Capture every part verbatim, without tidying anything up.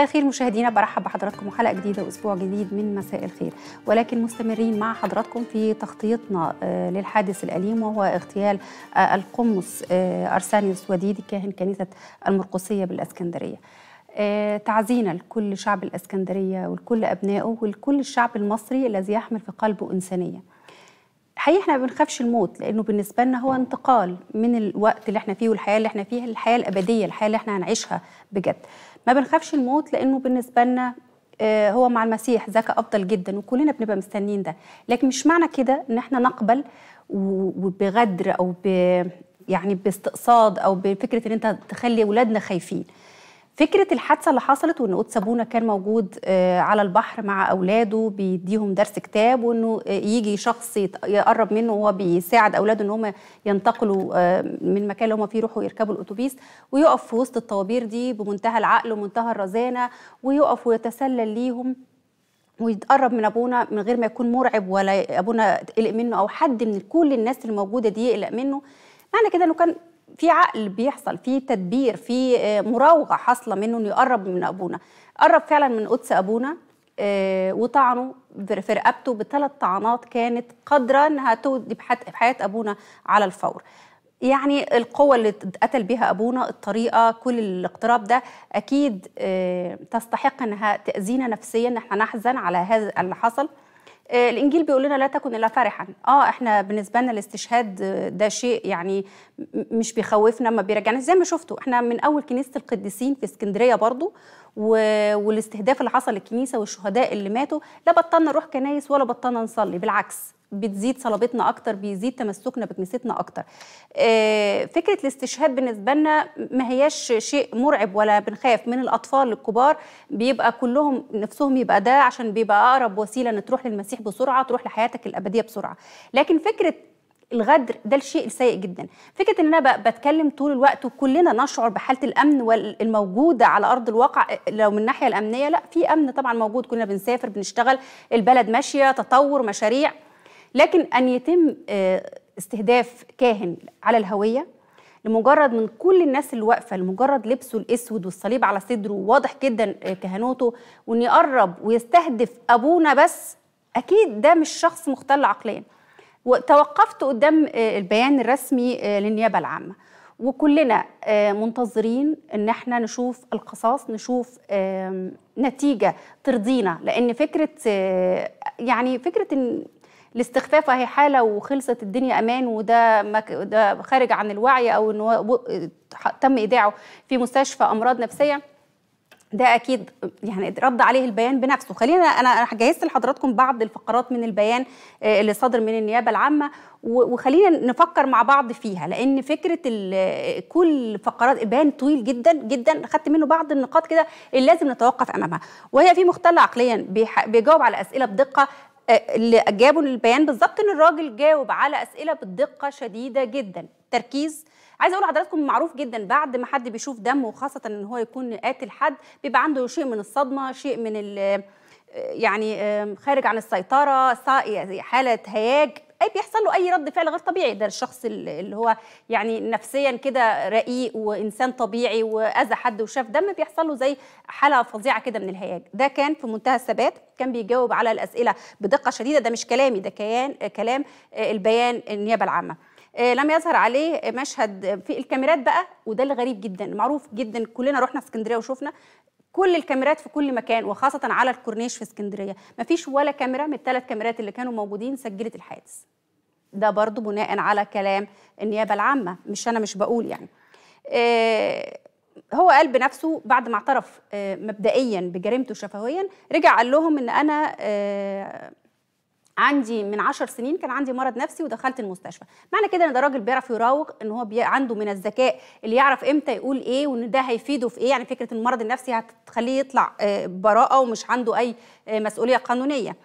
مساء الخير مشاهدينا، برحب بحضراتكم وحلقه جديده واسبوع جديد من مساء الخير، ولكن مستمرين مع حضراتكم في تغطيتنا للحادث الأليم وهو اغتيال القمص أرسانيوس وديدي كاهن كنيسة المرقسية بالإسكندرية. تعزينا لكل شعب الإسكندرية ولكل أبنائه ولكل الشعب المصري الذي يحمل في قلبه إنسانية. حقيقة احنا ما بنخافش الموت، لأنه بالنسبة لنا هو انتقال من الوقت اللي احنا فيه والحياة اللي احنا فيها للحياة الأبدية، الحياة اللي احنا هنعيشها بجد. ما بنخافش الموت لأنه بالنسبة لنا هو مع المسيح ذاك أفضل جدا، وكلنا بنبقى مستنين ده. لكن مش معنى كده إن احنا نقبل وبغدر أو ب يعني باستقصاد أو بفكرة إن أنت تخلي أولادنا خايفين. فكرة الحادثة اللي حصلت وإن قدس أبونا كان موجود على البحر مع أولاده بيديهم درس كتاب، وإنه يجي شخص يقرب منه وهو بيساعد أولاده إن هم ينتقلوا من المكان اللي هم فيه يروحوا يركبوا الأتوبيس، ويقف في وسط الطوابير دي بمنتهى العقل ومنتهى الرزانة، ويقف ويتسلل ليهم ويتقرب من أبونا من غير ما يكون مرعب ولا أبونا قلق منه أو حد من كل الناس اللي موجودة دي يقلق منه. معنى كده إنه كان في عقل بيحصل، في تدبير، في مراوغه حاصله منه انه يقرب من ابونا. قرب فعلا من قدس ابونا وطعنه في رقبته بثلاث طعنات كانت قادره انها تودي بحياه ابونا على الفور. يعني القوه اللي اتقتل بها ابونا، الطريقه، كل الاقتراب ده اكيد تستحق انها تاذينا نفسيا، ان احنا نحزن على هذا اللي حصل. الانجيل بيقول لنا لا تكن الا فرحا. اه احنا بالنسبه لنا الاستشهاد ده شيء يعني مش بيخوفنا، ما بيرجعناش. زي ما شفتوا احنا من اول كنيسه القديسين في اسكندريه برضو والاستهداف اللي حصل للكنيسه والشهداء اللي ماتوا، لا بطلنا نروح كنايس ولا بطلنا نصلي، بالعكس بتزيد صلابتنا اكتر، بيزيد تمسكنا بكنيستنا اكتر. اه فكره الاستشهاد بالنسبه لنا ما هياش شيء مرعب ولا بنخاف. من الاطفال للكبار بيبقى كلهم نفسهم يبقى ده، عشان بيبقى اقرب وسيله ان تروح للمسيح بسرعه، تروح لحياتك الابديه بسرعه. لكن فكره الغدر ده الشيء السيء جدا. فكره ان انا بتكلم طول الوقت وكلنا نشعر بحاله الامن الموجوده على ارض الواقع، لو من الناحيه الامنيه لا في امن طبعا موجود، كلنا بنسافر بنشتغل، البلد ماشيه، تطور، مشاريع. لكن ان يتم استهداف كاهن على الهويه لمجرد من كل الناس اللي واقفه، لمجرد لبسه الاسود والصليب على صدره واضح جدا كهنوته، وان يقرب ويستهدف ابونا بس، اكيد ده مش شخص مختل عقليا. وتوقفت قدام البيان الرسمي للنيابه العامه، وكلنا منتظرين ان احنا نشوف القصاص، نشوف نتيجه ترضينا. لان فكره يعني فكره ان الاستخفاف هي حاله وخلصت الدنيا امان وده ده خارج عن الوعي، او انه تم ايداعه في مستشفى امراض نفسيه، ده اكيد يعني رد عليه البيان بنفسه. خلينا انا جهزت لحضراتكم بعض الفقرات من البيان اللي صدر من النيابه العامه، وخلينا نفكر مع بعض فيها، لان فكره كل فقرات البيان طويل جدا جدا، خدت منه بعض النقاط كده اللي لازم نتوقف امامها. وهي في مختل عقليا بيجاوب على اسئله بدقه. اللي جابوا البيان بالظبط ان الراجل جاوب على اسئله بدقه شديده جدا، تركيز. عايزه اقول لحضراتكم معروف جدا بعد ما حد بيشوف دم، وخاصه ان هو يكون قاتل حد، بيبقى عنده شيء من الصدمه، شيء من ال يعني خارج عن السيطره، حاله هياج، اي بيحصل له اي رد فعل غير طبيعي. ده الشخص اللي هو يعني نفسيا كده رقيق وانسان طبيعي، واذى حد وشاف دم بيحصل له زي حاله فظيعه كده من الهياج. ده كان في منتهى الثبات، كان بيجاوب على الاسئله بدقه شديده. ده مش كلامي، ده كيان كلام البيان النيابه العامه. لم يظهر عليه مشهد في الكاميرات بقى، وده اللي غريب جدا، معروف جدا، كلنا رحنا اسكندريه وشفنا كل الكاميرات في كل مكان، وخاصه على الكورنيش في اسكندريه، مفيش ولا كاميرا من الثلاث كاميرات اللي كانوا موجودين سجلت الحادث. ده برضو بناء على كلام النيابه العامه، مش انا مش بقول يعني. آه هو قال بنفسه بعد ما اعترف آه مبدئيا بجريمته شفويا، رجع قال لهم ان انا آه عندي من عشر سنين كان عندي مرض نفسي ودخلت المستشفى. معنى كده ان ده راجل بيعرف يراوغ، ان هو عنده من الذكاء اللي يعرف امتى يقول ايه، وان ده هيفيده في ايه. يعني فكره المرض النفسي هتخليه يطلع براءه ومش عنده اي مسؤوليه قانونيه،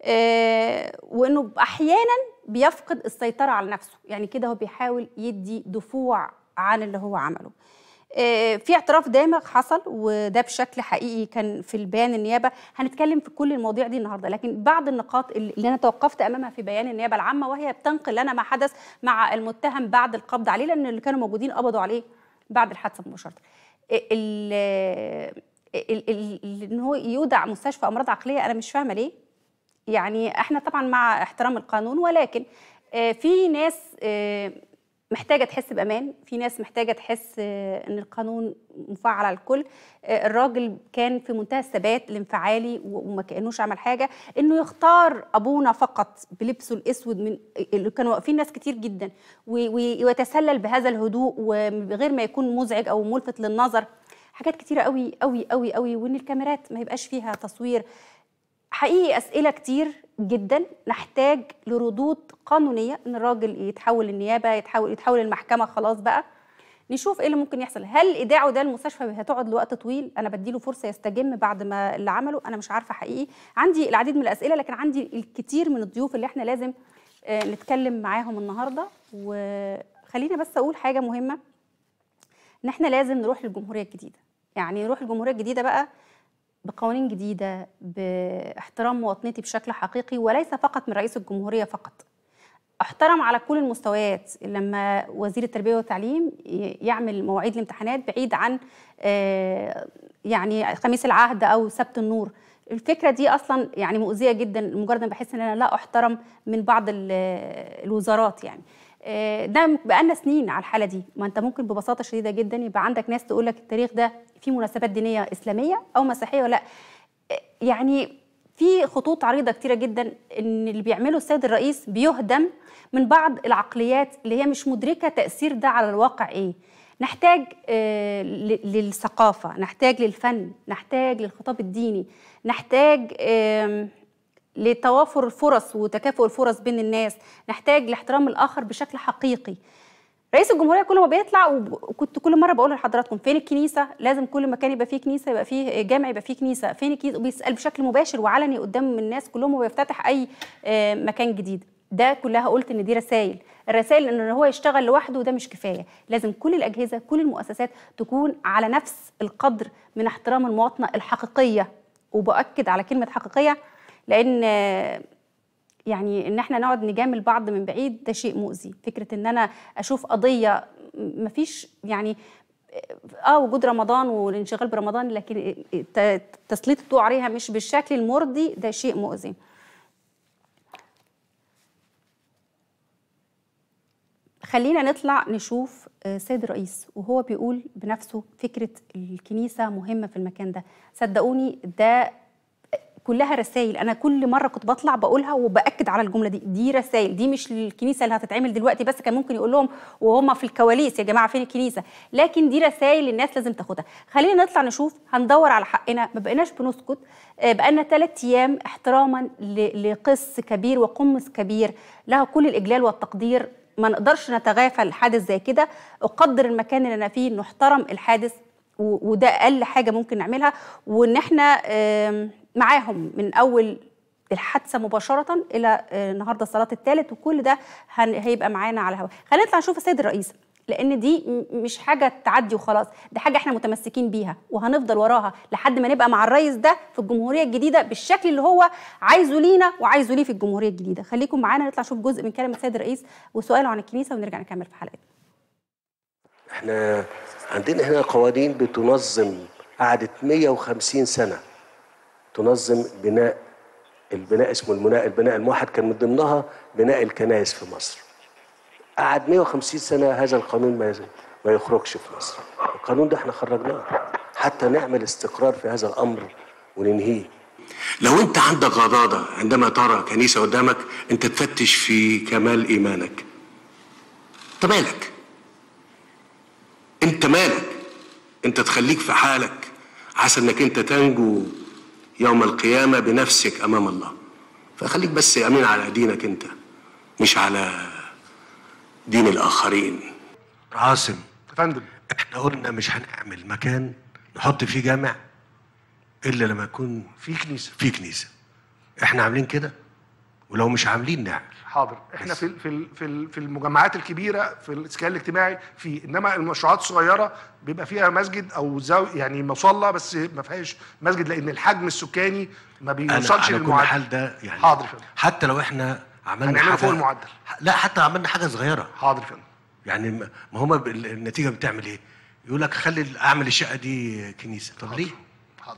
وانه احيانا بيفقد السيطره على نفسه. يعني كده هو بيحاول يدي دفوع عن اللي هو عمله. في اعتراف دامغ حصل، وده بشكل حقيقي كان في البيان النيابه. هنتكلم في كل المواضيع دي النهارده، لكن بعض النقاط اللي انا توقفت امامها في بيان النيابه العامه، وهي بتنقل لنا ما حدث مع المتهم بعد القبض عليه، لان اللي كانوا موجودين قبضوا عليه بعد الحادثه مباشره. ان هو يودع مستشفى امراض عقليه، انا مش فاهمه ليه. يعني احنا طبعا مع احترام القانون، ولكن في ناس محتاجه تحس بامان، في ناس محتاجه تحس ان القانون مفعل على الكل. الراجل كان في منتهى الثبات الانفعالي وما كانوش عمل حاجه، انه يختار ابونا فقط بلبسه الاسود من اللي كانوا واقفين ناس كتير جدا، ويتسلل بهذا الهدوء وغير ما يكون مزعج او ملفت للنظر. حاجات كتيره قوي قوي قوي قوي، وان الكاميرات ما يبقاش فيها تصوير. حقيقي أسئلة كتير جدا نحتاج لردود قانونية، إن الراجل يتحول للنيابة، يتحول يتحول للمحكمة، خلاص بقى نشوف إيه اللي ممكن يحصل. هل إيداعه ده المستشفى هتقعد لوقت طويل؟ أنا بديله فرصة يستجم بعد ما اللي عمله؟ أنا مش عارفة حقيقي. عندي العديد من الأسئلة، لكن عندي الكثير من الضيوف اللي إحنا لازم نتكلم معاهم النهاردة. وخلينا بس أقول حاجة مهمة، إن إحنا لازم نروح للجمهورية الجديدة. يعني نروح الجمهورية الجديدة بقى بقوانين جديدة، باحترام مواطنتي بشكل حقيقي، وليس فقط من رئيس الجمهورية فقط. احترم على كل المستويات. لما وزير التربية والتعليم يعمل مواعيد الامتحانات بعيد عن يعني خميس العهد أو سبت النور، الفكرة دي أصلا يعني مؤذية جدا، مجرد ما بحس إن أنا لا أحترم من بعض الوزارات. يعني ده بقالنا سنين على الحالة دي. ما أنت ممكن ببساطة شديدة جدا يبقى عندك ناس تقول لك التاريخ ده في مناسبات دينية إسلامية أو مسيحية ولا. يعني في خطوط عريضة كتيرة جدا إن اللي بيعمله السيد الرئيس بيهدم من بعض العقليات اللي هي مش مدركة تأثير ده على الواقع إيه. نحتاج آه للثقافة، نحتاج للفن، نحتاج للخطاب الديني، نحتاج آه لتوافر الفرص وتكافؤ الفرص بين الناس، نحتاج لاحترام الآخر بشكل حقيقي. رئيس الجمهورية كل ما بيطلع، وكنت كل مرة بقول لحضراتكم فين الكنيسة؟ لازم كل مكان يبقى فيه كنيسة، يبقى فيه جامع، يبقى فيه كنيسة. فين الكنيسة؟ بيسأل بشكل مباشر وعلني قدام الناس كلهم وبيفتتح أي مكان جديد. ده كلها قلت إن دي رسائل. الرسائل إن هو يشتغل لوحده ده مش كفاية، لازم كل الأجهزة كل المؤسسات تكون على نفس القدر من احترام المواطنة الحقيقية. وبأكد على كلمة حقيقية، لأن يعني ان احنا نقعد نجامل بعض من بعيد ده شيء مؤذي. فكره ان انا اشوف قضيه مفيش يعني اه وجود رمضان والانشغال برمضان، لكن تسليط الضوء عليها مش بالشكل المرضي، ده شيء مؤذي. خلينا نطلع نشوف سيد الرئيس وهو بيقول بنفسه فكره الكنيسه مهمه في المكان ده. صدقوني ده كلها رسائل. انا كل مره كنت بطلع بقولها وباكد على الجمله دي، دي رسائل، دي مش الكنيسه اللي هتتعمل دلوقتي بس، كان ممكن يقول لهم وهم في الكواليس يا جماعه فين الكنيسه، لكن دي رسائل الناس لازم تاخدها. خلينا نطلع نشوف، هندور على حقنا، ما بقيناش بنسكت. بقالنا ثلاث ايام احتراما لقس كبير وقمص كبير له كل الاجلال والتقدير. ما نقدرش نتغافل حادث زي كده. اقدر المكان اللي انا فيه، نحترم الحادث، وده اقل حاجه ممكن نعملها، وان احنا معاهم من اول الحادثه مباشره الى النهارده الصلاه الثالث، وكل ده هيبقى معانا على الهواء. خلينا نطلع نشوف السيد الرئيس، لان دي مش حاجه تعدي وخلاص، دي حاجه احنا متمسكين بيها وهنفضل وراها لحد ما نبقى مع الرئيس ده في الجمهوريه الجديده بالشكل اللي هو عايزه لينا وعايزه ليه في الجمهوريه الجديده. خليكم معانا نطلع نشوف جزء من كلام السيد الرئيس وسؤاله عن الكنيسه، ونرجع نكمل في حلقتنا. احنا عندنا هنا قوانين بتنظم، قعدت مئة وخمسين سنه تنظم بناء البناء اسمه البناء البناء الموحد، كان من ضمنها بناء الكنائس في مصر. قعد مئة وخمسين سنه هذا القانون ما ما يخرجش في مصر. القانون ده احنا خرجناه حتى نعمل استقرار في هذا الامر وننهيه. لو انت عندك غضاضه عندما ترى كنيسه قدامك، انت تفتش في كمال ايمانك. انت مالك؟ انت مالك؟ انت تخليك في حالك عسى انك انت تنجو يوم القيامة بنفسك أمام الله. فخليك بس أمين على دينك أنت، مش على دين الآخرين. عاصم يا فندم، احنا قلنا مش هنعمل مكان نحط فيه جامع إلا لما يكون في كنيسة. في كنيسة احنا عاملين كده، ولو مش عاملين نعمل. حاضر. احنا في في في في المجمعات الكبيره في الاسكان الاجتماعي، في انما المشروعات الصغيره بيبقى فيها مسجد او زاويه يعني مصلى بس ما فيهاش مسجد، لان الحجم السكاني ما بيوصلش للمعدل. على كل حال ده يعني حاضر فندم. حتى لو احنا عملنا حاجه فوق المعدل، لا حتى عملنا حاجه صغيره. حاضر فندم. يعني ما هم النتيجه بتعمل ايه؟ يقول لك خلي اعمل الشقه دي كنيسه. طب ليه؟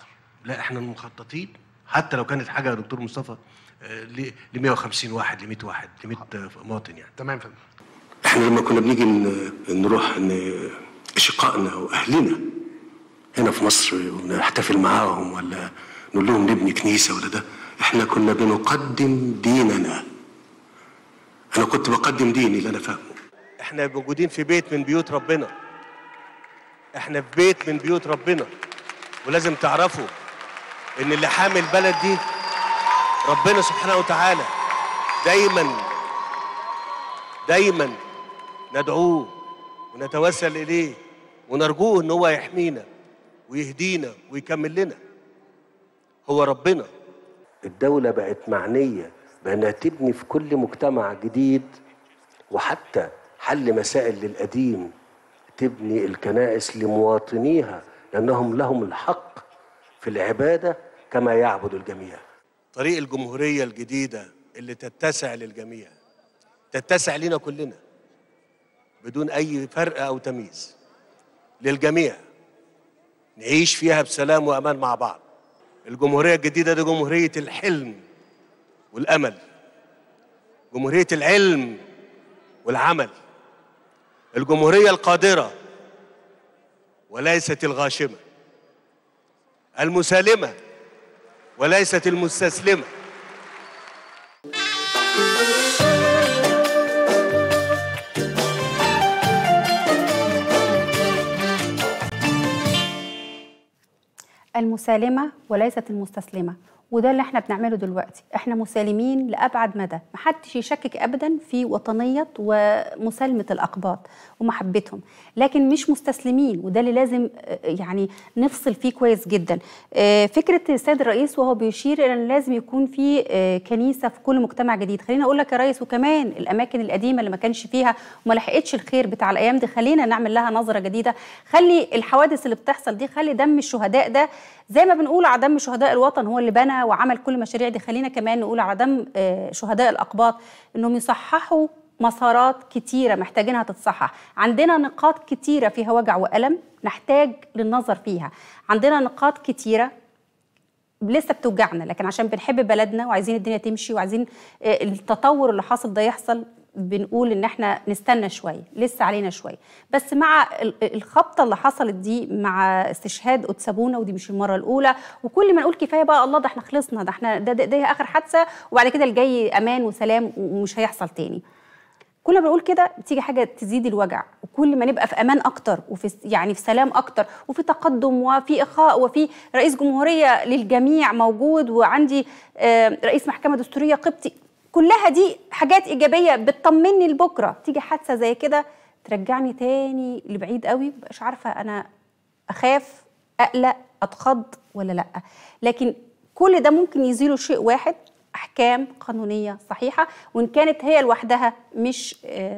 لا احنا مخططين حتى لو كانت حاجه يا دكتور مصطفى ل مية وخمسين واحد ل مية واحد ل مية مواطن يعني. تمام فندم. احنا لما كنا بنيجي نروح اشقائنا واهلنا هنا في مصر ونحتفل معاهم ولا نقول لهم نبني كنيسه ولا ده، احنا كنا بنقدم ديننا. انا كنت بقدم ديني اللي انا فاهمه. احنا موجودين في بيت من بيوت ربنا، احنا في بيت من بيوت ربنا، ولازم تعرفوا ان اللي حامي البلد دي ربنا سبحانه وتعالى. دايما دايما ندعوه ونتوسل اليه ونرجوه ان هو يحمينا ويهدينا ويكمل لنا. هو ربنا. الدولة بقت معنية بأنها تبني في كل مجتمع جديد، وحتى حل مسائل للقديم، تبني الكنائس لمواطنيها لأنهم لهم الحق في العبادة كما يعبد الجميع. طريق الجمهورية الجديدة اللي تتسع للجميع، تتسع لنا كلنا بدون أي فرق أو تمييز، للجميع نعيش فيها بسلام وأمان مع بعض. الجمهورية الجديدة دي جمهورية الحلم والأمل، جمهورية العلم والعمل، الجمهورية القادرة وليست الغاشمة، المسالمة وليست المستسلمة. المسالمة وليست المستسلمة، وده اللي احنا بنعمله دلوقتي. احنا مسالمين لأبعد مدى، محدش يشكك أبدا في وطنية ومسالمة الأقباط ومحبتهم، لكن مش مستسلمين، وده اللي لازم يعني نفصل فيه كويس جدا. فكرة السيد الرئيس وهو بيشير إلى أن لازم يكون في كنيسة في كل مجتمع جديد. خلينا أقول لك يا ريس، وكمان الأماكن القديمة اللي ما كانش فيها وما لحقتش الخير بتاع الأيام دي خلينا نعمل لها نظرة جديدة. خلي الحوادث اللي بتحصل دي، خلي دم الشهداء ده زي ما بنقول على دم شهداء الوطن هو اللي بنى وعمل كل المشاريع دي، خلينا كمان نقول على دم شهداء الأقباط إنهم يصححوا مسارات كتيرة محتاجينها تتصحح. عندنا نقاط كتيرة فيها وجع وألم نحتاج للنظر فيها، عندنا نقاط كتيرة لسه بتوجعنا، لكن عشان بنحب بلدنا وعايزين الدنيا تمشي وعايزين التطور اللي حاصل ده يحصل، بنقول ان احنا نستنى شويه، لسه علينا شويه. بس مع الخبطه اللي حصلت دي مع استشهاد أتسابونا، ودي مش المره الاولى، وكل ما نقول كفايه بقى الله ده احنا خلصنا، ده احنا ده, ده, ده اخر حادثه وبعد كده الجاي امان وسلام ومش هيحصل تاني. كل ما بنقول كده بتيجي حاجه تزيد الوجع، وكل ما نبقى في امان اكتر وفي يعني في سلام اكتر وفي تقدم وفي اخاء وفي رئيس جمهوريه للجميع موجود، وعندي رئيس محكمه دستوريه قبطي، كلها دي حاجات إيجابية بتطمني لبكرة. تيجي حادثة زي كده ترجعني تاني لبعيد قوي، مبقاش عارفة أنا أخاف أقلق أتخض ولا لأ. لكن كل ده ممكن يزيله شيء واحد، أحكام قانونية صحيحة، وإن كانت هي لوحدها مش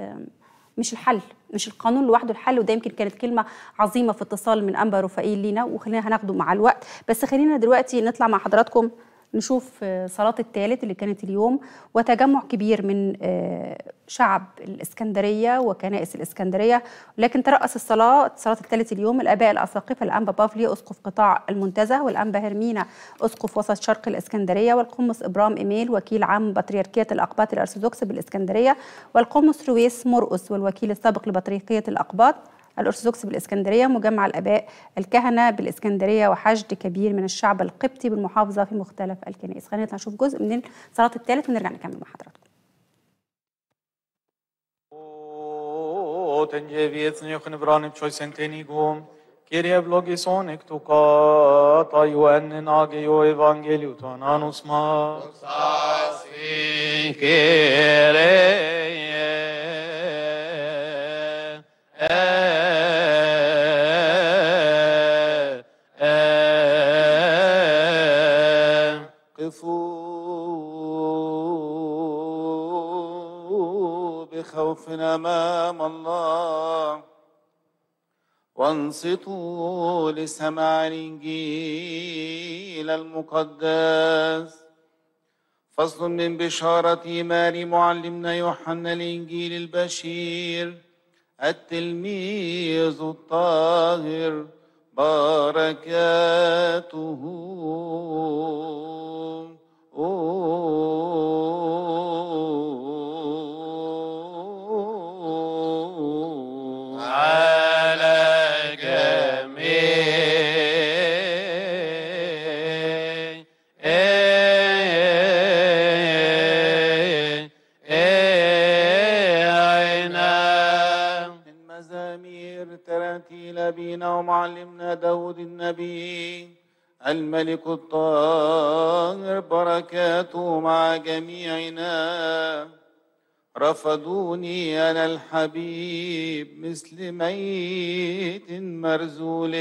مش الحل، مش القانون لوحده الحل. وده يمكن كانت كلمة عظيمة في اتصال من أنبا رفائيل لينا، وخلينا هناخده مع الوقت. بس خلينا دلوقتي نطلع مع حضراتكم نشوف صلاة الثالث اللي كانت اليوم، وتجمع كبير من شعب الإسكندرية وكنائس الإسكندرية. لكن ترأس الصلاة صلاة الثالث اليوم الآباء الأساقفة، الأنبا بافلي أسقف قطاع المنتزه، والأنبا هرمينا أسقف وسط شرق الإسكندرية، والقمص إبرام إيميل وكيل عام بطريركية الأقباط الأرثوذكس بالإسكندرية، والقمص رويس مرقس والوكيل السابق لبطريركية الأقباط الأرثوذكس بالإسكندرية، مجمع الآباء الكهنة بالإسكندرية، وحشد كبير من الشعب القبطي بالمحافظة في مختلف الكنائس. خلينا نطلع نشوف جزء من صلاة الثالث ونرجع نكمل مع حضراتكم. Kyrie vlogison ektukat ayuennen ageo evangeliu ton anusma. Sasi Kyrie قفوا بخوف أمام الله وانصتوا لسماع الإنجيل المقدس. فصل من بشارة ماري معلمنا يوحنا الإنجيل البشير التلميذ الطاهر بركاته على جميع من مزامير تراتيل أبينا ومعلمنا داود النبي الملك الطاهر بركاته مع جميعنا. رفضوني أنا الحبيب مثل ميت مرزول،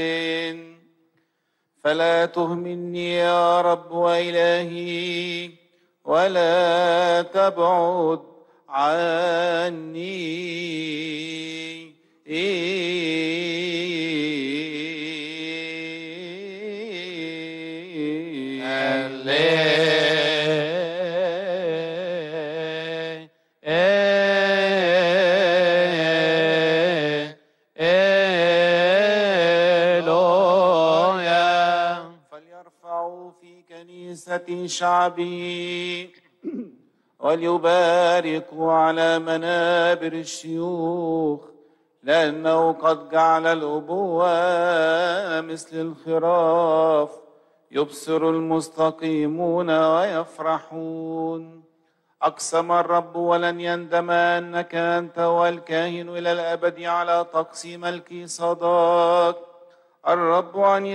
فلا تهملني يا رب وإلهي ولا تبعد عني. فليرفعوا في كنيسة شعبي وليباركوا على منابر الشيوخ، لأنه قد جعل الأبوة مثل الخراف يبصر المستقيمون ويفرحون. أقسم الرب ولن يندم أنك أنت والكاهن إلى الأبد على تقسيم ملك صداق. الرب عن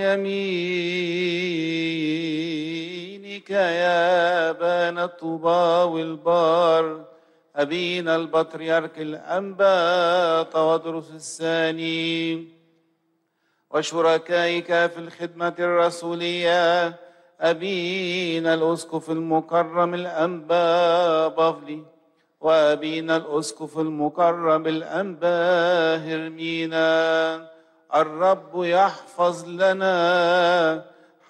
يمينك يا أبانا الطوبى والبار، أبينا البطريرك الأنبا تودرس الثاني، وشركائك في الخدمة الرسولية أبينا الأسقف المكرم الأنبا بافلي، وأبينا الأسقف المكرم الأنبا هرمينا. الرب يحفظ لنا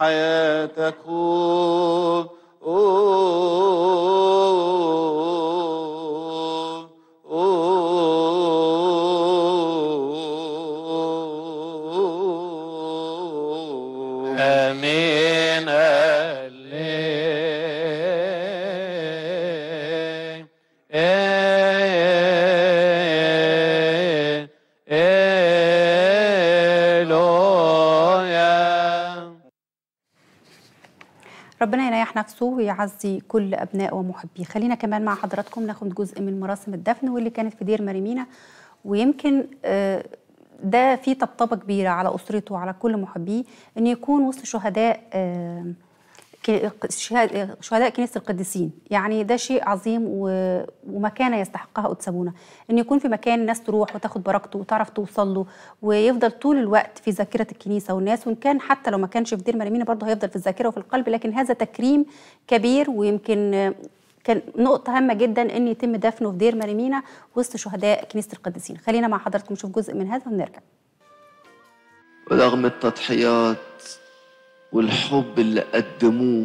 حياتكم. آمين. ربنا يريح نفسه ويعزي كل أبناء ومحبيه. خلينا كمان مع حضراتكم ناخد جزء من مراسم الدفن واللي كانت في دير مريمينا، ويمكن ده في طبطبة كبيرة على أسرته وعلى كل محبيه إن يكون وسط شهداء شهداء كنيسة القديسين. يعني ده شيء عظيم ومكانة يستحقها قدس أبونا، إن يكون في مكان الناس تروح وتاخد بركته وتعرف توصل له ويفضل طول الوقت في ذاكرة الكنيسة والناس، وإن كان حتى لو ما كانش في دير مريمينا برضه هيفضل في الذاكرة وفي القلب. لكن هذا تكريم كبير، ويمكن كان نقطة هامة جدا إن يتم دفنه في دير مريمينا وسط شهداء كنيسة القديسين. خلينا مع حضراتكم نشوف جزء من هذا ونرجع. ورغم التضحيات والحب اللي قدموه،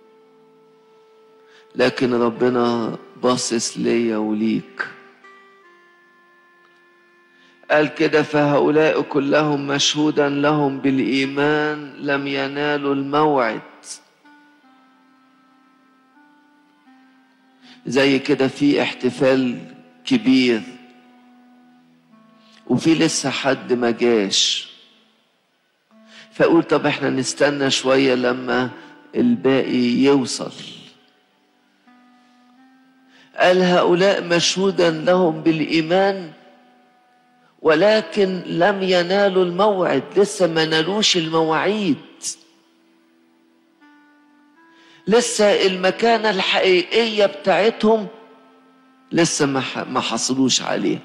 لكن ربنا باصص ليا وليك. قال كده: فهؤلاء كلهم مشهودا لهم بالإيمان لم ينالوا الموعد. زي كده في احتفال كبير وفي لسه حد ما جاش، فأقول طب احنا نستنى شوية لما الباقي يوصل. قال: هؤلاء مشهودا لهم بالإيمان ولكن لم ينالوا الموعد، لسه ما نالوش المواعيد، لسه المكانة الحقيقية بتاعتهم لسه ما حصلوش عليها.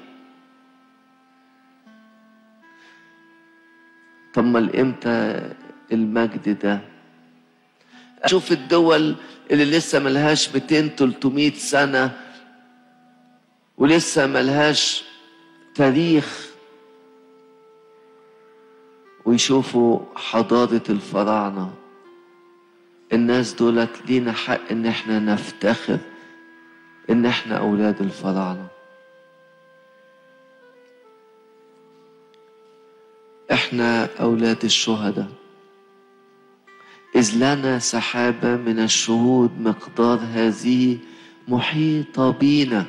طب ما امتى المجد ده؟ اشوف الدول اللي لسه ملهاش مئتين ثلاثمائة سنة ولسه ملهاش تاريخ، ويشوفوا حضارة الفراعنة. الناس دولت لينا حق ان احنا نفتخر ان احنا اولاد الفراعنة. احنا إحنا أولاد الشهداء، إذ لنا سحابة من الشهود مقدار هذه محيطة بينا.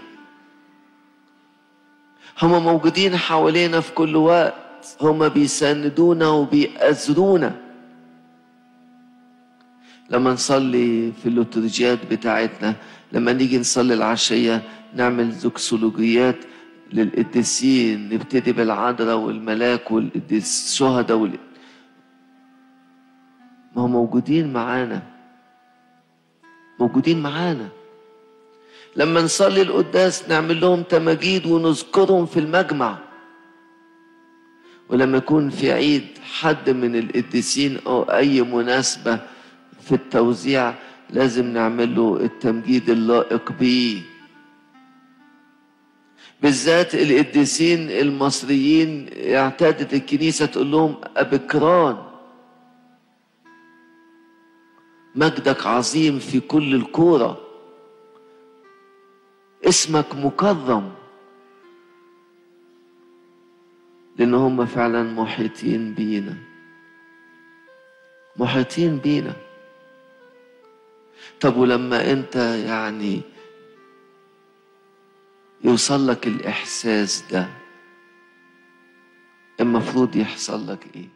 هم موجودين حوالينا في كل وقت، هم بيساندونا وبيأزرونا. لما نصلي في الليتورجيات بتاعتنا، لما نيجي نصلي العشية نعمل زوكسولوجيات للقديسين، نبتدي بالعذراء والملاك والشهداء وال... ما هم موجودين معانا، موجودين معانا. لما نصلي القداس نعمل لهم تماجيد ونذكرهم في المجمع. ولما يكون في عيد حد من القديسين أو أي مناسبة في التوزيع لازم نعمل له التمجيد اللائق بيه. بالذات القديسين المصريين اعتادت الكنيسة تقول لهم أبكران، مجدك عظيم في كل الكورة، اسمك مكرم، لأن هم فعلا محيطين بينا، محيطين بينا. طب ولما انت يعني يوصل لك الإحساس ده المفروض يحصل لك ايه؟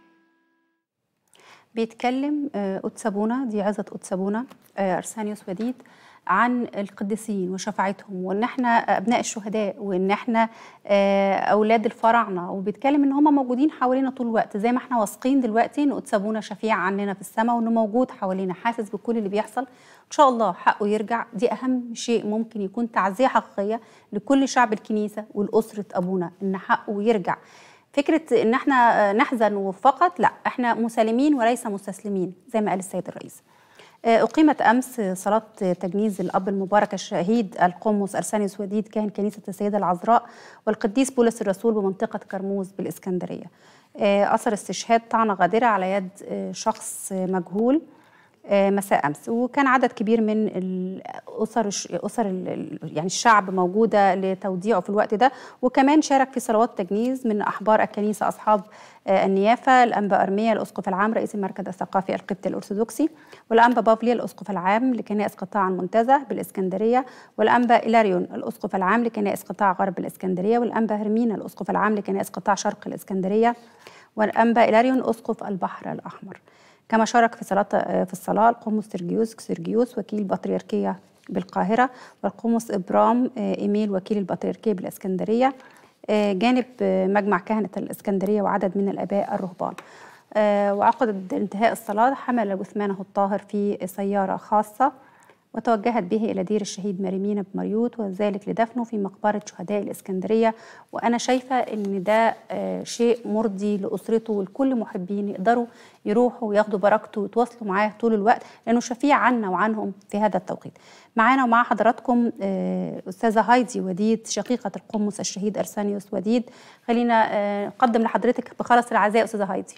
بيتكلم قدس أبونا، دي عظة قدس أبونا أرسانيوس وديد، عن القديسين وشفاعتهم، وان احنا ابناء الشهداء، وان احنا اولاد الفراعنه، وبيتكلم ان هم موجودين حوالينا طول الوقت، زي ما احنا واثقين دلوقتي ان قدس أبونا شفيع عننا في السماء، وانه موجود حوالينا حاسس بكل اللي بيحصل. ان شاء الله حقه يرجع. دي اهم شيء ممكن يكون تعزيه حقيقيه لكل شعب الكنيسه ولاسره ابونا، ان حقه يرجع. فكره ان احنا نحزن فقط، لا، احنا مسالمين وليس مستسلمين زي ما قال السيد الرئيس. أقيمت أمس صلاة تجنيز الأب المبارك الشهيد القمص أرسانيوس وديد كاهن كنيسة السيدة العذراء والقديس بولس الرسول بمنطقة كرموز بالإسكندرية. أثر استشهاد طعنة غادرة على يد شخص مجهول مساء أمس، وكان عدد كبير من الأسر أسر يعني الشعب موجودة لتوديعه في الوقت ده، وكمان شارك في صلوات تجنيز من أحبار الكنيسة أصحاب النيافة الأنبا أرميا الأسقف العام رئيس المركز الثقافي القبطي الأرثوذكسي، والأنبا بافليا الأسقف العام لكنائس قطاع المنتزه بالإسكندرية، والأنبا إلاريون الأسقف العام لكنائس قطاع غرب الإسكندرية، والأنبا هرمينا الأسقف العام لكنائس قطاع شرق الإسكندرية، والأنبا إلاريون أسقف البحر الأحمر. كما شارك في صلاة في الصلاة القمص سيرجيوس سيرجيوس وكيل البطريركية بالقاهرة، والقمص إبرام إيميل وكيل البطريركية بالإسكندرية، جانب مجمع كهنة الإسكندرية وعدد من الآباء الرهبان. وعقد انتهاء الصلاة حمل جثمانه الطاهر في سيارة خاصة وتوجهت به إلى دير الشهيد ماريمينا بمريوط، وذلك لدفنه في مقبرة شهداء الإسكندرية. وأنا شايفة إن ده شيء مرضي لأسرته ولكل محبين يقدروا يروحوا وياخدوا بركته ويتواصلوا معاه طول الوقت، لأنه شفيع عنا وعنهم في هذا التوقيت. معانا ومع حضراتكم أستاذة هايدي وديد شقيقة القمص الشهيد أرسانيوس وديد. خلينا نقدم لحضرتك بخلص العزاء أستاذة هايدي.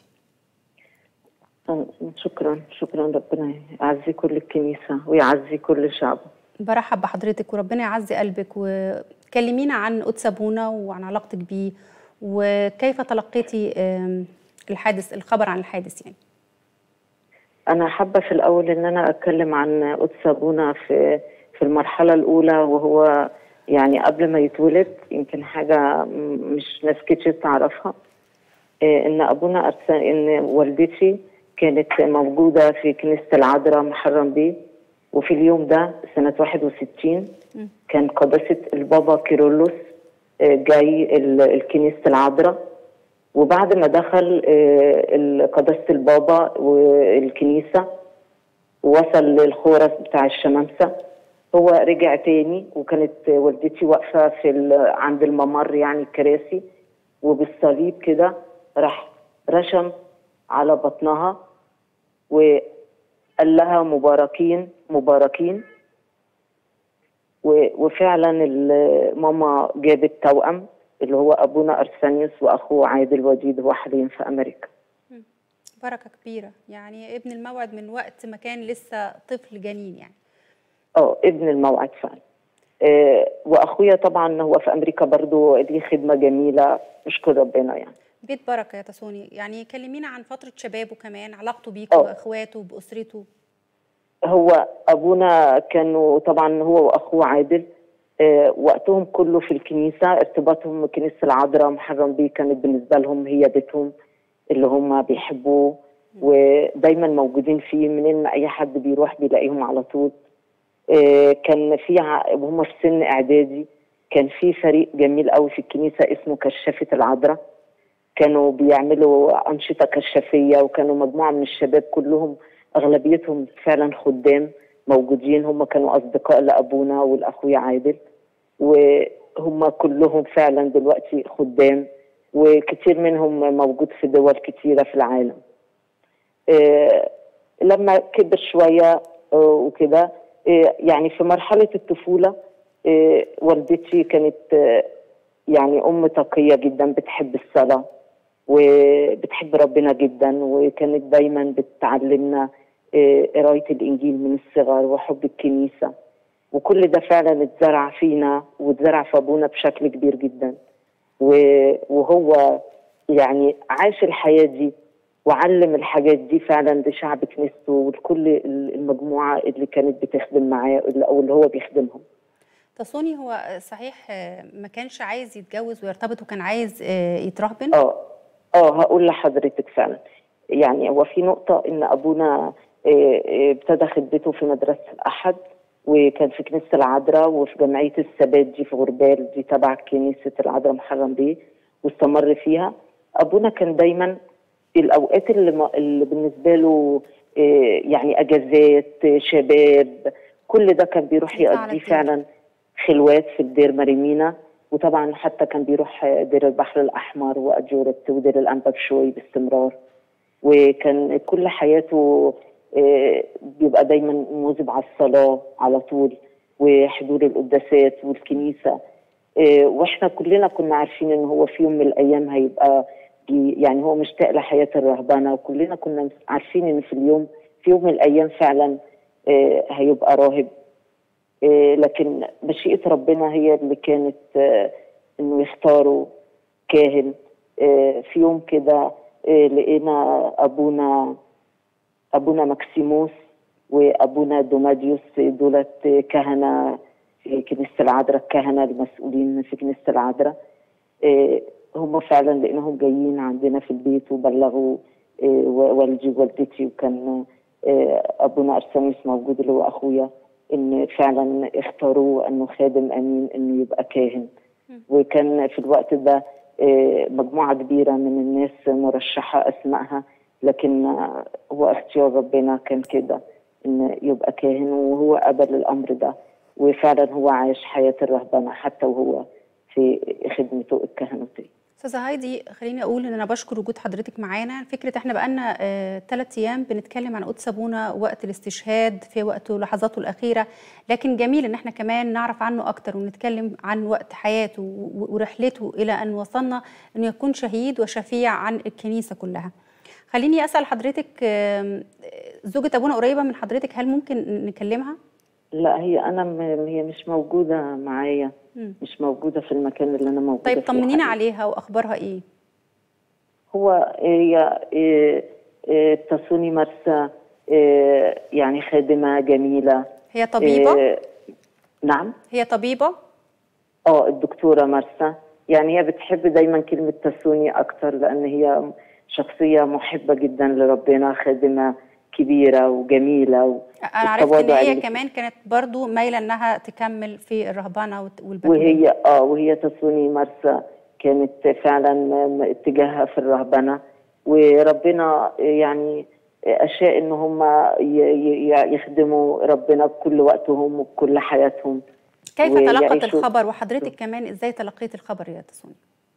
شكرا شكرا. ربنا يعزي كل الكنيسة ويعزي كل شعبه. برحب بحضرتك وربنا يعزي قلبك. وكلمينا عن قدس أبونا وعن علاقتك بيه، وكيف تلقيتي الحادث، الخبر عن الحادث يعني. أنا حابة في الأول إن أنا أتكلم عن قدس أبونا في في المرحلة الأولى، وهو يعني قبل ما يتولد، يمكن حاجة مش ناس كتير تعرفها، إن أبونا أرسان إن والدتي كانت موجودة في كنيسة العذراء محرم بيه، وفي اليوم ده سنة واحد وستين كان قداسة البابا كيرلس جاي الكنيسة العذراء، وبعد ما دخل قداسة البابا والكنيسة ووصل للخورس بتاع الشمامسة، هو رجع تاني، وكانت والدتي واقفة في عند الممر يعني الكراسي، وبالصليب كده راح رشم على بطنها وقال لها مباركين مباركين. وفعلا ماما جابت توأم اللي هو أبونا أرسانيوس وأخوه عادل وديد، هو حاليا في أمريكا. بركة كبيرة يعني، ابن الموعد من وقت ما كان لسه طفل جنين يعني. اه ابن الموعد فعلا. آه واخويا طبعا هو في امريكا برضو، ليه خدمه جميله، نشكر ربنا يعني. بيت بركه يا تسوني، يعني كلمينا عن فتره شبابه كمان، علاقته بيك أه. واخواته باسرته. هو ابونا كانوا طبعا هو واخوه عادل آه، وقتهم كله في الكنيسه، ارتباطهم بكنيسه العذراء محرم بيه كانت بالنسبه لهم هي بيتهم اللي هم بيحبوه، ودايما موجودين فيه، منين ما اي حد بيروح بيلاقيهم على طول. آه، كان في ع- وهم في سن اعدادي كان في فريق جميل قوي في الكنيسه اسمه كشافه العذراء، كانوا بيعملوا انشطه كشافيه، وكانوا مجموعه من الشباب كلهم اغلبيتهم فعلا خدام موجودين، هم كانوا اصدقاء لابونا والاخويا عادل، وهم كلهم فعلا دلوقتي خدام، وكتير منهم موجود في دول كتيره في العالم. آه، لما كبر شويه آه، وكده آه، يعني في مرحله الطفوله آه، والدتي كانت آه، يعني ام تقيه جدا، بتحب الصلاه وبتحب ربنا جدا، وكانت دايما بتعلمنا آه، قرايه الانجيل من الصغر وحب الكنيسه، وكل ده فعلا اتزرع فينا واتزرع في ابونا بشكل كبير جدا. و- وهو يعني عاش الحياه دي وعلم الحاجات دي فعلا لشعب كنيسته ولكل المجموعه اللي كانت بتخدم معاه او اللي هو بيخدمهم. تسوني هو صحيح آه، ما كانش عايز يتجوز ويرتبط، وكان عايز آه، يترهبن؟ اه اه هقول لحضرتك فعلا، يعني هو في نقطة إن أبونا آه، آه، ابتدى خدمته في مدرسة الأحد، وكان في كنيسة العذراء وفي جمعية الثبات دي في غربال، دي تبع كنيسة العذراء محرم بيه، واستمر فيها. أبونا كان دايما الأوقات اللي, ما اللي بالنسبة له آه، يعني أجازات آه، شباب، كل ده كان بيروح يقضيه فعلا خلوات في الدير مريمينا، وطبعا حتى كان بيروح دير البحر الأحمر وأجورة ودير الأنبا بشوي باستمرار، وكان كل حياته آه، بيبقى دايما مواظب على الصلاة على طول وحضور القداسات والكنيسة. آه، واحنا كلنا كنا عارفين ان هو في يوم من الايام هيبقى بي- يعني هو مشتاق لحياة الرهبنة، وكلنا كنا عارفين ان في اليوم في يوم من الايام فعلا آه، هيبقى راهب. آه، لكن مشيئة ربنا هي اللي كانت آه، انه يختاروا كاهن. آه، في يوم كده آه، لقينا ابونا ابونا مكسيموس وابونا دوماديوس، دولت كهنه في كنيسه العذراء، الكهنه المسؤولين في كنيسه العذراء. آه، هم فعلا لقيناهم جايين عندنا في البيت وبلغوا آه، والدي ووالدتي، وكان آه، ابونا ارسانيوس موجود اللي هو اخويا، ان فعلا اختاروه انه خادم امين انه يبقى كاهن. وكان في الوقت ده آه، مجموعه كبيره من الناس مرشحه اسمائها، لكن آه، هو اختيار ربنا كان كده ان يبقى كاهن، وهو قبل الامر ده، وفعلا هو عايش حياه الرهبنه حتى وهو في خدمته الكهنوتيه. استاذه هايدي، خليني اقول ان انا بشكر وجود حضرتك معانا. فكره احنا بقالنا ثلاث ايام بنتكلم عن قدس ابونا وقت الاستشهاد في وقته لحظاته الاخيره، لكن جميل ان احنا كمان نعرف عنه اكتر ونتكلم عن وقت حياته ورحلته الى ان وصلنا انه يكون شهيد وشفيع عن الكنيسه كلها. خليني اسال حضرتك، زوجة ابونا قريبه من حضرتك، هل ممكن نكلمها؟ لا، هي انا م... هي مش موجوده معايا، مش موجوده في المكان اللي انا موجوده طيب فيه. طمنينا عليها واخبارها ايه؟ هو هي إيه إيه تسوني مرسى، إيه يعني خادمه جميله. هي طبيبه؟ إيه نعم، هي طبيبه؟ اه الدكتوره مرسى، يعني هي بتحب دايما كلمه تسوني اكتر لان هي شخصيه محبه جدا لربنا، خادمه كبيره وجميله و... انا عرفت ان هي كمان كانت برضو مايله انها تكمل في الرهبنه والبتوليه. وهي اه وهي تسوني مرسى كانت فعلا اتجاهها في الرهبنه، وربنا يعني اشاء ان هم يخدموا ربنا بكل وقتهم وبكل حياتهم. كيف تلقت الخبر، وحضرتك كمان ازاي تلقيت الخبر يا تسوني؟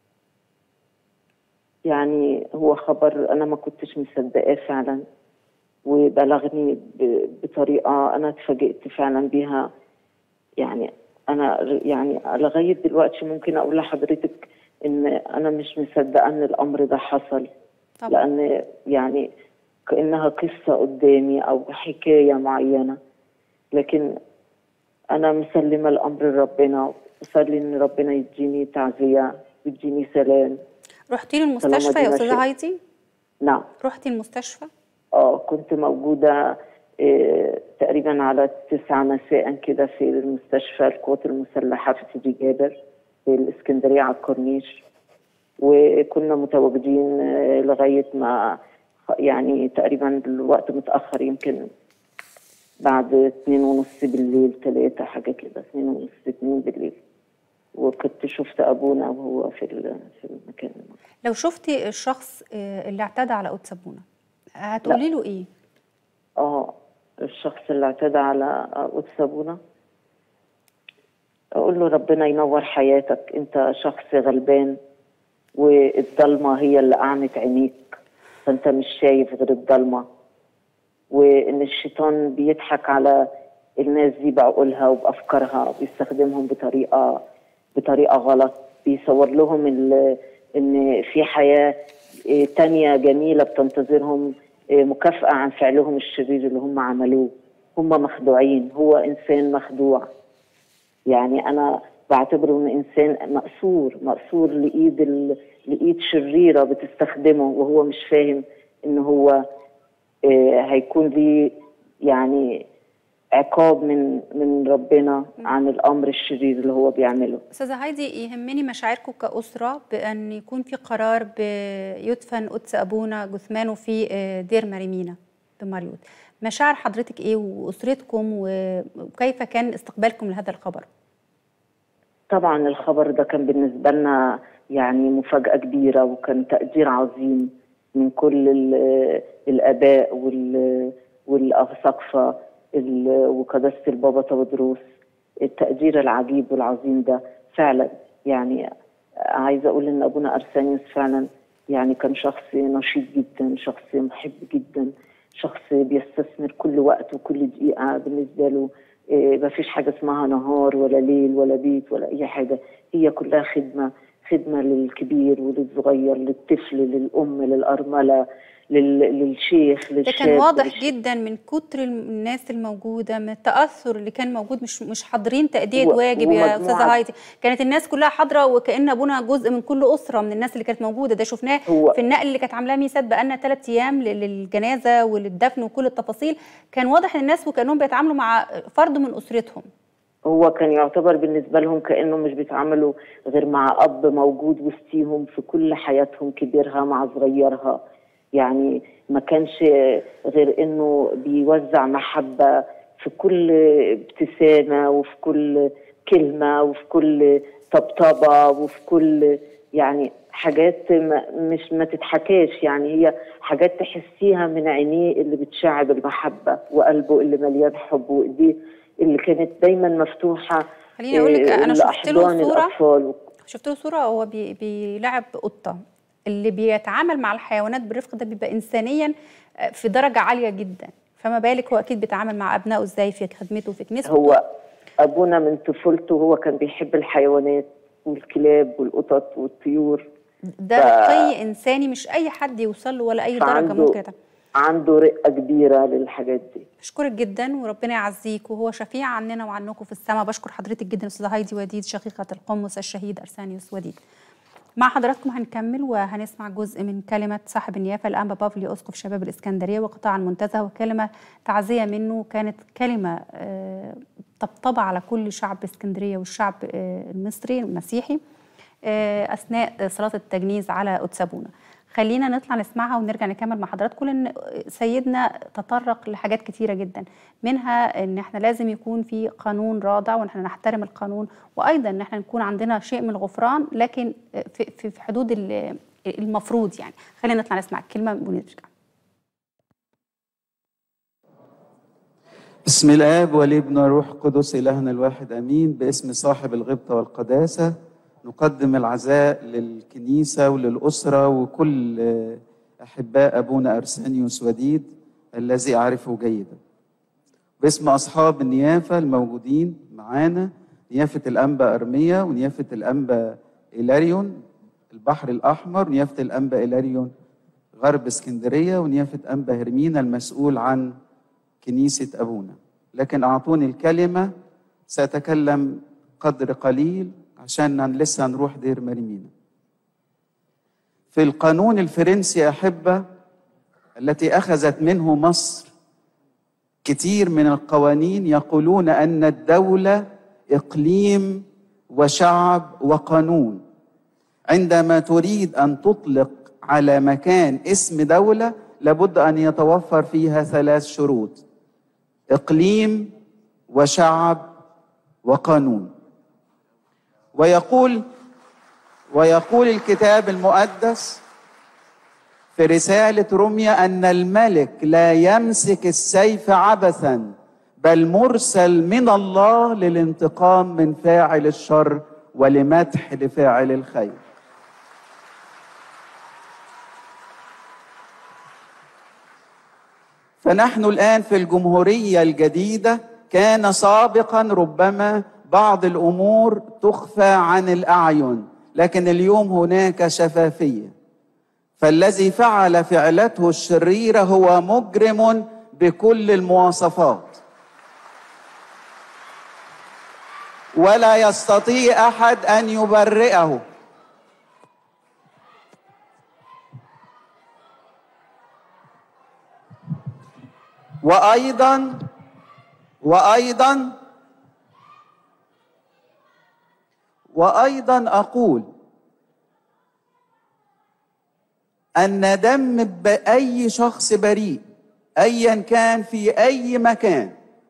يعني هو خبر انا ما كنتش مصدقاه فعلا، وبلغني بطريقه انا اتفاجئت فعلا بيها. يعني انا يعني لغايه دلوقتي ممكن اقول لحضرتك ان انا مش مصدقه ان الامر ده حصل طبعا. لان يعني كانها قصه قدامي او حكايه معينه، لكن انا مسلمه الامر لربنا، وصلي ان ربنا يديني تعزيه ويديني سلام. رحتي للمستشفى يا استاذه هايدي؟ نعم. رحتي المستشفى؟ اه كنت موجوده إيه تقريبا على تسعة مساء كده في المستشفى القوات المسلحه في سيدي جابر في الاسكندريه على الكورنيش، وكنا متواجدين لغايه ما يعني تقريبا الوقت متاخر، يمكن بعد اتنين ونص بالليل ثلاثة حاجة كده، اتنين ونص اتنين بالليل، وكنت شفت أبونا وهو في في المكان. لو شفتي الشخص اللي اعتدى على قدس أبونا هتقولي له إيه؟ اه الشخص اللي اعتدى على قدس أبونا أقول له ربنا ينور حياتك، أنت شخص غلبان والضلمة هي اللي أعمت عينيك، فأنت مش شايف غير الضلمة، وإن الشيطان بيضحك على الناس دي بعقولها وبأفكارها، بيستخدمهم بطريقة بطريقة غلط، بيصور لهم إن في حياة تانية جميلة بتنتظرهم، مكافأة عن فعلهم الشرير اللي هم عملوه. هم مخدوعين، هو إنسان مخدوع. يعني أنا بعتبره إن إنسان مأسور مأسور لإيد ال... لإيد شريرة بتستخدمه، وهو مش فاهم إن هو هيكون ليه يعني عقاب من من ربنا عن الامر الشرير اللي هو بيعمله. استاذه هايدي، يهمني مشاعركم كاسره بان يكون في قرار بيدفن قدس ابونا جثمانه في دير مريمينا بمريوط. مشاعر حضرتك ايه واسرتكم، وكيف كان استقبالكم لهذا الخبر؟ طبعا الخبر ده كان بالنسبه لنا يعني مفاجاه كبيره، وكان تقدير عظيم من كل الآباء والأساقفة وقداسة البابا تودروس. التقدير العجيب والعظيم ده فعلا، يعني عايزة أقول إن أبونا أرسانيوس فعلا يعني كان شخص نشيط جدا، شخص محب جدا، شخص بيستثمر كل وقت وكل دقيقة. بالنسبة له ما فيش حاجة اسمها نهار ولا ليل ولا بيت ولا أي حاجة، هي كلها خدمة خدمة للكبير وللصغير، للطفل، للأم، للأرملة، للشيخ، للشاب. ده كان واضح جدا من كتر الناس الموجوده، من التاثر اللي كان موجود، مش مش حاضرين تاديه واجب يا استاذه هايدي، كانت الناس كلها حاضره، وكأن ابونا جزء من كل اسره من الناس اللي كانت موجوده. ده شفناه في النقل اللي كانت عاملاه ميسات بقالنا ثلاث ايام للجنازه وللدفن وكل التفاصيل. كان واضح ان الناس وكانهم بيتعاملوا مع فرد من اسرتهم. هو كان يعتبر بالنسبه لهم كانه مش بيتعاملوا غير مع اب موجود وسطيهم في كل حياتهم، كبيرها مع صغيرها. يعني ما كانش غير انه بيوزع محبه في كل ابتسامه وفي كل كلمه وفي كل طبطبه وفي كل يعني حاجات ما مش ما تتحكاش، يعني هي حاجات تحسيها من عينيه اللي بتشعب المحبه، وقلبه اللي مليان حب، وايديه اللي كانت دايما مفتوحه. خليني اقول لك، انا شفت له صوره الأطفال. شفت له صوره هو بي بيلعب قطه. اللي بيتعامل مع الحيوانات بالرفق ده بيبقى انسانيا في درجه عاليه جدا، فما بالك هو اكيد بيتعامل مع ابنائه ازاي في خدمته وفي كنيسته. هو ابونا من طفولته هو كان بيحب الحيوانات والكلاب والقطط والطيور. ده رقي ف... انساني مش اي حد يوصل له ولا اي درجه ممكن يتعامل. عنده رقه كبيره للحاجات دي. بشكرك جدا وربنا يعزيك، وهو شفيع عننا وعنكم في السماء. بشكر حضرتك جدا استاذه هايدي وديد شقيقه القمص الشهيد ارسانيوس وديد. مع حضراتكم هنكمل وهنسمع جزء من كلمة صاحب النيافة الأنبا بافلي أسقف شباب الإسكندرية وقطاع المنتزه، وكلمة تعزية منه، كانت كلمة طبطبة على كل شعب اسكندرية والشعب المصري المسيحي أثناء صلاة التجنيز على قدس أبونا. خلينا نطلع نسمعها ونرجع نكمل مع حضراتكم، لأن سيدنا تطرق لحاجات كتيرة جدا، منها ان احنا لازم يكون في قانون رادع وان احنا نحترم القانون، وايضا ان احنا نكون عندنا شيء من الغفران لكن في في حدود المفروض. يعني خلينا نطلع نسمع الكلمة ونرجع. بسم الآب والابن والروح القدس إلهنا الواحد آمين. باسم صاحب الغبطة والقداسة نقدم العزاء للكنيسة وللأسرة وكل أحباء أبونا أرسانيوس وديد الذي أعرفه جيدا. باسم أصحاب النيافة الموجودين معانا، نيافة الأنبا أرميا ونيافة الأنبا إيلاريون البحر الأحمر، ونيافة الأنبا إيلاريون غرب اسكندرية، ونيافة أنبا هرمينا المسؤول عن كنيسة أبونا. لكن أعطوني الكلمة، سأتكلم قدر قليل عشان لسه هنروح دير مريمينا. في القانون الفرنسي أحبة التي أخذت منه مصر كتير من القوانين، يقولون أن الدولة إقليم وشعب وقانون. عندما تريد أن تطلق على مكان اسم دولة لابد أن يتوفر فيها ثلاث شروط: إقليم وشعب وقانون. ويقول ويقول الكتاب المقدس في رسالة روميا أن الملك لا يمسك السيف عبثا، بل مرسل من الله للانتقام من فاعل الشر ولمدح لفاعل الخير. فنحن الآن في الجمهورية الجديدة، كان سابقا ربما بعض الأمور تخفى عن الأعين، لكن اليوم هناك شفافية. فالذي فعل فعلته الشريرة هو مجرم بكل المواصفات، ولا يستطيع أحد أن يبرئه. وأيضا وأيضا وأيضا أقول أن دم بأي شخص بريء أيا كان في أي مكان،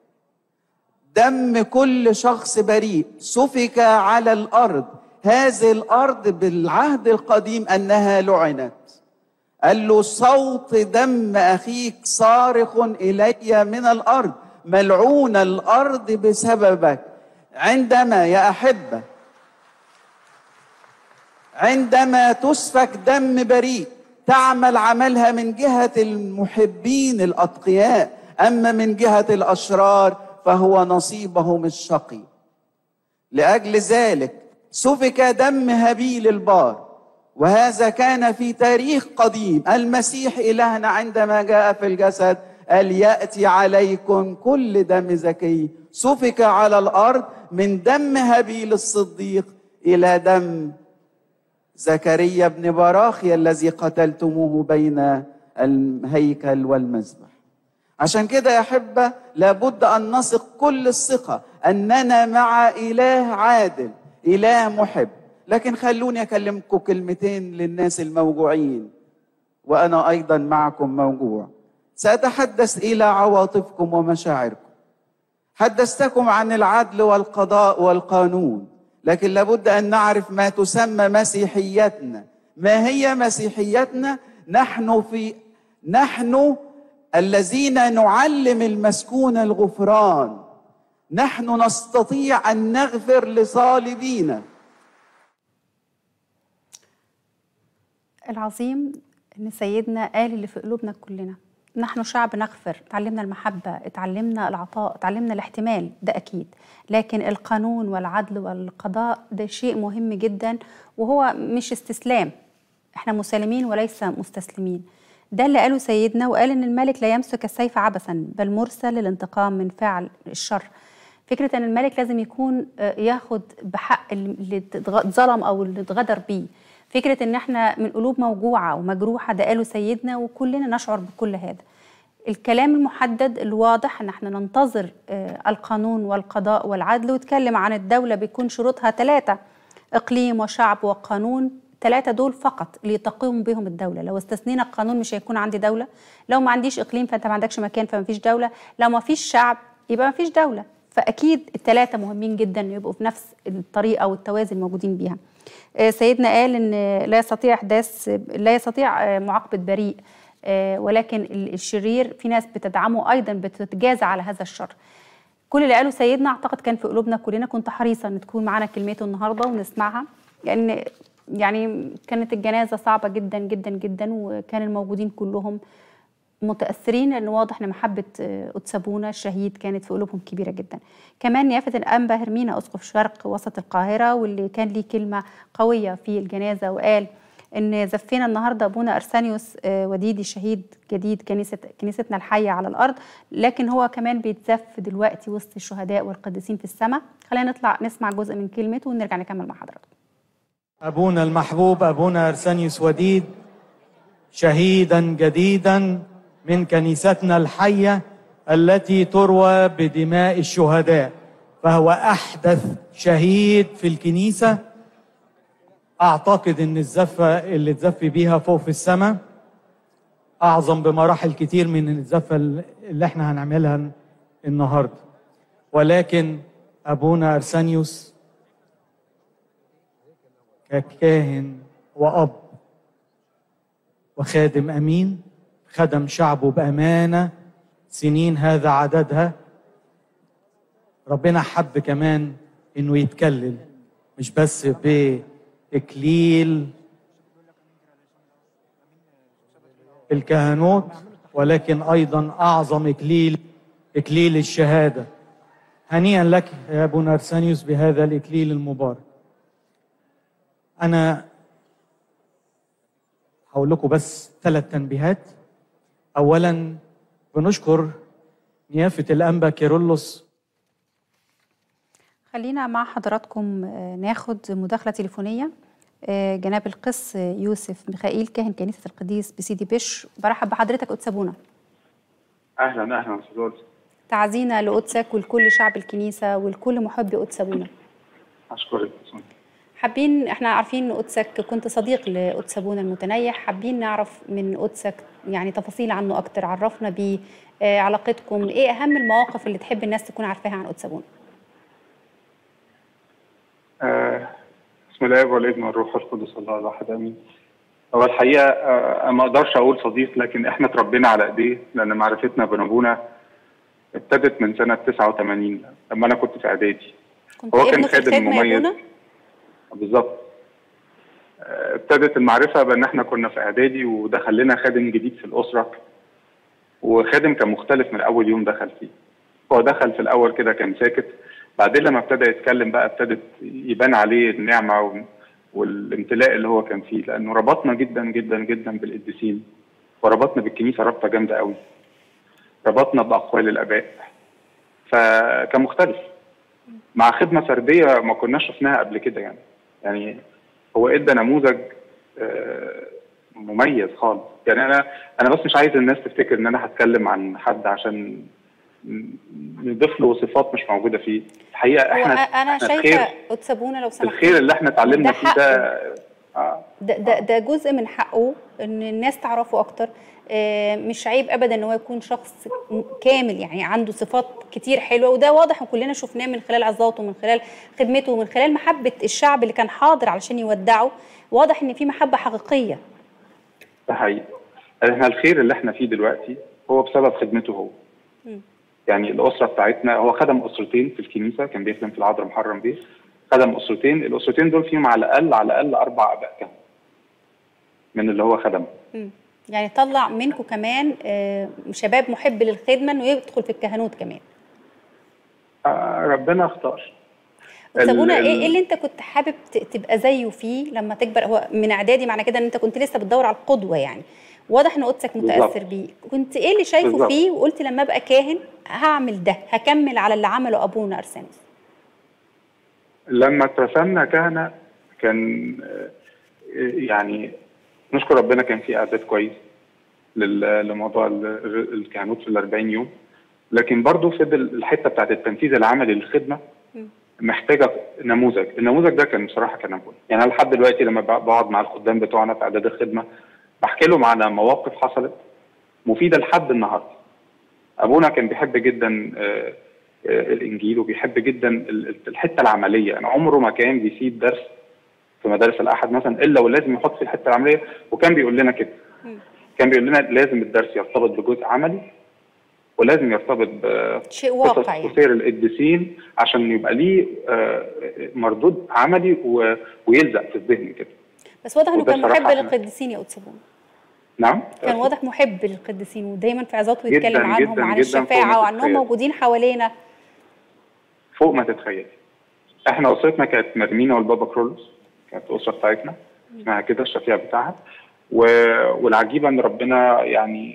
دم كل شخص بريء سفك على الأرض. هذه الأرض بالعهد القديم أنها لعنت. قال له: صوت دم أخيك صارخ إلي من الأرض، ملعون الأرض بسببك. عندما يا أحبة عندما تسفك دم بريء تعمل عملها من جهة المحبين الأتقياء، أما من جهة الأشرار فهو نصيبهم الشقي. لأجل ذلك سفك دم هابيل البار، وهذا كان في تاريخ قديم. المسيح إلهنا عندما جاء في الجسد قال: يأتي عليكم كل دم زكي سفك على الأرض، من دم هابيل الصديق إلى دم زكريا بن براخيا الذي قتلتموه بين الهيكل والمذبح. عشان كده يا أحبة لابد أن نثق كل الثقة أننا مع إله عادل، إله محب. لكن خلوني أكلمكم كلمتين للناس الموجوعين، وأنا أيضا معكم موجوع. سأتحدث إلى عواطفكم ومشاعركم. حدثتكم عن العدل والقضاء والقانون، لكن لابد أن نعرف ما تسمى مسيحيتنا. ما هي مسيحيتنا؟ نحن في نحن الذين نعلم المسكون الغفران. نحن نستطيع أن نغفر لصالبينا. العظيم ان سيدنا قال اللي في قلوبنا كلنا. نحن شعب نغفر، تعلمنا المحبة، اتعلمنا العطاء، اتعلمنا الاحتمال، ده أكيد. لكن القانون والعدل والقضاء ده شيء مهم جدا، وهو مش استسلام. احنا مسالمين وليس مستسلمين. ده اللي قاله سيدنا، وقال ان الملك لا يمسك السيف عبثا، بل مرسل للانتقام من فعل الشر. فكرة ان الملك لازم يكون ياخد بحق اللي اتظلم او اللي اتغدر بيه. فكرة ان احنا من قلوب موجوعة ومجروحة، ده قاله سيدنا، وكلنا نشعر بكل هذا. الكلام المحدد الواضح ان احنا ننتظر القانون والقضاء والعدل. ويتكلم عن الدولة بيكون شروطها ثلاثة: اقليم وشعب وقانون. ثلاثة دول فقط اللي تقوم بهم الدولة. لو استثنينا القانون مش هيكون عندي دولة. لو ما عنديش اقليم فانت ما عندكش مكان فما فيش دولة. لو ما فيش شعب يبقى ما فيش دولة. فاكيد الثلاثة مهمين جدا يبقوا في نفس الطريقة والتوازي الموجودين بيها. سيدنا قال ان لا يستطيع احداث لا يستطيع معاقبه بريء، ولكن الشرير في ناس بتدعمه ايضا بتتجازى على هذا الشر. كل اللي قاله سيدنا اعتقد كان في قلوبنا كلنا. كنت حريصه ان تكون معانا كلمته النهارده ونسمعها، لان يعني, يعني كانت الجنازه صعبه جدا جدا جدا، وكان الموجودين كلهم متاثرين، لان واضح ان محبه قدس ابونا الشهيد كانت في قلوبهم كبيره جدا. كمان نيافه الانبا هرمينا اسقف شرق وسط القاهره، واللي كان ليه كلمه قويه في الجنازه، وقال ان زفينا النهارده ابونا ارسانيوس وديدي الشهيد جديد كنيسه كنيستنا الحيه على الارض، لكن هو كمان بيتزف دلوقتي وسط الشهداء والقديسين في السماء. خلينا نطلع نسمع جزء من كلمته ونرجع نكمل مع حضراتكم. أبونا المحبوب أبونا أرسانيوس وديد شهيدا جديدا من كنيستنا الحية التي تروى بدماء الشهداء، فهو أحدث شهيد في الكنيسة. أعتقد أن الزفة اللي اتزف بيها فوق في السماء أعظم بمراحل كتير من الزفة اللي احنا هنعملها النهاردة. ولكن أبونا أرسانيوس ككاهن وأب وخادم أمين خدم شعبه بأمانة سنين هذا عددها. ربنا حب كمان إنه يتكلل مش بس بإكليل الكهنوت، ولكن أيضا أعظم إكليل إكليل الشهادة. هنيئا لك يا أبونا أرسانيوس بهذا الإكليل المبارك. أنا هقول لكم بس ثلاث تنبيهات. أولا بنشكر نيافة الأنبا كيرلس. خلينا مع حضراتكم ناخد مداخلة تليفونية. جناب القس يوسف ميخائيل كاهن كنيسة القديس بسيدي بش، برحب بحضرتك قدس أبونا. أهلا أهلا أستاذ. تعزينا لقدسك ولكل شعب الكنيسة ولكل محبي قدس أبونا. أشكرك. حابين، احنا عارفين ان قدسك كنت صديق لقدس أبونا المتنيح، حابين نعرف من قدسك يعني تفاصيل عنه أكتر. عرفنا بيه آه علاقتكم، إيه أهم المواقف اللي تحب الناس تكون عارفاها عن قدس أبونا؟ آه بسم الله والابن والروح القدس الله الواحد آمين. هو الحقيقة آه ما أقدرش أقول صديق، لكن إحنا اتربينا على إيديه، لأن معرفتنا بأبونا ابتدت من سنة تسعة وثمانين لما أنا كنت في إعدادي. هو كان خادم مميز بالظبط. ابتدت المعرفة بأن احنا كنا في إعدادي ودخل لنا خادم جديد في الأسرة، وخادم كان مختلف من أول يوم دخل فيه. هو دخل في الأول كده كان ساكت، بعدين لما ابتدى يتكلم بقى ابتدت يبان عليه النعمة والامتلاء اللي هو كان فيه، لأنه ربطنا جدا جدا جدا بالقديسين، وربطنا بالكنيسة ربطة جامدة قوي، ربطنا بأقوال الآباء، فكان مختلف مع خدمة فردية ما كناش شفناها قبل كده. يعني يعني هو ادى نموذج مميز خالص. يعني انا انا بس مش عايز الناس تفتكر ان انا هتكلم عن حد عشان نضيف له صفات مش موجوده فيه. الحقيقه احنا انا شايفه قدس أبونا لو سمحت، الخير اللي احنا اتعلمنا فيه ده ده, ده ده جزء من حقه ان الناس تعرفه اكتر. مش عيب ابدا ان هو يكون شخص كامل، يعني عنده صفات كتير حلوه، وده واضح وكلنا شفناه من خلال عظاته ومن خلال خدمته ومن خلال محبه الشعب اللي كان حاضر علشان يودعه. واضح ان في محبه حقيقيه. ده حقيقي. احنا الخير اللي احنا فيه دلوقتي هو بسبب خدمته هو. م. يعني الاسره بتاعتنا، هو خدم اسرتين في الكنيسه، كان بيخدم في العذراء محرم بيه، خدم اسرتين، الاسرتين دول فيهم على الاقل على الاقل اربع اباء كهنه من اللي هو خدمه. م. يعني طلع منكم كمان شباب محب للخدمه انه يدخل في الكهنوت كمان. آه ربنا اختار. قدس أبونا ايه اللي انت كنت حابب تبقى زيه فيه لما تكبر؟ هو من اعدادي، معنى كده ان انت كنت لسه بتدور على القدوه. يعني واضح ان قدسك متاثر بيه. كنت ايه اللي شايفه بالزبط. فيه وقلت لما ابقى كاهن هعمل ده، هكمل على اللي عمله ابونا أرسانيوس؟ لما اترسمنا كهنه كان يعني نشكر ربنا كان في اعداد كويس لموضوع الكهنوت في الأربعين يوم، لكن برضه فضل الحته بتاعت التنفيذ العملي للخدمه محتاجه نموذج. النموذج ده كان بصراحه كان ابونا. يعني انا لحد دلوقتي لما بقعد مع الخدام بتوعنا في اعداد الخدمه بحكي لهم على مواقف حصلت مفيده لحد النهارده. ابونا كان بيحب جدا الانجيل وبيحب جدا الحته العمليه. يعني عمره ما كان بيسيب درس في مدارس الاحد مثلا الا ولازم يحط في الحته العمليه، وكان بيقول لنا كده. كان بيقول لنا لازم الدرس يرتبط بجزء عملي، ولازم يرتبط بشيء واقعي يعني سير القديسين عشان يبقى ليه مردود عملي ويلزق في الذهن كده. بس واضح انه كان محب للقديسين يا قدس أبونا. نعم، كان واضح محب للقديسين ودايما في عظاته يتكلم عنهم وعن الشفاعه وعنهم موجودين حوالينا فوق ما تتخيلي. احنا اسرتنا كانت مرمينا والبابا كرولوس، كانت الاسره بتاعتنا اسمها كده الشفيع بتاعها. والعجيبه ان ربنا يعني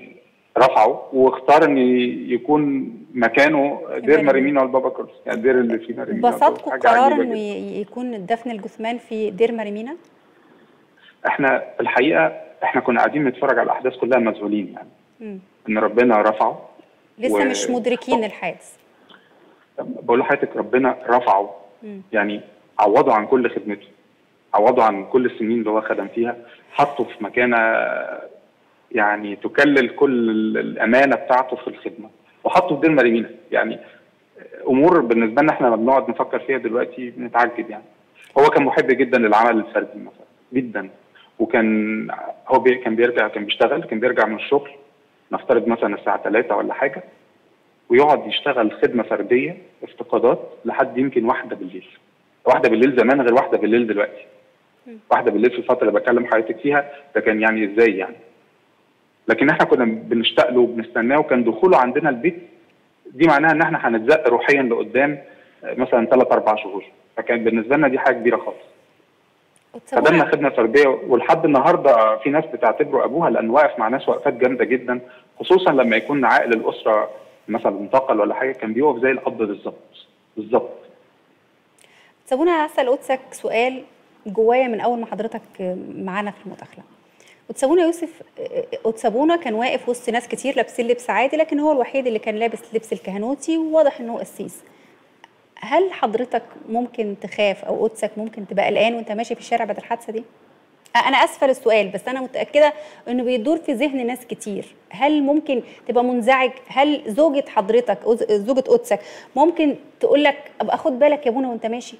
رفعه واختار ان يكون مكانه دير ماريمينا والبابا كرولوس، يعني الدير اللي فيه ماريمينا. بسطكم قرار انه يكون دفن الجثمان في دير ماريمينا؟ احنا في الحقيقه احنا كنا قاعدين نتفرج على الاحداث كلها مذهولين، يعني م. ان ربنا رفعه. لسه و... مش مدركين الحادث. بقول لحضرتك ربنا رفعه، م. يعني عوضه عن كل خدمته، عوضه عن كل السنين اللي هو خدم فيها، حطه في مكانه يعني تكلل كل الامانه بتاعته في الخدمه، وحطه في دير ماريمينا. يعني امور بالنسبه لنا احنا لما بنقعد نفكر فيها دلوقتي بنتعجب. يعني هو كان محب جدا للعمل الفردي مثلا جدا، وكان هو بي كان بيرجع كان بيشتغل كان بيرجع من الشغل نفترض مثلا الساعه ثلاثة ولا حاجه، ويقعد يشتغل خدمه فرديه افتقادات لحد يمكن واحده بالليل. واحده بالليل زمان غير واحده بالليل دلوقتي. واحده بالليل في الفتره اللي بكلم حضرتك فيها ده كان يعني ازاي يعني. لكن احنا كنا بنشتاق له وبنستناه، وكان دخوله عندنا البيت دي معناها ان احنا هنتزق روحيا لقدام مثلا ثلاث اربع شهور، فكان بالنسبه لنا دي حاجه كبيره خالص. قدمنا خدمه فرديه، ولحد النهارده في ناس بتعتبره ابوها لانه واقف مع ناس وقفات جامده جدا، خصوصا لما يكون عائل الاسره مثلا انتقل ولا حاجه كان بيقف زي الاب بالظبط بالظبط. سابونا هسأل قدسك سؤال جوايا من اول ما حضرتك معانا في المداخله. وتسابونا يوسف، وتسابونا كان واقف وسط ناس كتير لابسين لبس عادي، لكن هو الوحيد اللي كان لابس لبس الكهنوتي وواضح انه قسيس. هل حضرتك ممكن تخاف او قدسك ممكن تبقى قلقان وانت ماشي في الشارع بعد الحادثه دي؟ انا اسفه للسؤال بس انا متاكده انه بيدور في ذهن ناس كتير. هل ممكن تبقى منزعج؟ هل زوجة حضرتك زوجة قدسك ممكن تقول لك ابقى خد بالك يا ابونا وانت ماشي؟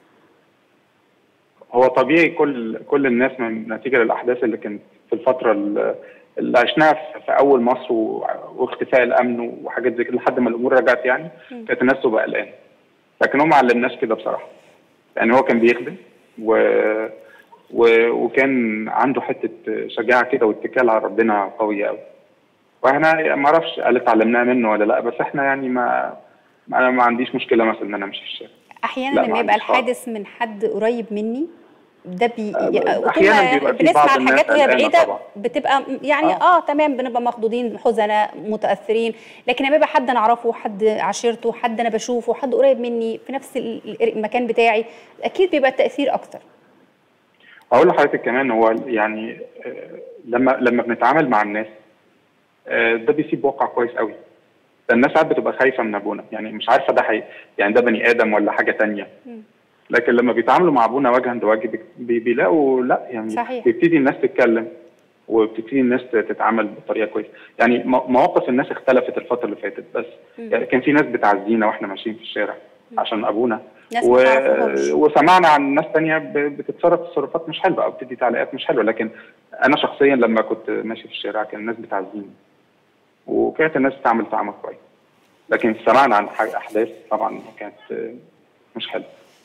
هو طبيعي كل كل الناس من نتيجه للاحداث اللي كانت في الفتره اللي عشناها في اول مصر واختفاء الامن وحاجات زي كده لحد ما الامور رجعت، يعني كانت الناس تبقى قلقانه. لكن هو ما علمناش كده بصراحه. يعني هو كان بيخدم و... و... وكان عنده حته شجاعه كده واتكال على ربنا قويه قوي. واحنا ما اعرفش قال اتعلمناها منه ولا لا، بس احنا يعني ما انا ما عنديش مشكله مثلا ان انا امشي في الشارع. احيانا لما يبقى الحادث من حد قريب مني ده بي احيانا بيبقى في بنسمع بعض الحاجات وهي بعيده طبعا. بتبقى يعني اه, آه تمام بنبقى مخضوضين حزناء متاثرين، لكن لما يبقى حد انا اعرفه، حد عشيرته، حد انا بشوفه، حد قريب مني في نفس المكان بتاعي، اكيد بيبقى التاثير اكتر. اقول لحضرتك كمان هو يعني لما لما بنتعامل مع الناس ده بيسيب واقع كويس قوي. ده الناس ساعات بتبقى خايفه من ابونا، يعني مش عارفه ده حي... يعني ده بني ادم ولا حاجه ثانيه. لكن لما بيتعاملوا مع ابونا وجها لوجه بيلاقوا لا، يعني صحيح. بيبتدي الناس تتكلم وبتبتدي الناس تتعامل بطريقه كويسه. يعني مواقف الناس اختلفت الفتره اللي فاتت، بس يعني كان في ناس بتعزينا واحنا ماشيين في الشارع م. عشان ابونا و... وسمعنا عن ناس ثانيه بتتصرف تصرفات مش حلوه او بتدي تعليقات مش حلوه. لكن انا شخصيا لما كنت ماشي في الشارع كان الناس بتعزيني وكانت الناس بتعمل تعامل كويس. لكن سمعنا عن احداث طبعا كانت مش حلوه.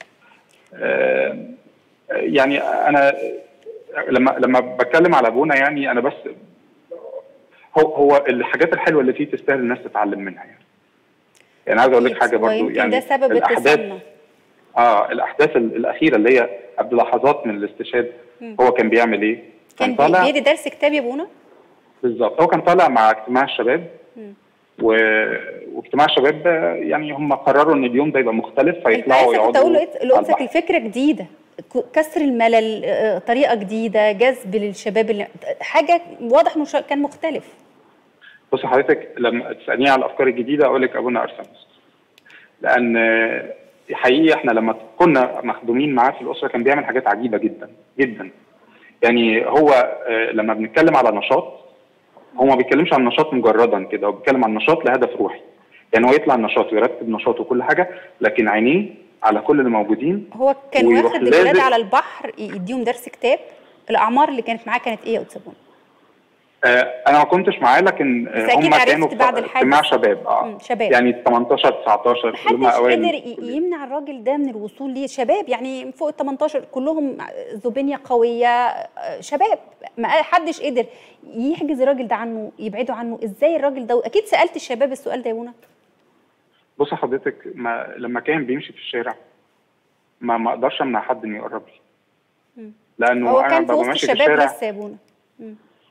يعني انا لما لما بتكلم على ابونا يعني انا بس هو هو الحاجات الحلوه اللي فيه تستاهل الناس تتعلم منها. يعني يعني عايز اقول لك حاجه برضو، يعني ده سبب الاحداث اه الاحداث الاخيره اللي هي قبل لحظات من الاستشهاد هو كان بيعمل ايه؟ كان, كان بيدي درس كتاب يا ابونا؟ بالظبط. هو كان طالع مع اجتماع الشباب و... واجتماع الشباب يعني هم قرروا ان اليوم ده يبقى مختلف فيطلعوا يقعدوا. كنت اقول لقدسك الفكره جديده، كسر الملل، طريقه جديده، جذب للشباب، اللي حاجه واضح انه كان مختلف. بص حضرتك لما تسالني على الافكار الجديده اقول لك ابونا ارسانيوس، لان حقيقي احنا لما كنا مخدومين معاه في الاسره كان بيعمل حاجات عجيبه جدا جدا. يعني هو لما بنتكلم على نشاط هو ما بيتكلمش عن نشاط مجردا كده، هو بيتكلم عن نشاط لهدف روحي. يعني هو يطلع النشاط ويرتب نشاطه وكل حاجه، لكن عينيه على كل اللي موجودين. هو كان واخد الولاد على البحر يديهم درس كتاب. الاعمار اللي كانت معاه كانت ايه يا استاذ بونا؟ آه انا ما كنتش معاه، لكن هم كانوا بعد اجتماع شباب اه شباب يعني ثمانية عشر تسعتاشر محدش قدر يمنع الراجل ده من الوصول ليه. شباب يعني فوق ال تمنتاشر كلهم ذوبينيا قويه، شباب ما حدش قدر يحجز الراجل ده عنه، يبعده عنه. ازاي الراجل ده؟ اكيد سالت الشباب السؤال ده يا بونا. بص حضرتك ما لما كان بيمشي في الشارع ما ما اقدرش امنع حد انه يقرب لي، لانه هو انا كان في وسط ماشي في الشباب الشارع لسه يا بونا.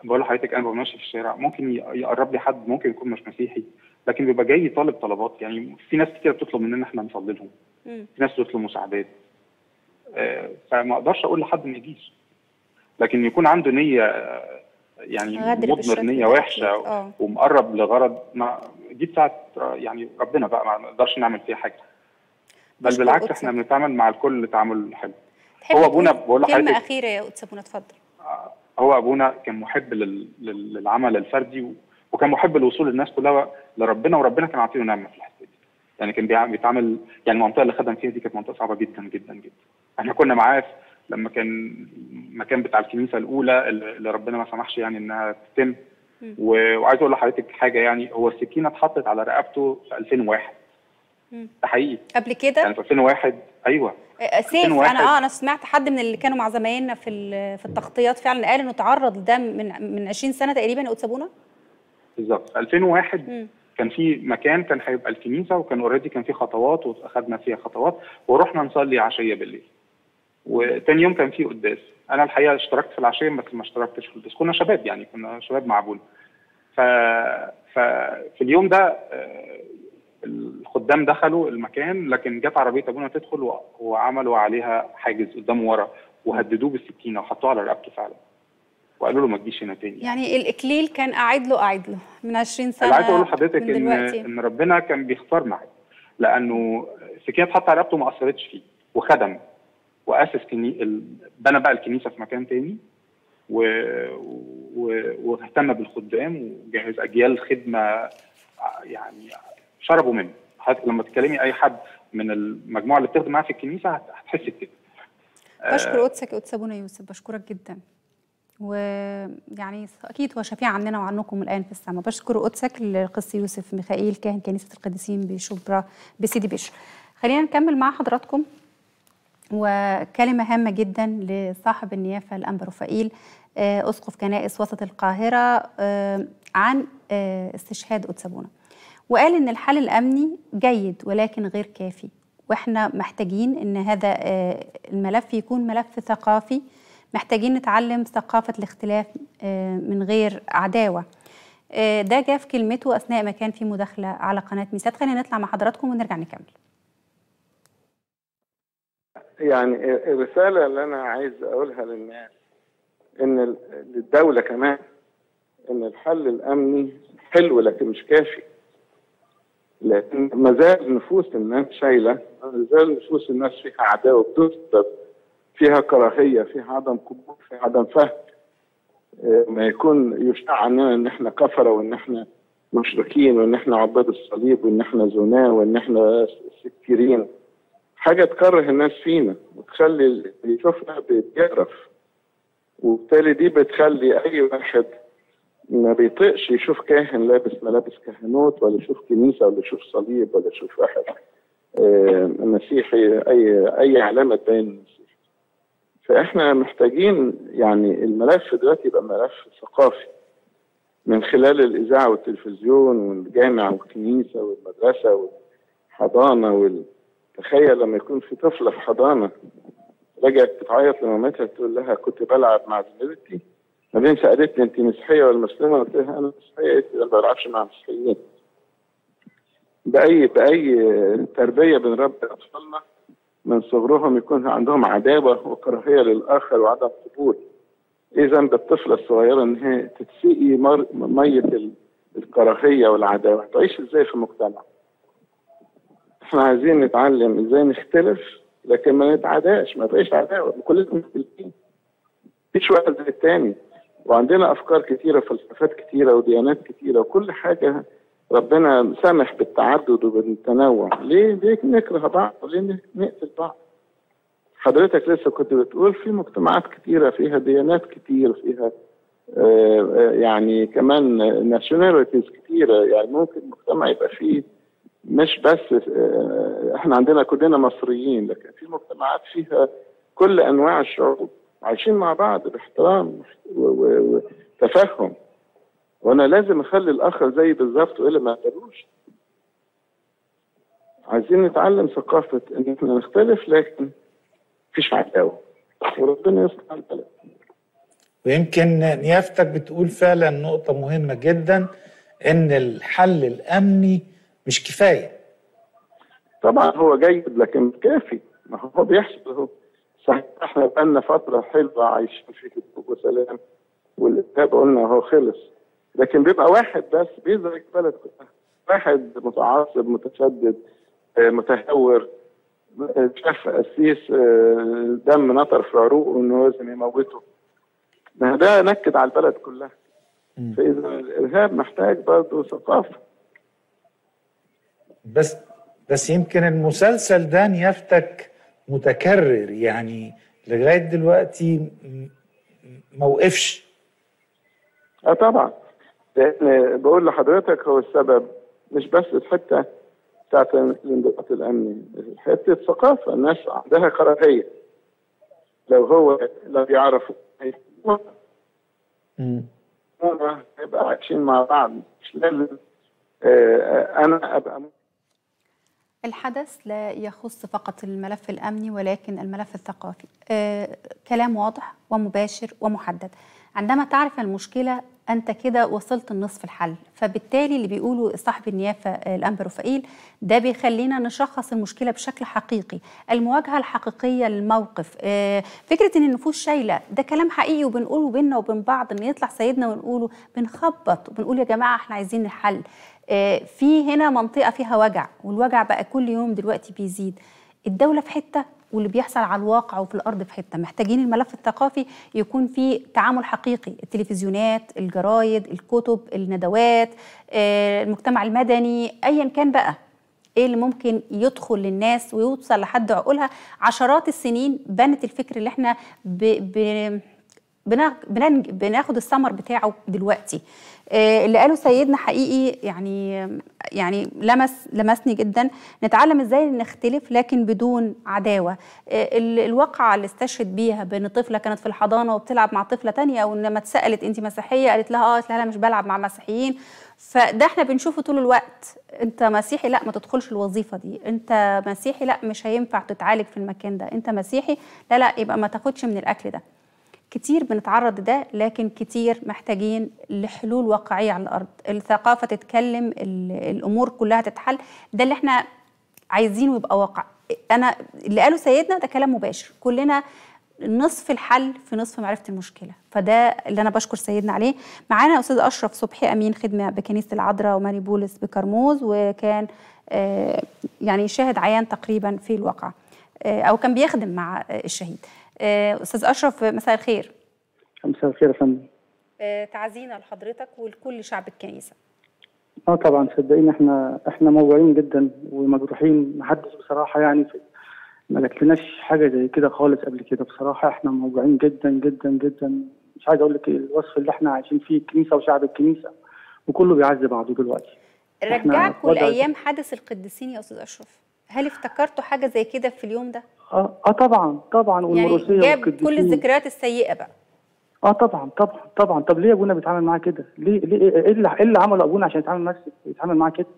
بقول لحضرتك انا ببقى ماشي في الشارع ممكن يقرب لي حد ممكن يكون مش مسيحي، لكن بيبقى جاي طالب طلبات. يعني في ناس كتير بتطلب مننا احنا نصلي لهم، في ناس بتطلب مساعدات. آه فما اقدرش اقول لحد ما يجيش، لكن يكون عنده نيه آه يعني مضمر نيه وحشه أوه. ومقرب لغرض، ما دي بتاعت يعني ربنا بقى، ما نقدرش نعمل فيها حاجه. بل بالعكس احنا بنتعامل مع الكل تعامل حلو. هو ابونا بقول لحضرتك كلمه اخيره يا قدس ابونا اتفضل. هو ابونا كان محب للعمل الفردي، وكان محب لوصول الناس كلها لربنا، وربنا كان عاطيله نعمه في الحته دي. يعني كان بيتعامل، يعني المنطقه اللي خدم فيها دي كانت منطقه صعبه جدا جدا جدا. احنا كنا معاه لما كان المكان بتاع الكنيسه الاولى اللي ربنا ما سمحش يعني انها تتم. وعايز اقول لحضرتك حاجه، يعني هو السكينه اتحطت على رقبته في ألفين وواحد. ده حقيقي. قبل كده؟ يعني في ألفين وواحد ايوه. سيف انا اه انا سمعت حد من اللي كانوا مع زمايلنا في في التغطيات فعلا قال انه تعرض لده من من عشرين سنه تقريبا يا قدس ابونا. بالظبط. في ألفين وواحد م. كان في مكان كان هيبقى الكنيسه، وكان اوريدي كان في خطوات واخدنا فيها خطوات، ورحنا نصلي عشيه بالليل. وتاني يوم كان في قداس. انا الحقيقه اشتركت في العشيه بس ما اشتركتش في القداس، كنا شباب يعني كنا شباب مع ابونا. ف ففي اليوم ده الخدام دخلوا المكان، لكن جت عربيه ابونا تدخل وعملوا عليها حاجز قدامه ورا، وهددوه بالسكينه وحطوها على رقبته فعلا، وقالوا له ما تجيش هنا تاني. يعني, يعني الاكليل كان قاعد له قاعد له من عشرين سنه. اللي عايز اقول لحضرتك ان ان ربنا كان بيختارنا، لانه السكينه اتحط على رقبته ما اثرتش فيه، وخدم واسس كني... بنى بقى الكنيسه في مكان تاني، و... و... واهتم بالخدام وجهز اجيال خدمه يعني شربوا منه. حضرتك لما تكلمي اي حد من المجموعه اللي بتخدم معاه في الكنيسه هتحس بكده. بشكر قدسك يا قدس ابونا يوسف، بشكرك جدا، ويعني اكيد هو شفيع عننا وعنكم الان في السماء. بشكر قدسك القس يوسف ميخائيل كاهن كنيسه القديسين بشبرا بسيدي بشر. خلينا نكمل مع حضراتكم، وكلمه هامه جدا لصاحب النيافه الانبا رفائيل اسقف كنائس وسط القاهره عن استشهاد قدس ابونا، وقال ان الحل الامني جيد ولكن غير كافي، واحنا محتاجين ان هذا الملف يكون ملف ثقافي، محتاجين نتعلم ثقافه الاختلاف من غير عداوه. ده جاء في كلمته اثناء ما كان في مداخله على قناه ميسات. خلينا نطلع مع حضراتكم ونرجع نكمل. يعني الرساله اللي انا عايز اقولها للناس ان للدوله كمان ان الحل الامني حلو لكن مش كافي، لكن ما زال نفوس الناس شايله، ما زال نفوس الناس فيها عداوه بدون سبب، فيها كراهيه، فيها عدم قبول، فيها عدم فهم. ما يكون يشاع عننا ان احنا كفره وان احنا مشركين وان احنا عباد الصليب وان احنا زنا وان احنا سكرين، حاجه تكره الناس فينا وتخلي اللي يشوفنا بيتجرف، وبالتالي دي بتخلي اي واحد ما بيطيقش يشوف كاهن لابس ملابس كهنوت، ولا يشوف كنيسه، ولا يشوف صليب، ولا يشوف واحد مسيحي اي اي علامه تبين المسيح. فاحنا محتاجين يعني الملف دلوقتي يبقى ملف ثقافي من خلال الاذاعه والتلفزيون والجامع والكنيسه والمدرسه والحضانه وال... تخيل لما يكون في طفله في حضانه رجعت بتعيط لمامتها تقول لها كنت بلعب مع زميلتي، بعدين سالتني انت مسيحيه ولا مسلمه؟ قلت لها انا مسيحيه. قالت لي انا ما بلعبش مع مسيحيين. باي باي تربيه بنربي اطفالنا من صغرهم يكون عندهم عداوه وكراهيه للاخر وعدم قبول. ايه ذنب الطفله الصغيره ان هي تتسقي ميه الكراهيه والعداوه؟ تعيش ازاي في المجتمع؟ احنا عايزين نتعلم ازاي نختلف لكن ما نتعداش، ما بقاش عداوه، كلنا مختلفين، مفيش واحد زي التاني، وعندنا افكار كتيره وفلسفات كتيره وديانات كتيره وكل حاجه ربنا سامح بالتعدد وبالتنوع. ليه ليه نكره بعض؟ ليه نقتل بعض؟ حضرتك لسه كنت بتقول في مجتمعات كتيره فيها ديانات كتير، فيها آه يعني كمان ناشوناليتيز كتيره، يعني ممكن مجتمع يبقى فيه مش بس آه احنا عندنا كلنا مصريين، لكن في مجتمعات فيها كل انواع الشعوب عايشين مع بعض باحترام وتفهم، وانا لازم اخلي الاخر زي بالظبط والا ما اقدروش. عايزين نتعلم ثقافه ان احنا نختلف لكن مفيش عداوه، وربنا يصلح البلد. ويمكن نيافتك بتقول فعلا نقطة مهمة جدا، ان الحل الامني مش كفاية. طبعا هو جيد لكن كافي، ما هو بيحصل اهو. صحيح احنا بقالنا فترة حلوة عايشين في هدوء وسلام والارهاب قلنا اهو خلص، لكن بيبقى واحد بس بيزرق البلد كلها، واحد متعصب متشدد متهور شاف قسيس دم نطر في عروقه انه لازم يموته، ده نكد على البلد كلها. فاذا الارهاب محتاج برضه ثقافه. بس بس يمكن المسلسل ده نيافتك متكرر، يعني لغايه دلوقتي ما وقفش. اه طبعا، لان بقول لحضرتك هو السبب مش بس الحته بتاعت الانضباط الامني، حته ثقافه، الناس عندها كراهيه. لو هو لو يعرفوا امم هيبقى عايشين مع بعض، مش لازم آه انا ابقى. الحدث لا يخص فقط الملف الامني ولكن الملف الثقافي. آه كلام واضح ومباشر ومحدد. عندما تعرف المشكله أنت كده وصلت النصف الحل، فبالتالي اللي بيقوله صاحب النيافة الأنبا رفائيل ده بيخلينا نشخص المشكلة بشكل حقيقي، المواجهة الحقيقية للموقف. فكرة إن النفوس شايلة ده كلام حقيقي وبنقوله بينا وبين بعض، إن يطلع سيدنا ونقوله بنخبط وبنقول يا جماعة إحنا عايزين الحل. في هنا منطقة فيها وجع، والوجع بقى كل يوم دلوقتي بيزيد. الدولة في حتة واللي بيحصل على الواقع وفي الأرض في حتة. محتاجين الملف الثقافي يكون فيه تعامل حقيقي، التلفزيونات، الجرايد، الكتب، الندوات، المجتمع المدني، أيا كان بقى إيه اللي ممكن يدخل للناس ويوصل لحد عقولها. عشرات السنين بنت الفكر اللي احنا ب... ب... بناخد الثمر بتاعه دلوقتي. اللي قاله سيدنا حقيقي يعني يعني لمس لمسني جدا. نتعلم ازاي نختلف لكن بدون عداوه. الواقعه اللي استشهد بيها بين طفله كانت في الحضانه وبتلعب مع طفله ثانيه، ولما اتسالت انت مسيحيه قالت لها اه، قالت لها لا مش بلعب مع مسيحيين. فده احنا بنشوفه طول الوقت. انت مسيحي لا ما تدخلش الوظيفه دي، انت مسيحي لا مش هينفع تتعالج في المكان ده، انت مسيحي لا لا يبقى ما تاخدش من الاكل ده. كتير بنتعرض ده، لكن كتير محتاجين لحلول واقعية على الأرض. الثقافة تتكلم، الأمور كلها تتحل. ده اللي احنا عايزينه يبقى واقع. أنا اللي قاله سيدنا ده كلام مباشر، كلنا نصف الحل في نصف معرفة المشكلة. فده اللي أنا بشكر سيدنا عليه. معانا أستاذ أشرف صبحي أمين خدمة بكنيسة العذراء وماري بولس بكرموز، وكان آه يعني شاهد عيان تقريبا في الواقع، آه أو كان بيخدم مع آه الشهيد. أستاذ أشرف مساء الخير. مساء الخير يا فندم. تعزينا لحضرتك ولكل شعب الكنيسة. اه طبعا صدقيني احنا احنا موجوعين جدا ومجروحين. محدش بصراحة يعني ما جاتلناش حاجة زي كده خالص قبل كده. بصراحة احنا موجوعين جدا جدا جدا. مش عايز اقول لك الوصف اللي احنا عايشين فيه الكنيسة وشعب الكنيسة، وكله بيعذب بعضه دلوقتي. رجعكم لأيام حادث القديسين يا أستاذ أشرف، هل افتكرتوا حاجة زي كده في اليوم ده؟ اه اه طبعا طبعا. والمروسيه يعني جاب كل الذكريات السيئه بقى. اه طبعا طبعا طبعا. طب ليه ابونا بيتعامل معاه كده؟ ليه ليه ايه اللي ايه اللي عمله ابونا عشان يتعامل معاه يتعامل معاه كده؟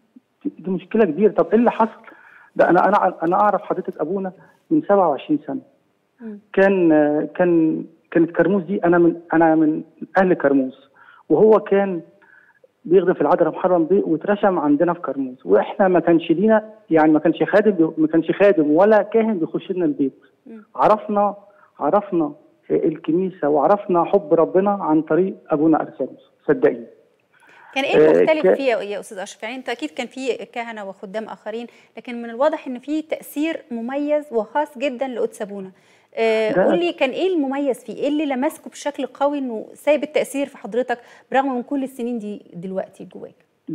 دي مشكله كبيره. طب ايه اللي حصل؟ ده انا انا انا اعرف حضرتك ابونا من سبعة وعشرين سنه. م. كان كان كانت كرموز دي انا من انا من اهل كرموز، وهو كان بيخدم في العذراء محرم بيه واترشم عندنا في كرموز، واحنا ما كانش لينا يعني ما كانش خادم ما كانش خادم ولا كاهن بيخش لنا البيت. م. عرفنا عرفنا الكنيسه وعرفنا حب ربنا عن طريق ابونا ارسانيوس. صدقيني. كان ايه المختلف آه ك... فيه يا استاذ اشرف؟ يعني انت اكيد كان في كهنه وخدام اخرين، لكن من الواضح ان في تاثير مميز وخاص جدا لقدس ابونا. آه قول لي كان ايه المميز فيه؟ ايه اللي لمسكه بشكل قوي انه سايب التاثير في حضرتك برغم من كل السنين دي دلوقتي جواك؟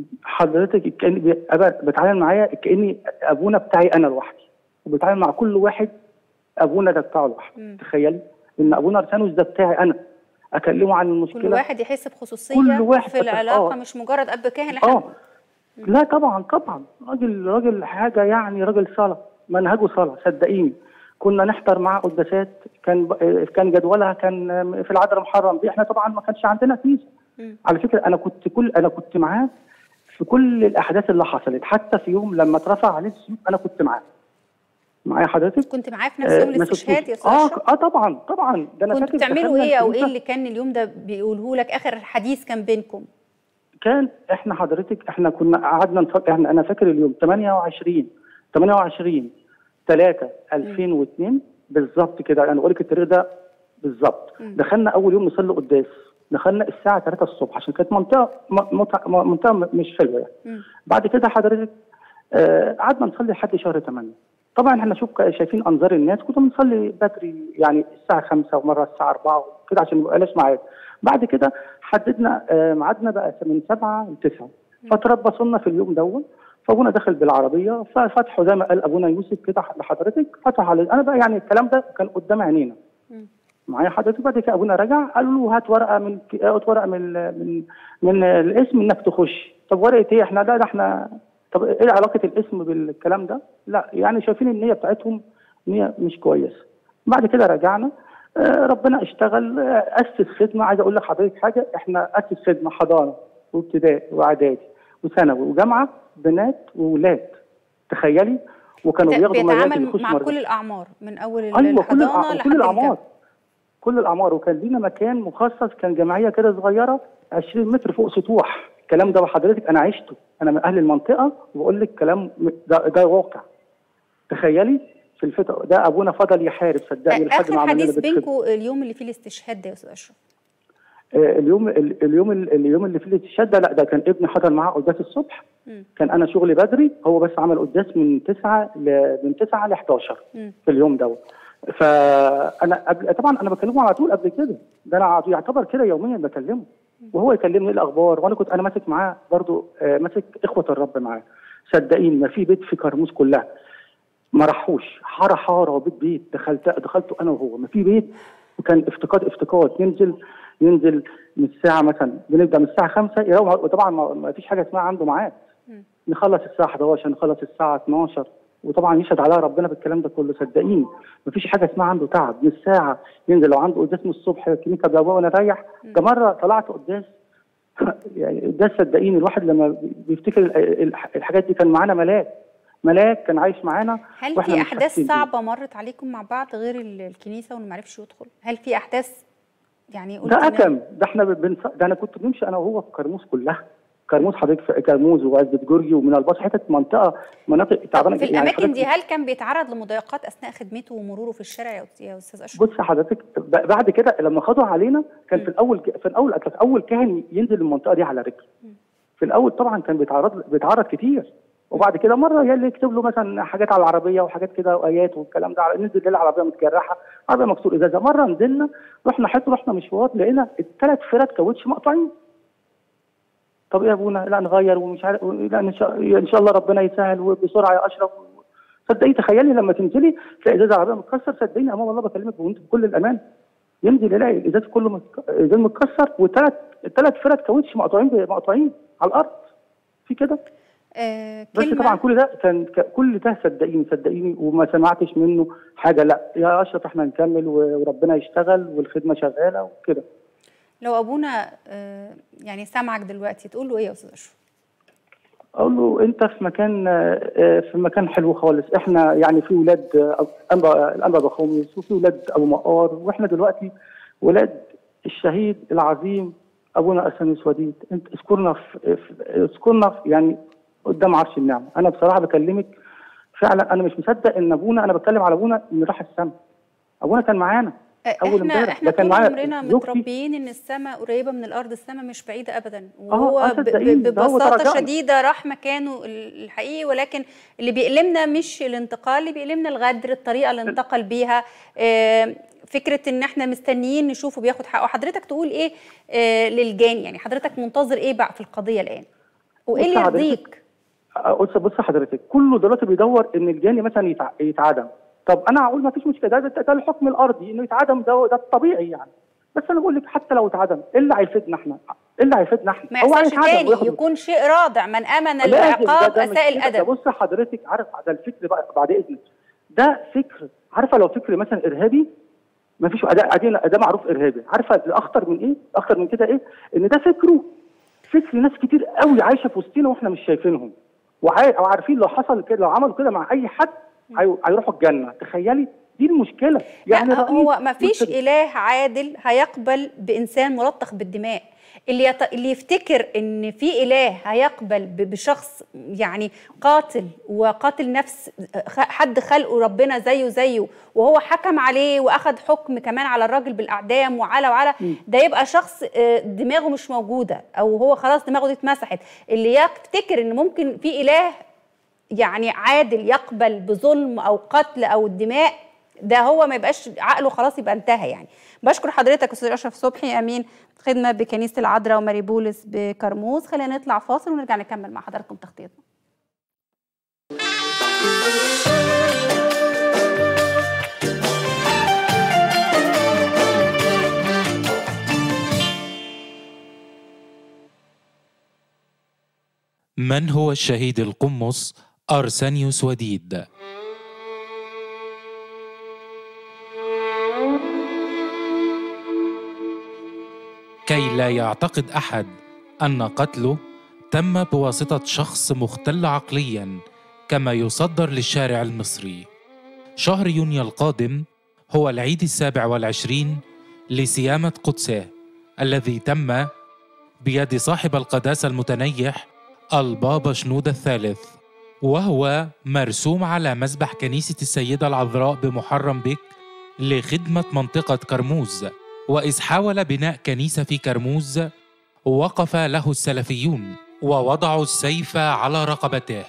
حضرتك كاني بتعامل معايا كاني ابونا بتاعي انا لوحدي، وبتعامل مع كل واحد ابونا ده بتاعه لوحده. تخيلي ان ابونا ارسانيوس ده بتاعي انا، اكلمه عن المشكله. كل واحد يحس بخصوصيه كل واحد في العلاقه. آه. مش مجرد اب كاهن. اه لا طبعا طبعا. راجل راجل حاجه يعني راجل صلاه، منهجه صلاه. صدقيني كنا نحضر معاه قداسات، كان كان جدولها كان في العذراء محرم بيه. احنا طبعا ما كانش عندنا كنيسه. على فكره انا كنت كل انا كنت معاه في كل الاحداث اللي حصلت، حتى في يوم لما اترفع عليه السيوف انا كنت معاه. معايا حضرتك؟ كنت معاه في نفس يوم الاستشهاد يا استاذ اه اشرف؟ اه طبعا طبعا ده انا كنتوا فاكر بتعملوا دخلنا ايه او ايه الكنيسة. اللي كان اليوم ده بيقوله لك؟ اخر حديث كان بينكم؟ كان احنا حضرتك احنا كنا قعدنا نفكر، احنا انا فاكر اليوم ثمانية وعشرين ثمانية وعشرين ثلاثة ألفين واثنين بالظبط كده، انا بقول لك التاريخ ده بالظبط. دخلنا اول يوم نصلي قداس، دخلنا الساعه ثلاثة الصبح عشان كانت منطقه م- منطقه مش حلوه يعني. م. بعد كده حضرتك آه قعدنا نصلي لحد شهر ثمانية. طبعا احنا شوف شايفين انظار الناس، كنا بنصلي بدري يعني الساعه خمسة ومره الساعه أربعة كده عشان ما يبقاش ميعاد. بعد كده حددنا آه ميعادنا بقى من سبعة لتسعة، فتربصنا في اليوم دوت. فابونا دخل بالعربيه ففتحوا زي ما قال ابونا يوسف كده لحضرتك، فتح على انا بقى يعني الكلام ده كان قدام عينينا معايا حضرتك. بعد كده ابونا رجع قالوا له هات ورقه من هات ورقه من من من الاسم انك تخش. طب ورقه ايه؟ احنا لا ده احنا طب ايه علاقه الاسم بالكلام ده؟ لا يعني شايفين النيه بتاعتهم نيه مش كويسه. بعد كده رجعنا آه ربنا اشتغل آه اسس خدمه. عايز اقول لحضرتك حاجه، احنا اسس خدمه حضانه وابتدائي واعدادي وثانوي وجامعه بنات وولاد، تخيلي. وكانوا بياخدوا بيتعامل مع كل الاعمار من اول أيوة الحضانه لحد كل الاعمار كل الاعمار. وكان لينا مكان مخصص، كان جمعيه كده صغيره عشرين متر فوق سطوح. الكلام ده حضرتك انا عشته، انا من اهل المنطقه وبقول لك كلام ده, ده واقع. تخيلي في الفتره ده ابونا فضل يحارب صدقني لحد ما عملنا. اخر حديث بينكم اليوم اللي فيه الاستشهاد ده يا استاذ اشرف؟ اليوم اليوم اليوم اللي فيه الاستشهاد ده لا ده كان ابني حضر معاه قداس الصبح. م. كان انا شغلي بدري، هو بس عمل قداس من تسعة ل من تسعة ل حداشر في اليوم دوت. فانا قبل طبعا انا بكلمه على طول قبل كده، ده انا يعتبر كده يوميا بكلمه وهو يكلمني ايه الاخبار، وانا كنت انا ماسك معاه برضو آه ماسك اخوه الرب معاه. صدقيني ما في بيت في كرموز كلها ما راحوش، حاره حاره وبيت بيت دخلت دخلته انا وهو، ما في بيت. وكان افتقاد افتقاد ننزل ننزل من الساعه مثلا بنبدا من الساعه خمسة يروح، وطبعا ما فيش حاجه اسمها عنده ميعاد. نخلص الساعه حداشر نخلص الساعه اتناشر، وطبعا يشهد عليها ربنا بالكلام ده كله. صدقيني مفيش حاجه اسمها عنده تعب. من الساعه ينزل لو عنده قداس من الصبح الكنيسه بابا وانا رايح. ده مره طلعت قداس يعني قداس صدقيني الواحد لما بيفتكر الحاجات دي كان معانا ملاك ملاك كان عايش معانا. هل في احداث صعبه مرت عليكم مع بعض غير الكنيسه وما عرفش يدخل؟ هل في احداث يعني قلت ده أكم ده احنا بنص... ده انا كنت بنمشي انا وهو في كرموز كلها. كرموز حضرتك في كرموز وعزبة جورجي ومن الباص حتت منطقه مناطق تعبانه في الاماكن يعني دي. هل كان بيتعرض لمضايقات اثناء خدمته ومروره في الشارع يا استاذ اشرف؟ بص حضرتك بعد كده لما خدوا علينا كان م. في الاول في الاول كان اول كاهن ينزل المنطقه دي على رجله. في الاول طبعا كان بيتعرض بيتعرض كتير، وبعد كده مره يا اللي يكتب له مثلا حاجات على العربيه وحاجات كده وايات والكلام ده. ننزل نلاقي العربيه متجرحه، عربيه مكسور ازازه. مره نزلنا رحنا حته رحنا مشوار لقينا الثلاث فرد كاوتش مقطوعين. طب ايه يا ابونا؟ لا نغير ومش عارف، لا ان شاء, إن شاء الله ربنا يسهل وبسرعه يا اشرف. صدقني تخيلي لما تنزلي تلاقي ازازه عربيه متكسر. صدقني امام الله بكلمك وانت بكل الامان ينزل يلاقي الازاز كله متك... ازاز متكسر وثلاث الثلاث فرد كاوتش مقطوعين مقطوعين على الارض في كده. آه بس طبعا كل ده كان كل ده صدقيني صدقيني وما سمعتش منه حاجه. لا يا اشرف احنا نكمل وربنا يشتغل والخدمه شغاله وكده. لو ابونا آه يعني سامعك دلوقتي تقول له ايه يا استاذ اشرف؟ اقول له انت في مكان آه في مكان حلو خالص. احنا يعني في ولاد انبا الانبا بخوميس وفي ولاد ابو مقار، واحنا دلوقتي ولاد الشهيد العظيم ابونا ارسانيوس وديد. انت اذكرنا في اذكرنا في يعني قدام عرش النعمه. انا بصراحه بكلمك فعلا انا مش مصدق ان ابونا، انا بتكلم على ابونا ان راح السما. ابونا كان معانا اول امبارح. احنا احنا طول عمرنا متربيين ان السماء قريبه من الارض، السماء مش بعيده ابدا. وهو ببساطه شديده راح مكانه الحقيقي، ولكن اللي بيألمنا مش الانتقال، اللي بيألمنا الغدر، الطريقه اللي انتقل بيها. اه فكره ان احنا مستنيين نشوفه بياخد حقه. حضرتك تقول ايه اه للجاني؟ يعني حضرتك منتظر ايه بقى في القضيه الان؟ وايه اللي يرضيك؟ بص بص حضرتك كله دلوقتي بيدور ان الجاني مثلا يتعدم. طب انا هقول ما فيش مشكله، ده, ده الحكم الارضي انه يتعدم، ده ده الطبيعي يعني. بس انا بقول لك حتى لو اتعدم ايه اللي هيفيدنا احنا؟ ايه اللي هيفيدنا احنا؟ ما يحصلش تاني، يكون شيء رادع. من امن العقاب اساء الادب. بص حضرتك عارف ده الفكر بقى بعد اذنك، ده فكر. عارفه لو فكر مثلا ارهابي ما فيش اداه ده معروف ارهابي. عارفه الاخطر من ايه؟ الاخطر من كده ايه؟ ان ده فكره فكر ناس كتير قوي عايشه في وسطنا واحنا مش شايفينهم، وعارفين لو حصل كده، لو عملوا كده مع اي حد هي- هيروحوا الجنه. تخيلي دي المشكله. يعني رئيس هو ما فيش مستبد. اله عادل هيقبل بانسان ملطخ بالدماء. اللي يط... اللي يفتكر ان في اله هيقبل ب... بشخص يعني قاتل وقاتل نفس خ- حد خلقه ربنا زيه زيه، وهو حكم عليه واخد حكم كمان على الراجل بالاعدام وعلى وعلى ده، يبقى شخص آه، دماغه مش موجوده، او هو خلاص دماغه دي اتمسحت. اللي يفتكر ان ممكن في اله يعني عادل يقبل بظلم او قتل او الدماء، ده هو ما يبقاش عقله خلاص، يبقى انتهى يعني. بشكر حضرتك استاذ اشرف صبحي، امين خدمه بكنيسه العذراء وماري بولس بكرموز. خلينا نطلع فاصل ونرجع نكمل مع حضراتكم تغطيتنا. من هو الشهيد القمص أرسانيوس وديد؟ كي لا يعتقد أحد أن قتله تم بواسطة شخص مختل عقلياً كما يصدر للشارع المصري. شهر يونيو القادم هو العيد السابع والعشرين لسيامة قدسه الذي تم بيد صاحب القداسة المتنيح البابا شنودة الثالث، وهو مرسوم على مذبح كنيسة السيدة العذراء بمحرم بك لخدمة منطقة كرموز. وإذ حاول بناء كنيسة في كرموز وقف له السلفيون ووضعوا السيف على رقبته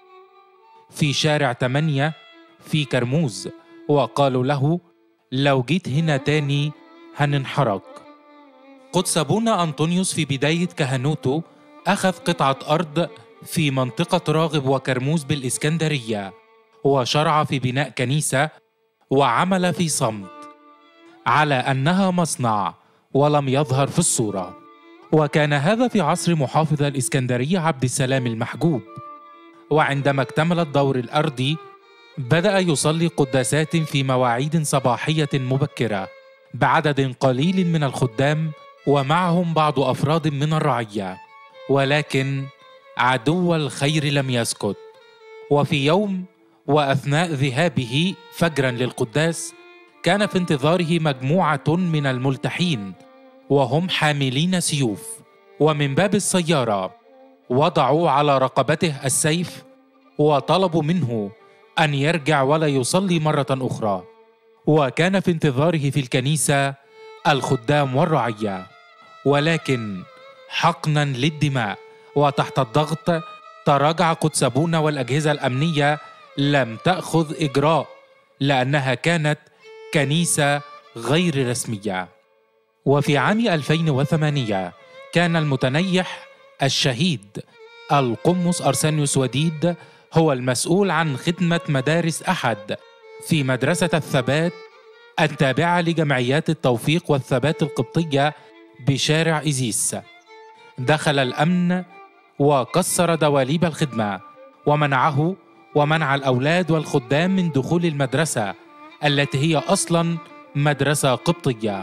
في شارع ثمانية في كرموز، وقالوا له لو جيت هنا تاني هننحرق. قدس أبونا أنطونيوس في بداية كهنوته أخذ قطعة أرض في منطقة راغب وكرموز بالإسكندرية، وشرع في بناء كنيسة وعمل في صمت على أنها مصنع ولم يظهر في الصورة. وكان هذا في عصر محافظ الإسكندرية عبد السلام المحجوب. وعندما اكتمل الدور الأرضي بدأ يصلي قداسات في مواعيد صباحية مبكرة بعدد قليل من الخدام ومعهم بعض أفراد من الرعية، ولكن عدو الخير لم يسكت. وفي يوم وأثناء ذهابه فجرا للقداس كان في انتظاره مجموعة من الملتحين وهم حاملين سيوف، ومن باب السيارة وضعوا على رقبته السيف وطلبوا منه أن يرجع ولا يصلي مرة أخرى. وكان في انتظاره في الكنيسة الخدام والرعية، ولكن حقنا للدماء وتحت الضغط تراجع قدس أبونا، والأجهزة الأمنية لم تأخذ إجراء لأنها كانت كنيسة غير رسمية. وفي عام ألفين وثمانية كان المتنيح الشهيد القمص أرسانيوس وديد هو المسؤول عن خدمة مدارس أحد في مدرسة الثبات التابعة لجمعيات التوفيق والثبات القبطية بشارع إيزيس. دخل الأمن وكسر دواليب الخدمة ومنعه ومنع الأولاد والخدام من دخول المدرسة التي هي أصلاً مدرسة قبطية.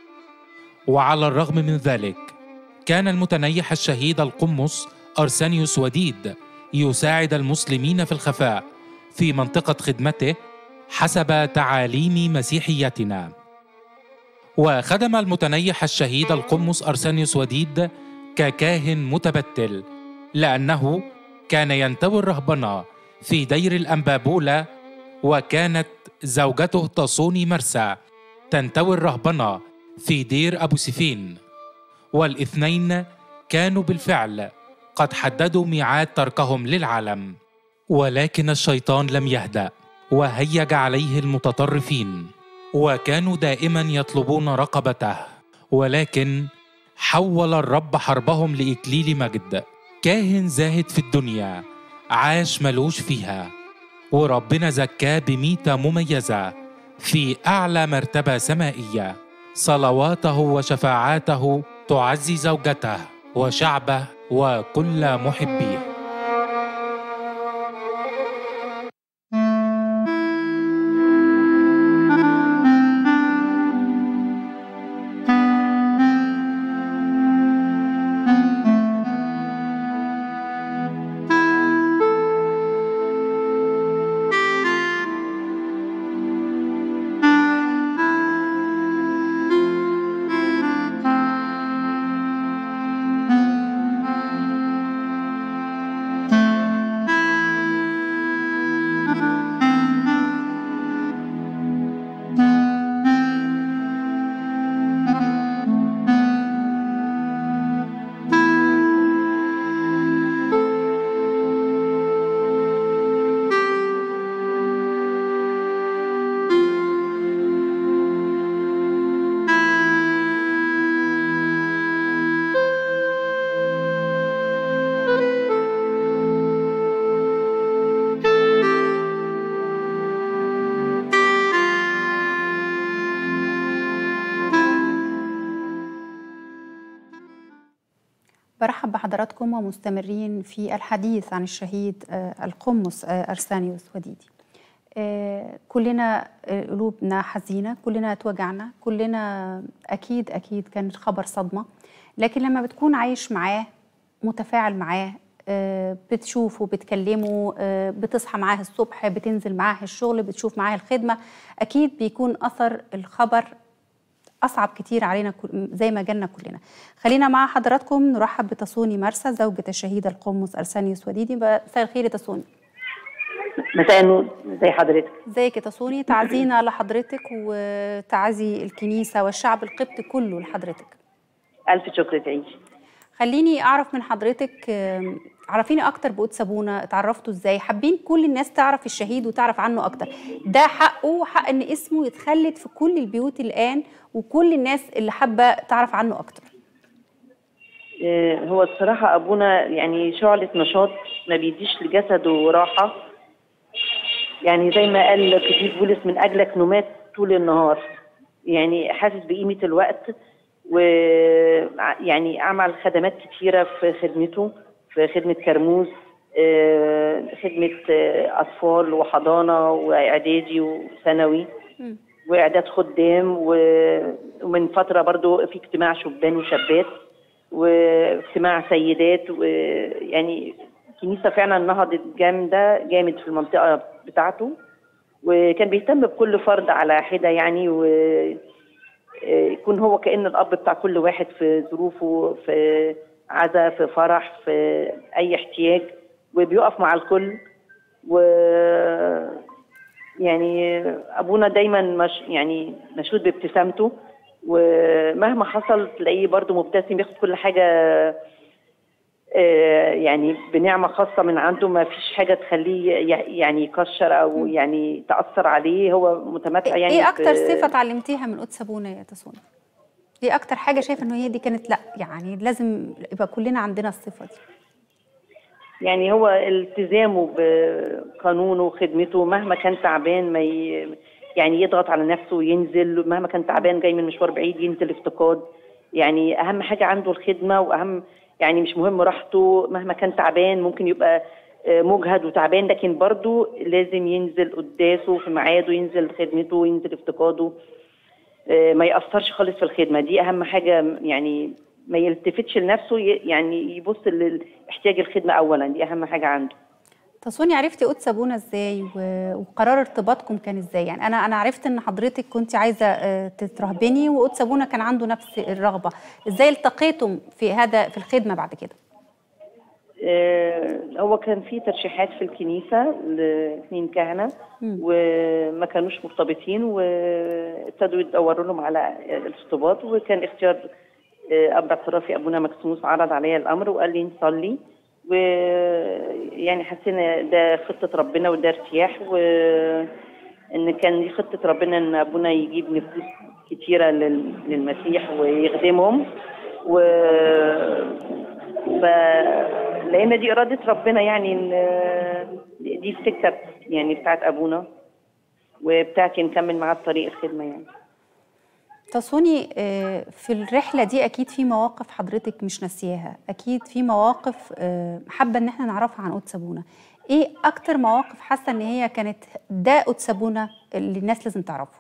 وعلى الرغم من ذلك كان المتنيح الشهيد القمص أرسانيوس وديد يساعد المسلمين في الخفاء في منطقة خدمته حسب تعاليم مسيحيتنا. وخدم المتنيح الشهيد القمص أرسانيوس وديد ككاهن متبتل، لأنه كان ينتوي الرهبنة في دير الأنبابولة، وكانت زوجته تصوني مرسى تنتوي الرهبنة في دير أبو سفين، والاثنين كانوا بالفعل قد حددوا ميعاد تركهم للعالم. ولكن الشيطان لم يهدأ وهيج عليه المتطرفين، وكانوا دائما يطلبون رقبته، ولكن حول الرب حربهم لإكليل مجد. كاهن زاهد في الدنيا عاش ملوش فيها، وربنا زكاه بميتة مميزة في أعلى مرتبة سمائية. صلواته وشفاعاته تعزي زوجته وشعبه وكل محبيه. برحب بحضراتكم ومستمرين في الحديث عن الشهيد القمص أرسانيوس وديدي. كلنا قلوبنا حزينة، كلنا اتوجعنا، كلنا أكيد أكيد كان خبر صدمة، لكن لما بتكون عايش معاه متفاعل معاه، بتشوفه بتكلمه، بتصحى معاه الصبح، بتنزل معاه الشغل، بتشوف معاه الخدمة، أكيد بيكون أثر الخبر أصعب كتير علينا زي ما جالنا كلنا. خلينا مع حضراتكم نرحب بتصوني مرسى زوجة الشهيد القمص أرسانيوس وديدي. مساء الخير يا تصوني. مساء النور، ازي حضرتك؟ ازيك يا تصوني؟ تعزينا لحضرتك وتعزي الكنيسة والشعب القبطي كله لحضرتك. ألف شكر تعيش. خليني أعرف من حضرتك، عرفيني أكتر بقدس أبونا، اتعرفتوا إزاي؟ حابين كل الناس تعرف الشهيد وتعرف عنه أكتر. ده حقه، حق إن اسمه يتخلد في كل البيوت الآن وكل الناس اللي حابة تعرف عنه أكتر. هو الصراحة أبونا يعني شعلة نشاط، ما بيديش لجسده راحة. يعني زي ما قال القديس بولس، من أجلك نمات طول النهار. يعني حاسس بقيمة الوقت، ويعني أعمل خدمات كتيرة في خدمته، في خدمة كرموز، خدمة أطفال وحضانة وإعدادي وثانوي وإعداد خدام، ومن فترة برضو في اجتماع شبان وشابات واجتماع سيدات. ويعني الكنيسة فعلا نهضت جامدة جامد في المنطقة بتاعته، وكان بيهتم بكل فرد على حدة يعني، و يكون هو كأن الأب بتاع كل واحد في ظروفه، في عزا، في فرح، في أي احتياج، وبيقف مع الكل. و يعني أبونا دايما مش يعني مشهود بابتسامته، ومهما حصل تلاقيه برضو مبتسم، ياخد كل حاجة يعني بنعمة خاصة من عنده، ما فيش حاجة تخليه يعني يكشر أو يعني تأثر عليه. هو متمتع يعني. إيه أكتر صفة اتعلمتيها من قدس أبونا يا تصوني؟ إيه أكتر حاجة شايفة إنه هي دي كانت لأ يعني لازم يبقى كلنا عندنا الصفة دي؟ يعني هو التزامه بقانونه وخدمته، مهما كان تعبان ما ي... يعني يضغط على نفسه وينزل، مهما كان تعبان جاي من مشوار بعيد ينزل افتقاد. يعني أهم حاجة عنده الخدمة، وأهم يعني مش مهم راحته، مهما كان تعبان ممكن يبقى مجهد وتعبان، لكن برضو لازم ينزل قداسه في ميعاده، ينزل خدمته، ينزل افتقاده، ما يأثرش خالص في الخدمة. دي أهم حاجة يعني، ما يلتفتش لنفسه، يعني يبص لاحتياج الخدمة أولا، دي أهم حاجة عنده. تصوني عرفتي قدس أبونا إزاي وقرار ارتباطكم كان إزاي؟ يعني أنا أنا عرفت إن حضرتك كنت عايزة تترهبني وقدس أبونا كان عنده نفس الرغبة، إزاي التقيتم في هذا في الخدمة بعد كده؟ آه هو كان في ترشيحات في الكنيسة لاثنين كهنة وما كانوش مرتبطين، وابتدوا يدوروا لهم على الارتباط، وكان اختيار آه أب اعترافي أبونا مكسوس عرض عليا الأمر وقال لي نصلي، ويعني حسينا ده خطة ربنا وده ارتياح، وإن كان دي خطة ربنا إن أبونا يجيب نفوس كتيرة للمسيح ويخدمهم، و فلقينا دي إرادة ربنا، يعني إن دي السكة يعني بتاعت أبونا وبتاعتي نكمل معاه الطريق الخدمة. يعني تصوني في الرحلة دي أكيد في مواقف حضرتك مش ناسياها، أكيد في مواقف حابة إن احنا نعرفها عن قدس أبونا. إيه أكتر مواقف حاسة إن هي كانت ده قدس أبونا اللي الناس لازم تعرفه؟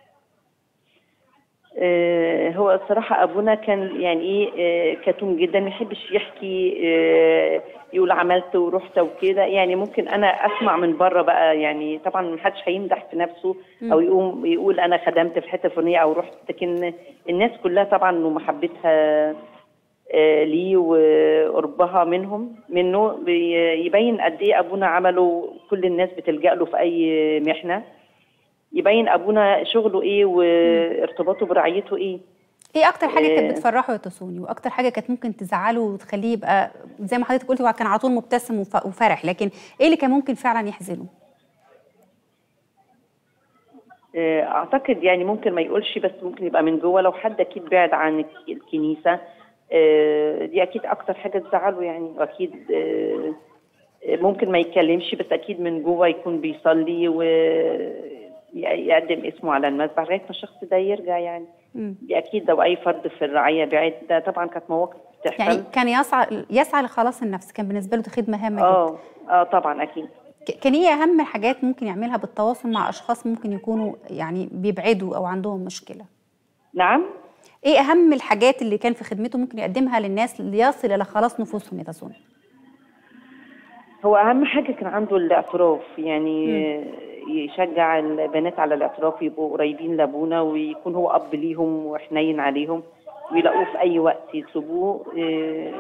آه هو الصراحة أبونا كان يعني إيه آه كتوم جدا، ما يحبش يحكي آه يقول عملت ورحت وكده. يعني ممكن أنا أسمع من بره بقى، يعني طبعا ما حدش هيمدح في نفسه أو يقوم يقول أنا خدمت في حتة فلانية أو رحت، لكن الناس كلها طبعا ومحبتها آه ليه وقربها منهم منه يبين قد إيه أبونا عمله. كل الناس بتلجأ له في أي محنة، يبين أبونا شغله إيه وارتباطه برعيته إيه. إيه أكتر حاجة كانت بتفرحه يا تصوني، وأكتر حاجة كانت ممكن تزعله وتخليه يبقى زي ما حضرتك قلتي هو كان على طول مبتسم وفرح، لكن إيه اللي كان ممكن فعلا يحزنه؟ أعتقد يعني ممكن ما يقولش، بس ممكن يبقى من جوه لو حد أكيد بعد عن الكنيسة، دي أكيد أكتر حاجة تزعله يعني. وأكيد ممكن ما يتكلمش، بس أكيد من جوه يكون بيصلي و يقدم اسمه على المذبح لغايه ما الشخص ده يرجع يعني. دي اكيد لو اي فرد في الرعايه بعد، ده طبعا كانت مواقف بتحصل. يعني كان يسعى يسعى لخلاص النفس، كان بالنسبه له دي خدمه هامه جدا. اه اه طبعا اكيد. كان ايه اهم الحاجات ممكن يعملها بالتواصل مع اشخاص ممكن يكونوا يعني بيبعدوا او عندهم مشكله؟ نعم. ايه اهم الحاجات اللي كان في خدمته ممكن يقدمها للناس ليصل الى خلاص نفوسهم يا تسوني؟ هو اهم حاجه كان عنده الاعتراف، يعني م. يشجع البنات على الاعتراف، يبقوا قريبين لابونا ويكون هو اب ليهم وحنين عليهم، ويلاقوه في اي وقت يطلبوه. إيه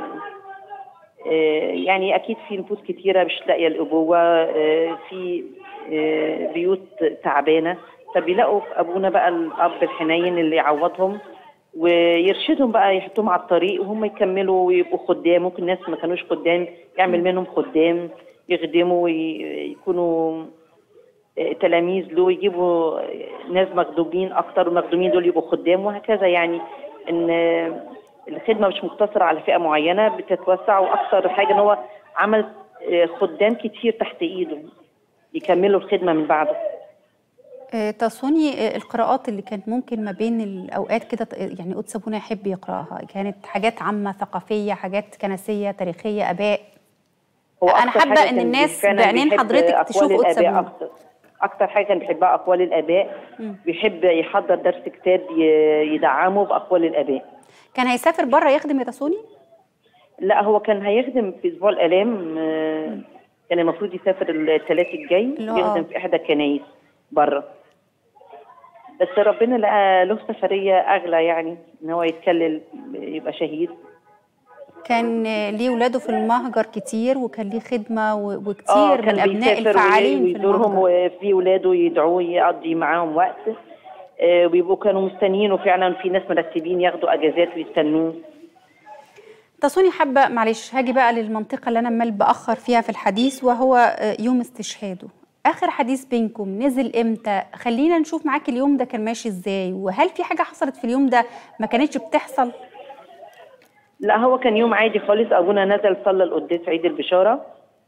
إيه يعني اكيد في نفوس كتيره مش لاقيه الابوه، إيه في إيه بيوت تعبانه، فبيلاقوا في ابونا بقى الاب الحنين اللي يعوضهم ويرشدهم بقى، يحطهم على الطريق وهم يكملوا ويبقوا خدام. ممكن ناس ما كانوش خدام يعمل منهم خدام، يخدموا ويكونوا تلاميذ له، يجيبوا ناس مخدومين اكتر والمخدومين دول يبقوا خدام، وهكذا. يعني ان الخدمه مش مقتصره على فئه معينه، بتتوسع. واكثر حاجه ان هو عمل خدام كتير تحت ايده يكملوا الخدمه من بعده. تسوني، القراءات اللي كانت ممكن ما بين الاوقات كده يعني قدس ابونا يحب يقراها، كانت حاجات عامه ثقافيه، حاجات كنسيه تاريخيه، اباء؟ انا حابه ان الناس بعينين حضرتك تشوف قدس ابونا. أكتر. اكتر حاجه كان بيحبها اقوال الاباء. م. بيحب يحضر درس كتاب يدعمه باقوال الاباء. كان هيسافر بره يخدم يا تسوني؟ لا، هو كان هيخدم في اسبوع الالام، كان المفروض يسافر الثلاث الجاي يخدم في احدى الكنايس بره، بس ربنا لقى له سفريه اغلى، يعني ان هو يتكلل يبقى شهيد. كان ليه ولاده في المهجر كتير، وكان ليه خدمه وكتير من الابناء الفعالين في المهجر، وفي ولاده يدعوه يقضي معاهم وقت، ويبقوا كانوا مستنيين، وفعلا في ناس مرتبين ياخدوا اجازات ويستنوه. تسوني، حابه معلش هاجي بقى للمنطقه اللي انا عمال باخر فيها في الحديث، وهو يوم استشهاده. اخر حديث بينكم نزل امتى؟ خلينا نشوف معاك اليوم ده كان ماشي ازاي، وهل في حاجه حصلت في اليوم ده ما كانتش بتحصل؟ لا، هو كان يوم عادي خالص. ابونا نزل صلى القداس عيد البشاره،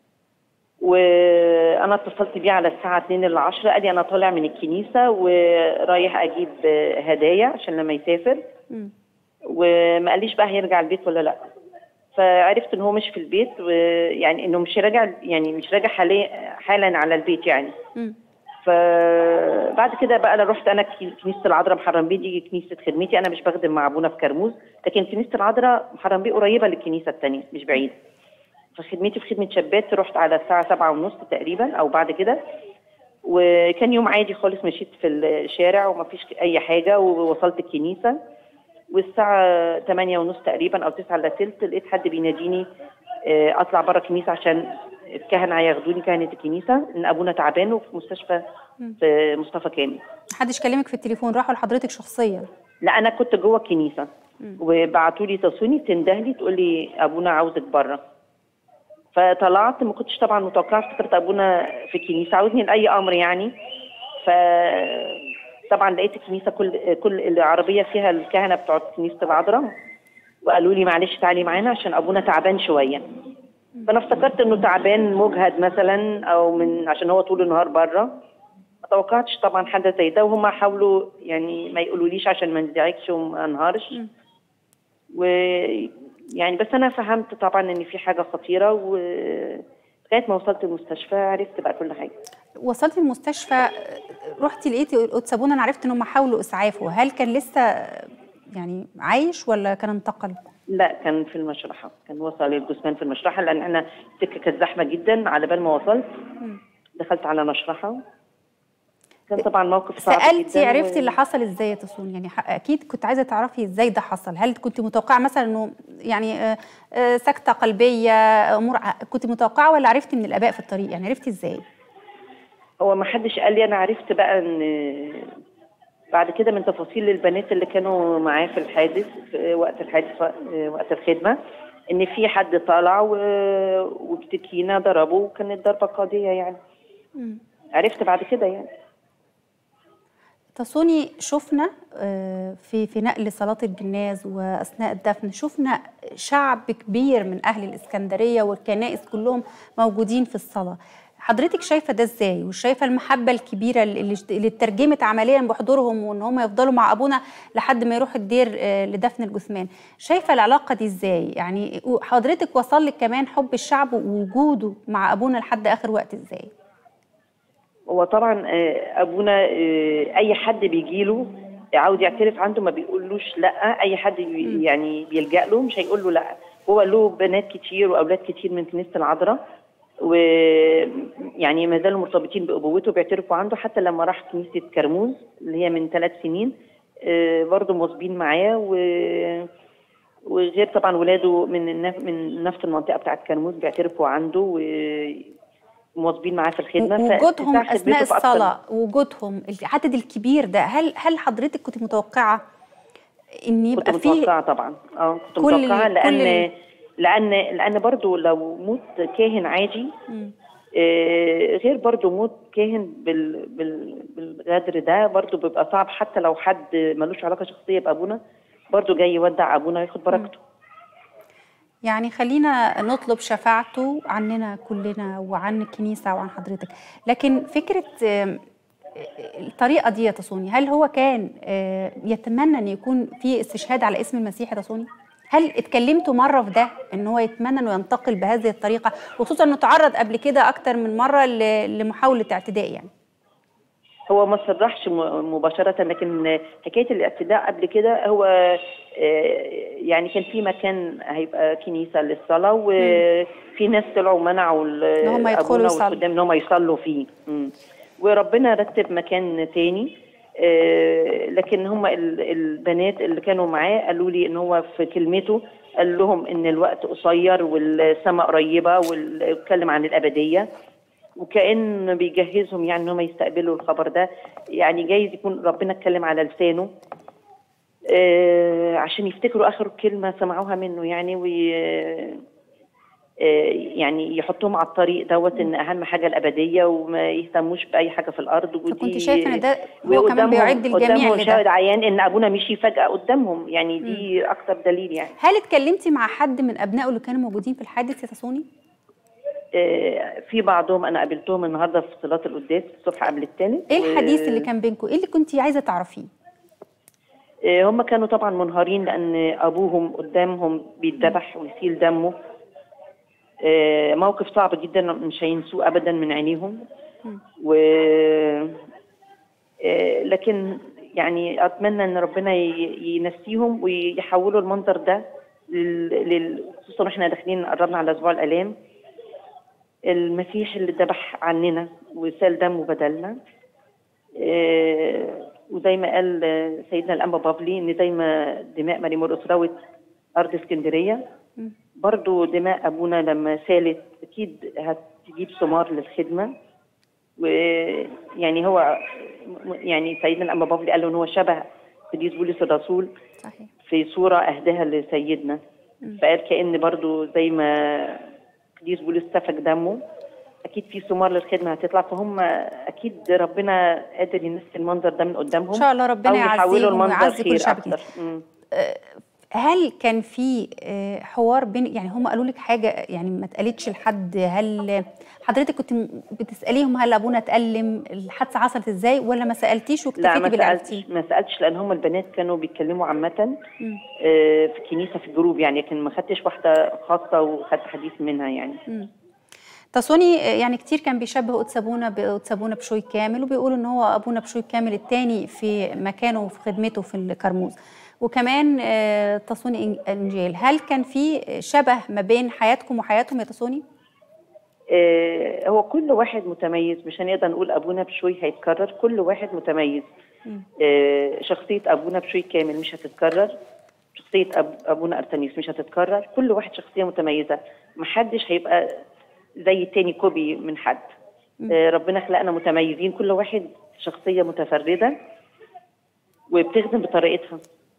وانا اتصلت بيه على الساعه اتنين الا عشرة، قال لي انا طالع من الكنيسه ورايح اجيب هدايا عشان لما يسافر، م. وما قاليش بقى هيرجع البيت ولا لا. فعرفت ان هو مش في البيت، ويعني انه مش راجع، يعني مش راجع حالا على البيت يعني. م. فبعد كده بقى انا رحت انا كنيسه العذراء محرم بيه، دي كنيسه خدمتي، انا مش بخدم مع ابونا في كرموز، لكن كنيسه العذراء محرم بيه قريبه للكنيسه الثانيه مش بعيده. فخدمتي في خدمه شابات، رحت على الساعه سبعة ونص تقريبا او بعد كده، وكان يوم عادي خالص، مشيت في الشارع ومفيش اي حاجه، ووصلت الكنيسه، والساعه تمانية ونص تقريبا او تسعة الا تلت لقيت حد بيناديني اطلع بره الكنيسه عشان الكهنه هياخدوني، كهنه الكنيسه، ان ابونا تعبان وفي مستشفى في مصطفى كامل. محدش كلمك في التليفون؟ راحوا لحضرتك شخصيا؟ لا، انا كنت جوه الكنيسه وبعتوا لي تسوني تنده لي تقول لي ابونا عاوزك بره. فطلعت، ما كنتش طبعا متوقعه، افتكرت ابونا في الكنيسه عاوزني لاي امر يعني. ف طبعا لقيت الكنيسه كل كل العربيه فيها الكهنه بتوع كنيسه العذراء، وقالوا لي معلش تعالي معانا عشان ابونا تعبان شويه. فانا افتكرت انه تعبان مجهد مثلا، او من عشان هو طول النهار بره. ما توقعتش طبعا حاجه زي ده، وهم حاولوا يعني ما يقولوليش عشان ما نزعجش وما انهارش. ويعني بس انا فهمت طبعا ان في حاجه خطيره، ولغايه ما وصلت المستشفى عرفت بقى كل حاجه. وصلت المستشفى، رحتي لقيتي قدس ابونا، انا عرفت ان هم حاولوا اسعافه، هل كان لسه يعني عايش ولا كان انتقل؟ لا، كان في المشرحه، كان وصل الجثمان في المشرحه، لان احنا السكه كانت زحمه جدا. على بال ما وصلت دخلت على مشرحه، كان طبعا موقف صعب جدا. سالتي عرفتي و... اللي حصل ازاي يا تسوني؟ يعني اكيد كنت عايزه تعرفي ازاي ده حصل. هل كنت متوقعه مثلا انه يعني سكته قلبيه، امور كنت متوقعه، ولا عرفتي من الاباء في الطريق؟ يعني عرفتي ازاي؟ هو ما حدش قال لي، انا عرفت بقى ان بعد كده من تفاصيل البنات اللي كانوا معاه في الحادث، في وقت الحادث وقت الخدمه، ان في حد طالع وبسكينه ضربه، وكانت ضربه قاضيه يعني. م. عرفت بعد كده يعني. تسوني، شفنا في في نقل صلاه الجناز واثناء الدفن، شفنا شعب كبير من اهل الاسكندريه والكنائس كلهم موجودين في الصلاه. حضرتك شايفه ده ازاي؟ وشايفه المحبه الكبيره اللي اللي اترجمت عمليا بحضورهم وان هم يفضلوا مع ابونا لحد ما يروح الدير لدفن الجثمان، شايفه العلاقه دي ازاي؟ يعني حضرتك وصل لك كمان حب الشعب ووجوده مع ابونا لحد اخر وقت ازاي؟ هو طبعا ابونا اي حد بيجي له عاوز يعترف عنده ما بيقولوش لا، اي حد يعني بيلجأ له مش هيقول له لا. هو له بنات كتير واولاد كتير من كنيسه العذراء، ويعني ما زالوا مرتبطين بابوته بيعترفوا عنده. حتى لما راح كنيسه كرموز اللي هي من ثلاث سنين برضه مواظبين معاه، وغير طبعا ولاده من من نفس المنطقه بتاعت كرموز بيعترفوا عنده ومواظبين معاه في الخدمه. وجودهم اثناء الصلاه، وجودهم العدد الكبير ده، هل هل حضرتك كنت متوقعه ان يبقى كنت فيه؟ متوقعه طبعا، اه كنت متوقعه لان لان لان برضه لو موت كاهن عادي آه غير برضه موت كاهن بال بال بالغدر ده برضه بيبقى صعب، حتى لو حد ملوش علاقه شخصيه بابونا برضه جاي يودع ابونا وياخد بركته. يعني خلينا نطلب شفاعته عننا كلنا وعن الكنيسه وعن حضرتك. لكن فكره الطريقه دي يا تصوني، هل هو كان يتمنى ان يكون في استشهاد على اسم المسيح يا تصوني؟ هل اتكلمتوا مره في ده ان هو يتمنى انه ينتقل بهذه الطريقه، وخصوصا انه تعرض قبل كده اكتر من مره لمحاوله اعتداء؟ يعني هو ما صرحش مباشره، لكن حكايه الاعتداء قبل كده هو يعني كان في مكان هيبقى كنيسه للصلاه، وفي ناس طلعوا منعوا هم يدخلوا يصلوا ان هم يصلوا فيه، وربنا رتب مكان تاني. آه لكن هم البنات اللي كانوا معاه قالوا لي ان هو في كلمته قال لهم ان الوقت قصير والسماء قريبه، واتكلم عن الابديه، وكأن بيجهزهم يعني ان هم يستقبلوا الخبر ده. يعني جايز يكون ربنا اتكلم على لسانه آه عشان يفتكروا اخر كلمه سمعوها منه، يعني وي يعني يحطهم على الطريق دوت ان اهم حاجه الابديه وما يهتموش باي حاجه في الارض. ودي كنت شايفه ان ده هو كمان بيعد الجميع لده، شاهد عيان ان ابونا مشي فجاه قدامهم، يعني دي م. اكتر دليل. يعني هل اتكلمتي مع حد من ابنائه اللي كانوا موجودين في الحادث يا تصوني؟ آه في بعضهم انا قابلتهم النهارده في صلاه القداس الصبح قبل الثالث. ايه الحديث و... اللي كان بينكم؟ ايه اللي كنتي عايزه تعرفيه؟ آه هم كانوا طبعا منهارين لان ابوهم قدامهم بيتذبح ويسيل دمه. موقف صعب جدا مش هينسوه ابدا من عينيهم. و لكن يعني اتمنى ان ربنا ينسيهم ويحولوا المنظر ده لل... خصوصا احنا داخلين قربنا على اسبوع الالام، المسيح اللي ذبح عننا وسال دمه بدلنا. وزي ما قال سيدنا الانبا بافلي ان زي ما دماء ماري مرقس روت ارض اسكندريه، برضو دماء ابونا لما سالت اكيد هتجيب ثمار للخدمه. ويعني هو يعني سيدنا الانبا بافلي قال له ان هو شبه قديس بولس الرسول صحيح في صوره اهداها لسيدنا. فقال كأن برضو زي ما قديس بولس سفك دمه اكيد في ثمار للخدمه هتطلع، فهم اكيد ربنا قادر ينسي المنظر ده من قدامهم ان شاء الله. ربنا يعزيهم ويعزي كل شعب. هل كان في حوار بين يعني هم قالوا لك حاجه يعني ما اتقالتش لحد؟ هل حضرتك كنت بتساليهم هل ابونا اتألم؟ الحادثه حصلت ازاي ولا ما سالتيش واكتفيتي باللي قلتيه؟ ما سالتش لان هم البنات كانوا بيتكلموا عامه في الكنيسه في الجروب يعني، لكن ما خدتش واحده خاصه وخدت حديث منها يعني. م. تصوني يعني كتير كان بيشبه قدس ابونا بقدس ابونا بشوي كامل، وبيقولوا ان هو ابونا بشوي كامل الثاني في مكانه وفي خدمته في الكرموز. وكمان تصوني انجيل، هل كان في شبه ما بين حياتكم وحياتهم يا تصوني؟ آه هو كل واحد متميز، مش هنقدر نقول ابونا بشوي هيتكرر، كل واحد متميز. آه شخصيه ابونا بشوي كامل مش هتتكرر، شخصيه أب ابونا ارسانيوس مش هتتكرر، كل واحد شخصيه متميزه، محدش هيبقى زي التاني كوبي من حد. آه ربنا خلقنا متميزين، كل واحد شخصيه متفرده وبتخدم بطريقتها.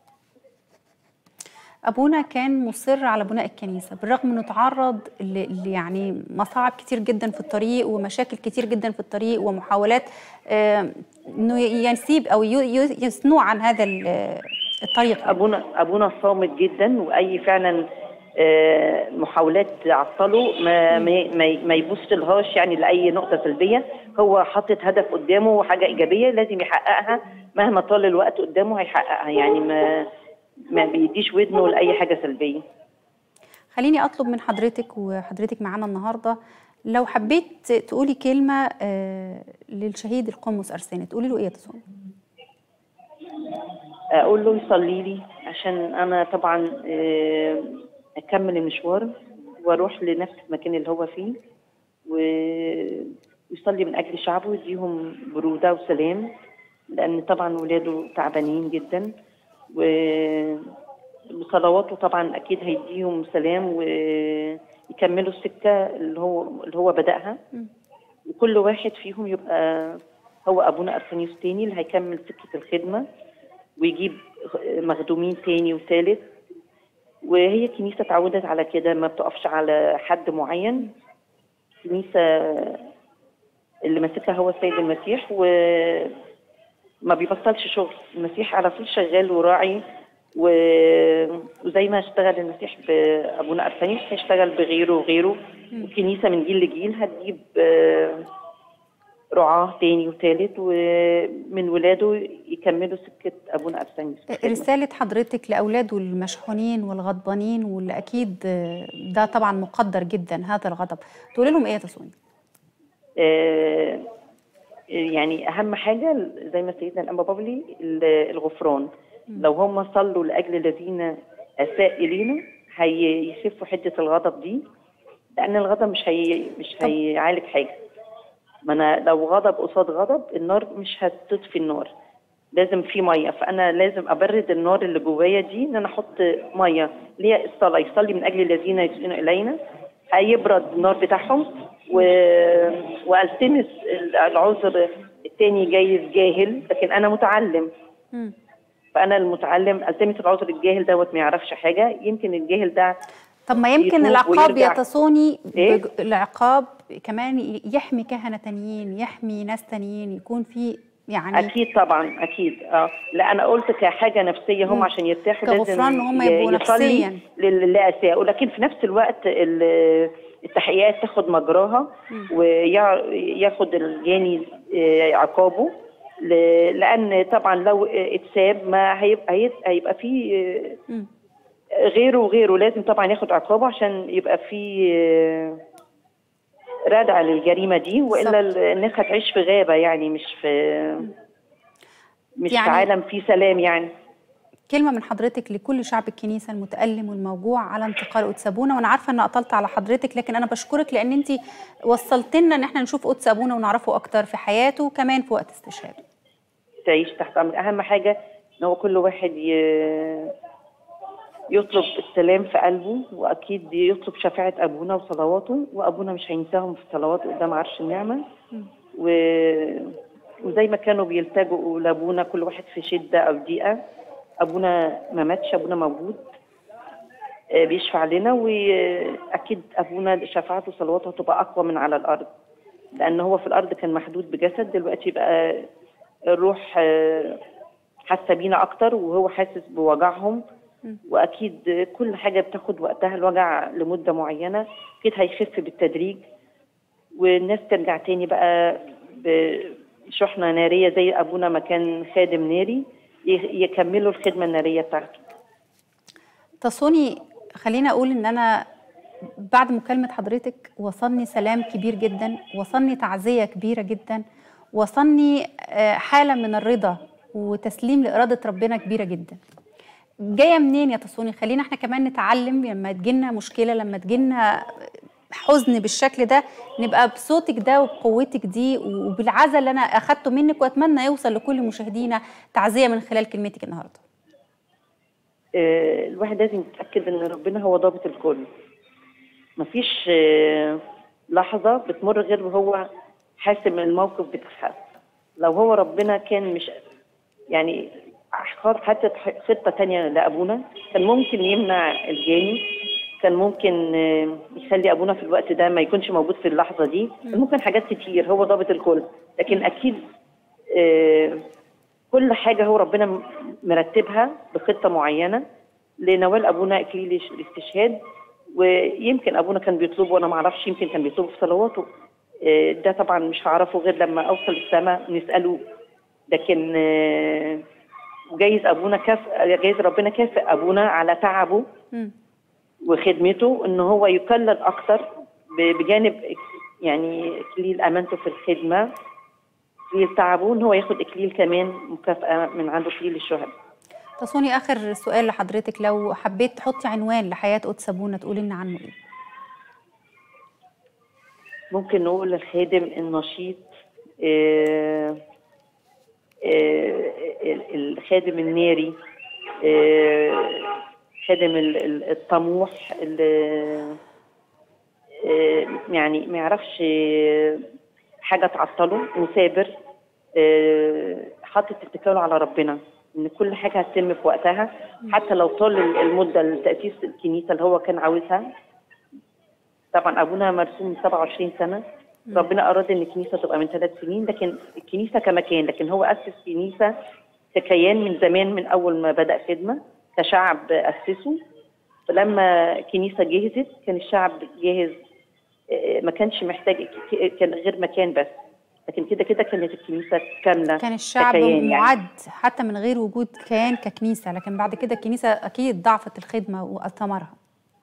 أبونا كان مصر على بناء الكنيسة بالرغم أنه تعرض ل يعني مصاعب كتير جدا في الطريق ومشاكل كتير جدا في الطريق ومحاولات أنه ينسيب أو يثنوه عن هذا الطريق. أبونا أبونا صامت جدا، وأي فعلا آه، محاولات تعطله ما ما ما ما يبص لهاش يعني لاي نقطه سلبيه. هو حاطط هدف قدامه وحاجه ايجابيه لازم يحققها مهما طال الوقت قدامه هيحققها، يعني ما ما بيديش ودنه لاي حاجه سلبيه. خليني أطلب من حضرتك وحضرتك معانا النهاردة، لو حبيت تقولي كلمة آه، للشهيد القمص أرساني تقولي له إيه يا تسوني؟ اقول له يصلي لي عشان انا طبعا آه، اكمل المشوار واروح لنفس المكان اللي هو فيه، ويصلي من اجل شعبه ويديهم بروده وسلام، لان طبعا ولاده تعبانين جدا، وصلواته طبعا اكيد هيديهم سلام ويكملوا السكه اللي هو اللي هو بداها، وكل واحد فيهم يبقى هو ابونا ارسانيوس تاني اللي هيكمل سكه الخدمه ويجيب مخدومين تاني وثالث. وهي كنيسة اتعودت على كده، ما بتقفش على حد معين. كنيسة اللي ماسكها هو السيد المسيح وما بيبطلش شغل. المسيح على طول شغال وراعي، وزي ما اشتغل المسيح بأبونا أرسانيوس هيشتغل بغيره وغيره، وكنيسة من جيل لجيل هتجيب رعاه تاني وثالث ومن ولاده يكملوا سكة أبونا أرسانيوس. رسالة حضرتك لأولاده المشحونين والغضبانين واللي أكيد ده طبعا مقدر جدا هذا الغضب، تقولي لهم إيه يا تسوني؟ آه يعني أهم حاجة زي ما سيدنا الأنبا بابلي الغفران. لو هم صلوا لأجل الذين أساء إلينا هيخفوا حدة الغضب دي، لأن الغضب مش هي مش هيعالج حاجة. ما انا لو غضب قصاد غضب النار مش هتطفي النار، لازم في ميه، فانا لازم ابرد النار اللي جوايا دي ان انا احط ميه اللي هي الصلاه. يصلي من اجل الذين يسيئون الينا هيبرد النار بتاعهم، و... والتمس العذر الثاني جايز جاهل لكن انا متعلم. م. فانا المتعلم التمس العذر الجاهل دوت ما يعرفش حاجه، يمكن الجاهل ده طب ما يمكن العقاب يا تسوني إيه؟ بج... العقاب كمان يحمي كهنة تانيين، يحمي ناس تانيين، يكون في يعني اكيد طبعا اكيد. اه لا انا قلت كحاجه نفسيه هم عشان يرتاحوا لازم هم يبقوا نفسيا لا اساءوا، لكن في نفس الوقت التحقيقات تاخد مجراها وياخد الجاني عقابه، لان طبعا لو اتساب ما هيبقى هيبقى في غيره وغيره، لازم طبعا ياخد عقابه عشان يبقى في ردع للجريمه دي، والا الناس هتعيش في غابه يعني مش في مش يعني في عالم فيه سلام. يعني كلمه من حضرتك لكل شعب الكنيسه المتألم والموجوع على انتقال قدس ابونا، وانا عارفه ان اطلت على حضرتك لكن انا بشكرك لان انت وصلت لنا ان احنا نشوف قدس ابونا ونعرفه اكتر في حياته وكمان في وقت استشهاده. تعيش تحت امر. اهم حاجه ان هو كل واحد ي... يطلب السلام في قلبه، واكيد يطلب شفاعه ابونا وصلواته، وابونا مش هينساهم في الصلوات قدام عرش النعمه. و... وزي ما كانوا بيلتجئوا لابونا كل واحد في شده او ضيقه، ابونا ما ماتش، ابونا موجود بيشفع لنا، واكيد ابونا شفاعته وصلواته هتبقى اقوى من على الارض، لان هو في الارض كان محدود بجسد، دلوقتي بقى الروح حاسه بينا اكتر وهو حاسس بوجعهم، واكيد كل حاجه بتاخد وقتها، الوجع لمده معينه اكيد هيخف بالتدريج، والناس ترجع تاني بقى بشحنه ناريه زي ابونا ما كان خادم ناري، يكملوا الخدمه الناريه بتاعته. تسوني خلينا اقول ان انا بعد مكالمه حضرتك وصلني سلام كبير جدا، وصلني تعزيه كبيره جدا، وصلني حاله من الرضا وتسليم لاراده ربنا كبيره جدا. جايه منين يا تسوني؟ خلينا احنا كمان نتعلم لما تجينا مشكله، لما تجينا حزن بالشكل ده نبقى بصوتك ده وبقوتك دي وبالعزاء اللي انا اخدته منك، واتمنى يوصل لكل مشاهدينا تعزيه من خلال كلمتك النهارده. آه الواحد لازم يتاكد ان ربنا هو ضابط الكل. مفيش آه لحظه بتمر غير وهو حاسم الموقف بتاعها. لو هو ربنا كان مش يعني حتى خطه ثانيه لابونا، كان ممكن يمنع الجاني، كان ممكن يخلي ابونا في الوقت ده ما يكونش موجود في اللحظه دي، كان ممكن حاجات كتير، هو ضابط الكل، لكن اكيد كل حاجه هو ربنا مرتبها بخطه معينه لنوال ابونا اكليل الاستشهاد. ويمكن ابونا كان بيطلبه وانا ما اعرفش، يمكن كان بيطلبه في صلواته. آه، ده طبعا مش هعرفه غير لما اوصل السماء نساله. لكن آه، وجايز ابونا كافئ، جايز ربنا كافئ ابونا على تعبه مم. وخدمته، ان هو يكلل اكتر بجانب يعني اكليل امانته في الخدمه، اكليل تعبه، ان هو ياخد اكليل كمان مكافاه من عنده اكليل الشهداء. تصوني اخر سؤال لحضرتك، لو حبيت تحطي عنوان لحياه قدس ابونا تقولي لنا عنه ايه؟ ممكن نقول الخادم النشيط، آه آه الخادم الناري، آه خادم الطموح، يعني ما يعرفش حاجه تعطله، مثابر، حاطط اتكاله على ربنا ان كل حاجه هتتم في وقتها، حتى لو طال المده لتاسيس الكنيسه اللي هو كان عاوزها. طبعا ابونا مرسوم من سبعة وعشرين سنه، ربنا اراد ان الكنيسه تبقى من ثلاث سنين، لكن الكنيسه كمكان، لكن هو اسس كنيسه ككيان من زمان، من اول ما بدا خدمه كشعب اسسه. فلما الكنيسه جهزت كان الشعب جاهز، ما كانش محتاج، كان غير مكان بس، لكن كده كده كانت الكنيسه كامله، كان الشعب معد يعني. حتى من غير وجود كيان ككنيسه، لكن بعد كده الكنيسه اكيد ضعفت الخدمه وثمرها.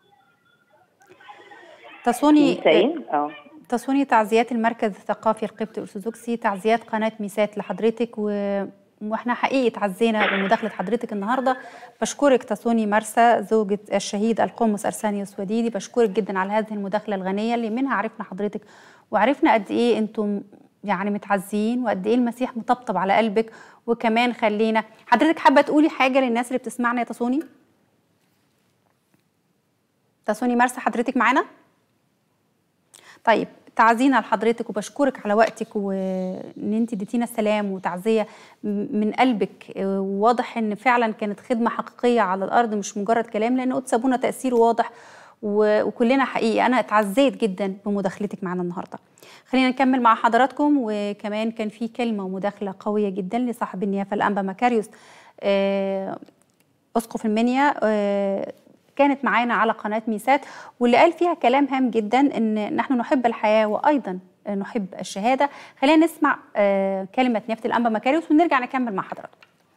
تصوني اه تصوني تعزيات المركز الثقافي القبطي الارثوذكسي، تعزيات قناه ميسات لحضرتك، و واحنا حقيقي تعزينا بمداخله حضرتك النهارده. بشكرك تصوني مرسى زوجة الشهيد القمص ارسانيوس وديدي، بشكرك جدا على هذه المداخله الغنيه اللي منها عرفنا حضرتك وعرفنا قد ايه انتم يعني متعزيين، وقد ايه المسيح مطبطب على قلبك. وكمان خلينا حضرتك حابه تقولي حاجه للناس اللي بتسمعنا يا تصوني؟ تصوني مرسى حضرتك معانا؟ طيب تعزينا لحضرتك، وبشكرك على وقتك وان انت اديتينا السلام وتعزيه من قلبك. واضح ان فعلا كانت خدمه حقيقيه على الارض، مش مجرد كلام، لان قدس ابونا تاثيره واضح، وكلنا حقيقي انا اتعزيت جدا بمداخلتك معنا النهارده. خلينا نكمل مع حضراتكم. وكمان كان في كلمه ومداخله قويه جدا لصاحب النيافه الانبا مكاريوس اسقف المنيا، كانت معانا على قناة ميسات، واللي قال فيها كلام هام جدا، ان نحن نحب الحياة وايضا نحب الشهادة. خلينا نسمع كلمة نيافة الانبا مكاريوس ونرجع نكمل مع حضراتكم.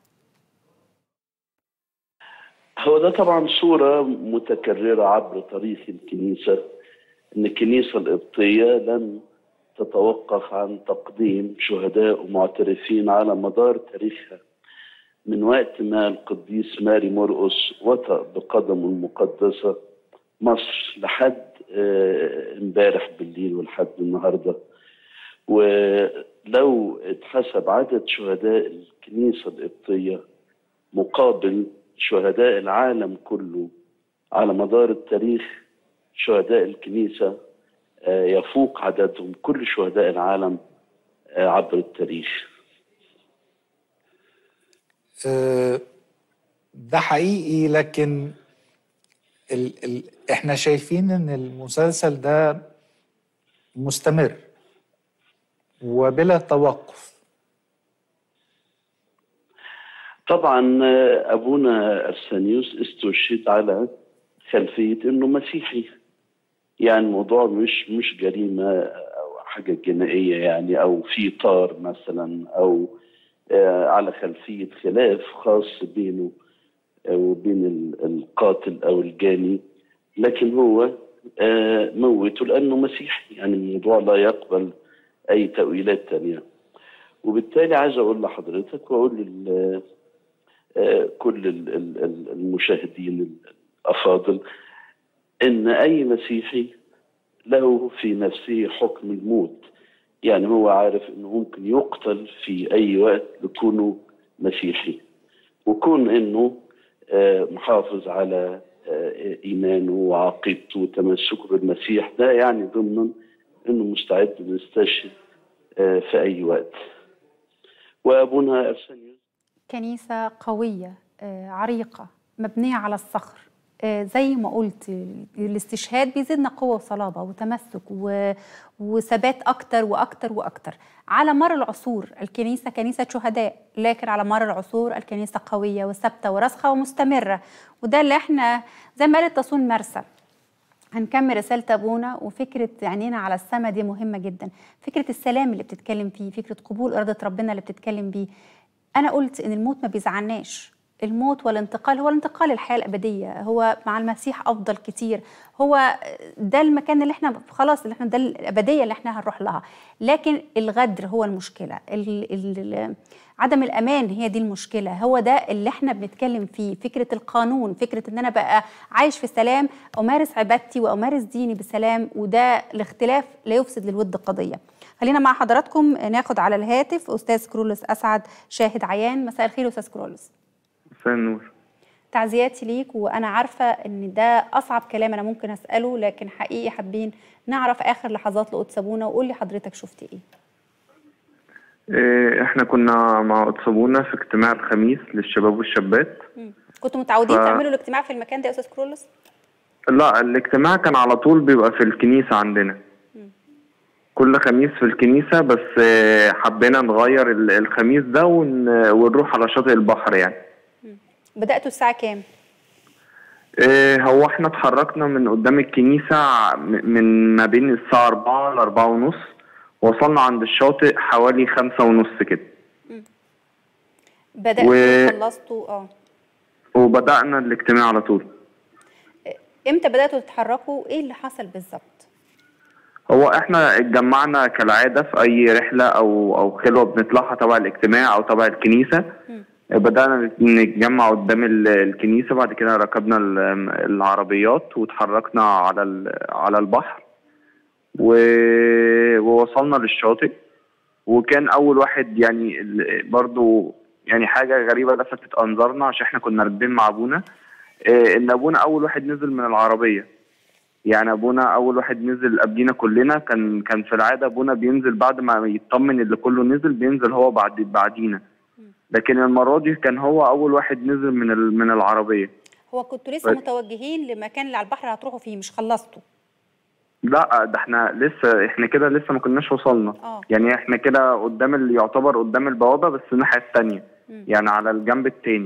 هو ده طبعا صورة متكررة عبر تاريخ الكنيسة، ان الكنيسة القبطية لم تتوقف عن تقديم شهداء ومعترفين على مدار تاريخها، من وقت ما القديس ماري مرقس وطأ بقدمه المقدسة مصر لحد امبارح بالليل ولحد النهارده. ولو اتحسب عدد شهداء الكنيسة القبطية مقابل شهداء العالم كله على مدار التاريخ، شهداء الكنيسة يفوق عددهم كل شهداء العالم عبر التاريخ. ده حقيقي، لكن ال ال احنا شايفين ان المسلسل ده مستمر وبلا توقف. طبعا ابونا ارسانيوس استشهد على خلفيه انه مسيحي، يعني الموضوع مش مش جريمه او حاجه جنائيه يعني، او في طار مثلا، او على خلفيه خلاف خاص بينه وبين القاتل او الجاني، لكن هو موته لانه مسيحي، يعني الموضوع لا يقبل اي تاويلات تانية. وبالتالي عايز اقول لحضرتك واقول كل المشاهدين الافاضل ان اي مسيحي له في نفسه حكم الموت، يعني هو عارف انه ممكن يقتل في اي وقت لكونه مسيحي، وكون انه محافظ على ايمانه وعقيدته وتمسكه بالمسيح، ده يعني ضمن انه مستعد يستشهد في اي وقت. وابونا ارسانيوس كنيسه قويه عريقه مبنيه على الصخر، آه زي ما قلت الاستشهاد بيزيدنا قوة وصلابة وتمسك و... وثبات أكتر وأكتر وأكتر. على مر العصور الكنيسة كنيسة شهداء، لكن على مر العصور الكنيسة قوية وثابتة وراسخة ومستمرة، وده اللي احنا زي ما قالت تصون مرسى. هنكمل رسالة أبونا، وفكرة عينينا على السماء دي مهمة جدا، فكرة السلام اللي بتتكلم فيه، فكرة قبول إرادة ربنا اللي بتتكلم بيه. أنا قلت إن الموت ما بيزعلناش، الموت والانتقال هو الانتقال الحياة الأبدية، هو مع المسيح أفضل كتير، هو ده المكان اللي احنا خلاص اللي احنا ده الأبدية اللي احنا هنروح لها. لكن الغدر هو المشكلة، ال ال عدم الأمان هي دي المشكلة، هو ده اللي احنا بنتكلم فيه، فكرة القانون، فكرة ان انا بقى عايش في سلام، أمارس عبادتي وأمارس ديني بسلام، وده الاختلاف لا يفسد للود قضية. خلينا مع حضراتكم ناخد على الهاتف أستاذ كرولوس أسعد شاهد عيان. مساء الخير أستاذ كرولوس. مساء النور. تعزياتي ليك، وأنا عارفة إن ده أصعب كلام أنا ممكن أسأله، لكن حقيقي حابين نعرف آخر لحظات لقدس أبونا، وقول لي حضرتك شفت إيه؟ إيه احنا كنا مع قدس أبونا في اجتماع الخميس للشباب والشابات. مم. كنتوا متعودين ف... تعملوا الاجتماع في المكان ده يا أستاذ كرولوس؟ لا، الاجتماع كان على طول بيبقى في الكنيسة عندنا. مم. كل خميس في الكنيسة، بس حبينا نغير الخميس ده ون... ونروح على شاطئ البحر يعني. مم. بدأتوا الساعة كام؟ إيه هو احنا اتحركنا من قدام الكنيسة من ما بين الساعة أربعة لأربعة ونص، وصلنا عند الشاطئ حوالي خمسة ونص كده. بدأتوا خلصتوا اه وبدأنا الاجتماع على طول. امتى بدأتوا تتحركوا؟ ايه اللي حصل بالظبط؟ هو احنا اتجمعنا كالعادة في أي رحلة أو أو خلوة بنطلعها تبع الاجتماع أو تبع الكنيسة. م. بدأنا نتجمع قدام الكنيسة، بعد كده ركبنا العربيات وتحركنا على على البحر ووصلنا للشاطئ. وكان أول واحد يعني برضو يعني حاجة غريبة لفتت أنظارنا عشان احنا كنا راكبين مع أبونا، إن أبونا أول واحد نزل من العربية. يعني أبونا أول واحد نزل قبلينا كلنا. كان كان في العادة أبونا بينزل بعد ما يطمن اللي كله نزل، بينزل هو بعد بعدينا. لكن المرة دي كان هو أول واحد نزل من من العربية. هو كنتوا لسه متوجهين لمكان اللي على البحر هتروحوا فيه، مش خلصتوا؟ لا، ده احنا لسه احنا كده لسه ما كناش وصلنا. أوه. يعني احنا كده قدام اللي يعتبر قدام البوابة، بس الناحية التانية. م. يعني على الجنب التاني.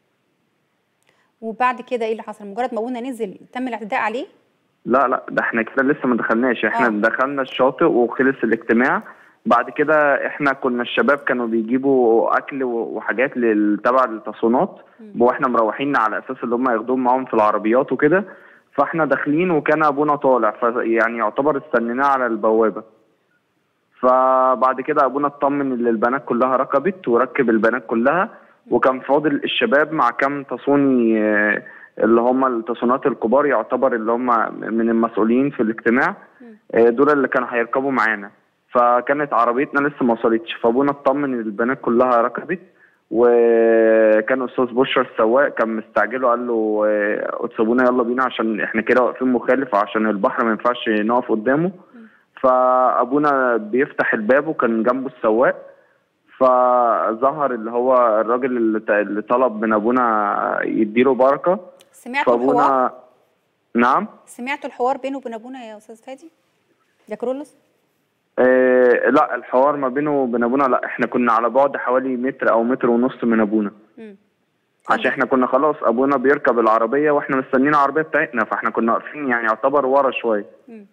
وبعد كده ايه اللي حصل؟ مجرد ما ابونا نزل تم الاعتداء عليه؟ لا لا، ده احنا كده لسه ما دخلناش. احنا أوه. دخلنا الشاطئ وخلص الاجتماع. بعد كده احنا كنا الشباب كانوا بيجيبوا اكل وحاجات تبع التصونات، واحنا مروحين على اساس اللي هم ياخدوهم معاهم في العربيات وكده. فاحنا داخلين وكان ابونا طالع، يعني يعتبر استنيناه على البوابه. فبعد كده ابونا اطمن ان البنات كلها ركبت وركب البنات كلها، وكان فاضل الشباب مع كام تصوني اللي هم التصونات الكبار، يعتبر اللي هم من المسؤولين في الاجتماع، دول اللي كانوا هيركبوا معانا. فكانت عربيتنا لسه ما وصلتش، فابونا اطمن ان البنات كلها ركبت. وكان استاذ بشر السواق كان مستعجله، قال له قدس ابونا يلا بينا عشان احنا كده واقفين مخالف عشان البحر ما ينفعش نقف قدامه. فابونا بيفتح الباب وكان جنبه السواق، فظهر اللي هو الراجل اللي طلب من ابونا يديله بركه. سمعتوا الحوار؟ نعم، سمعتوا الحوار بينه وبين ابونا يا استاذ فادي يا كرولوس؟ إيه لا، الحوار ما بينه وبين ابونا لا، احنا كنا على بعد حوالي متر او متر ونص من ابونا. م. عشان احنا كنا خلاص ابونا بيركب العربيه واحنا مستنيين العربيه بتاعتنا، فاحنا كنا واقفين يعني يعتبر ورا شويه.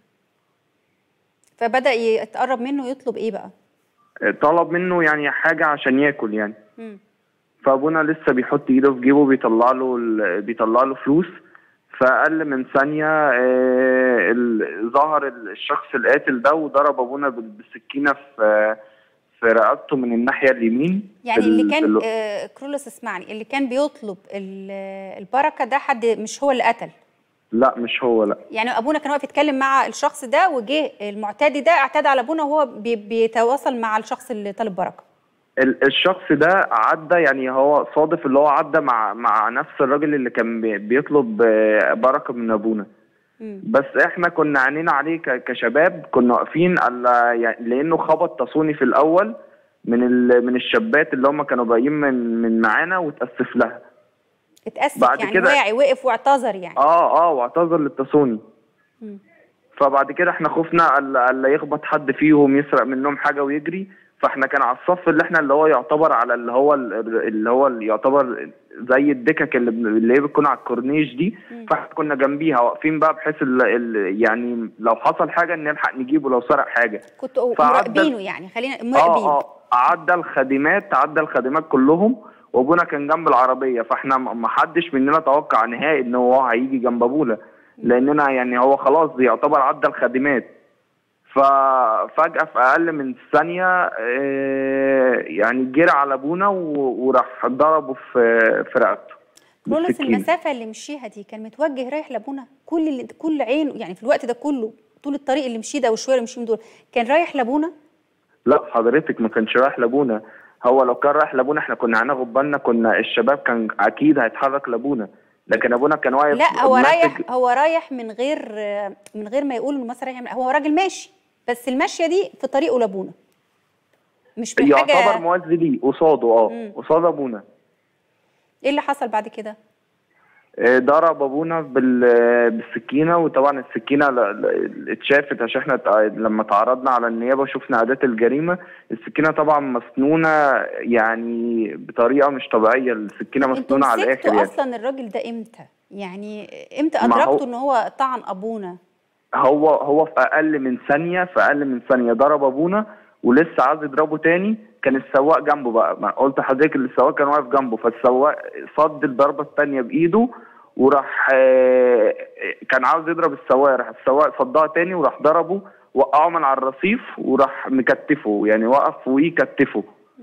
فبدا يتقرب منه يطلب ايه بقى؟ طلب منه يعني حاجه عشان ياكل يعني. م. فابونا لسه بيحط ايده في جيبه بيطلع له بيطلع له فلوس. فأقل من ثانية آه ظهر الشخص القاتل ده وضرب أبونا بالسكينة في في رقبته من الناحية اليمين. يعني اللي كان آه كرولوس اسمعني، اللي كان بيطلب البركة ده حد مش هو اللي قتل؟ لا مش هو، لا. يعني أبونا كان واقف يتكلم مع الشخص ده وجه المعتدي ده اعتدى على أبونا وهو بي بيتواصل مع الشخص اللي طالب بركة. الشخص ده عدى، يعني هو صادف اللي هو عدى مع مع نفس الراجل اللي كان بيطلب بركه من ابونا. م. بس احنا كنا عينينا عليه كشباب، كنا واقفين يعني لانه خبط تصوني في الاول من من الشابات اللي هم كانوا باقيين من من معانا وتاسف لها. اتأسف بعد يعني كده- واعي، وقف واعتذر يعني. اه اه واعتذر للتصوني. مم. فبعد كده احنا خفنا الا ألا يخبط حد فيهم يسرق منهم حاجه ويجري، فاحنا كان على الصف اللي احنا اللي هو يعتبر على اللي هو اللي هو اللي يعتبر زي الدكك اللي اللي هي بتكون على الكورنيش دي، فاحنا كنا جنبيها واقفين بقى بحيث ال... ال... يعني لو حصل حاجه نلحق نجيبه لو سرق حاجه. كنتوا فعدى- مراقبينه يعني، خلينا اه مراقبين. اه عدى الخادمات عدى الخادمات كلهم، وابونا كان جنب العربيه، فاحنا م- ما حدش مننا توقع نهائي ان هو هيجي جنب ابونا، لاننا يعني هو خلاص يعتبر عدى الخادمات. ففجأة في أقل من ثانية آه، يعني جرى على أبونا و- وراح ضربه في في رقبته كرولوس، بالسكينة. المسافة اللي مشيها دي كان متوجه رايح لابونا؟ كل اللي كل عين يعني في الوقت ده كله، طول الطريق اللي مشيه ده والشوية اللي مشيهم دول كان رايح لابونا؟ لا حضرتك ما كانش رايح لأبونا، هو لو كان رايح لأبونا احنا كنا هناخد بالنا، كنا الشباب كان أكيد هيتحرك لأبونا، لكن أبونا كان واقف لا هو ماسك- رايح هو رايح من غير من غير ما يقول انه مثلا رايح، هو راجل ماشي، بس الماشية دي في طريقه لابونا، مش من يعتبر حاجة. موازي ليه قصاده اه مم. قصاد أبونا. ايه اللي حصل بعد كده؟ آه، ضرب ابونا بال- بالسكينه، وطبعا السكينه ل- ل- اتشافت عشان احنا تع- لما تعرضنا على النيابه وشفنا اداه الجريمه، السكينه طبعا مسنونه يعني بطريقه مش طبيعيه، السكينه انتوا مسنونه على الاخر مسكتوا يعني. اصلا الراجل ده امتى؟ يعني امتى ما هو- ادركتوا ان هو طعن ابونا؟ هو هو في اقل من ثانيه في اقل من ثانيه ضرب ابونا، ولسه عايز يضربه تاني، كان السواق جنبه بقى، ما قلت لحضرتك السواق كان واقف جنبه، فالسواق صد الضربه الثانيه بايده وراح آه، كان عاوز يضرب السواق، راح السواق صدها تاني وراح ضربه، وقعه من على الرصيف وراح مكتفه، يعني وقف ويكتفه.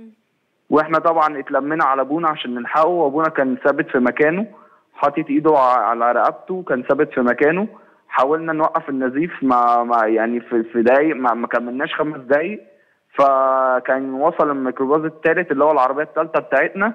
واحنا طبعا اتلمينا على ابونا عشان نلحقه، وابونا كان ثابت في مكانه حاطط ايده ع- على رقبته، كان ثابت في مكانه. حاولنا نوقف النزيف ما, ما يعني في في دقايق ما, ما كملناش خمس دقايق، فكان وصل الميكروباص الثالث اللي هو العربيه الثالثه بتاعتنا،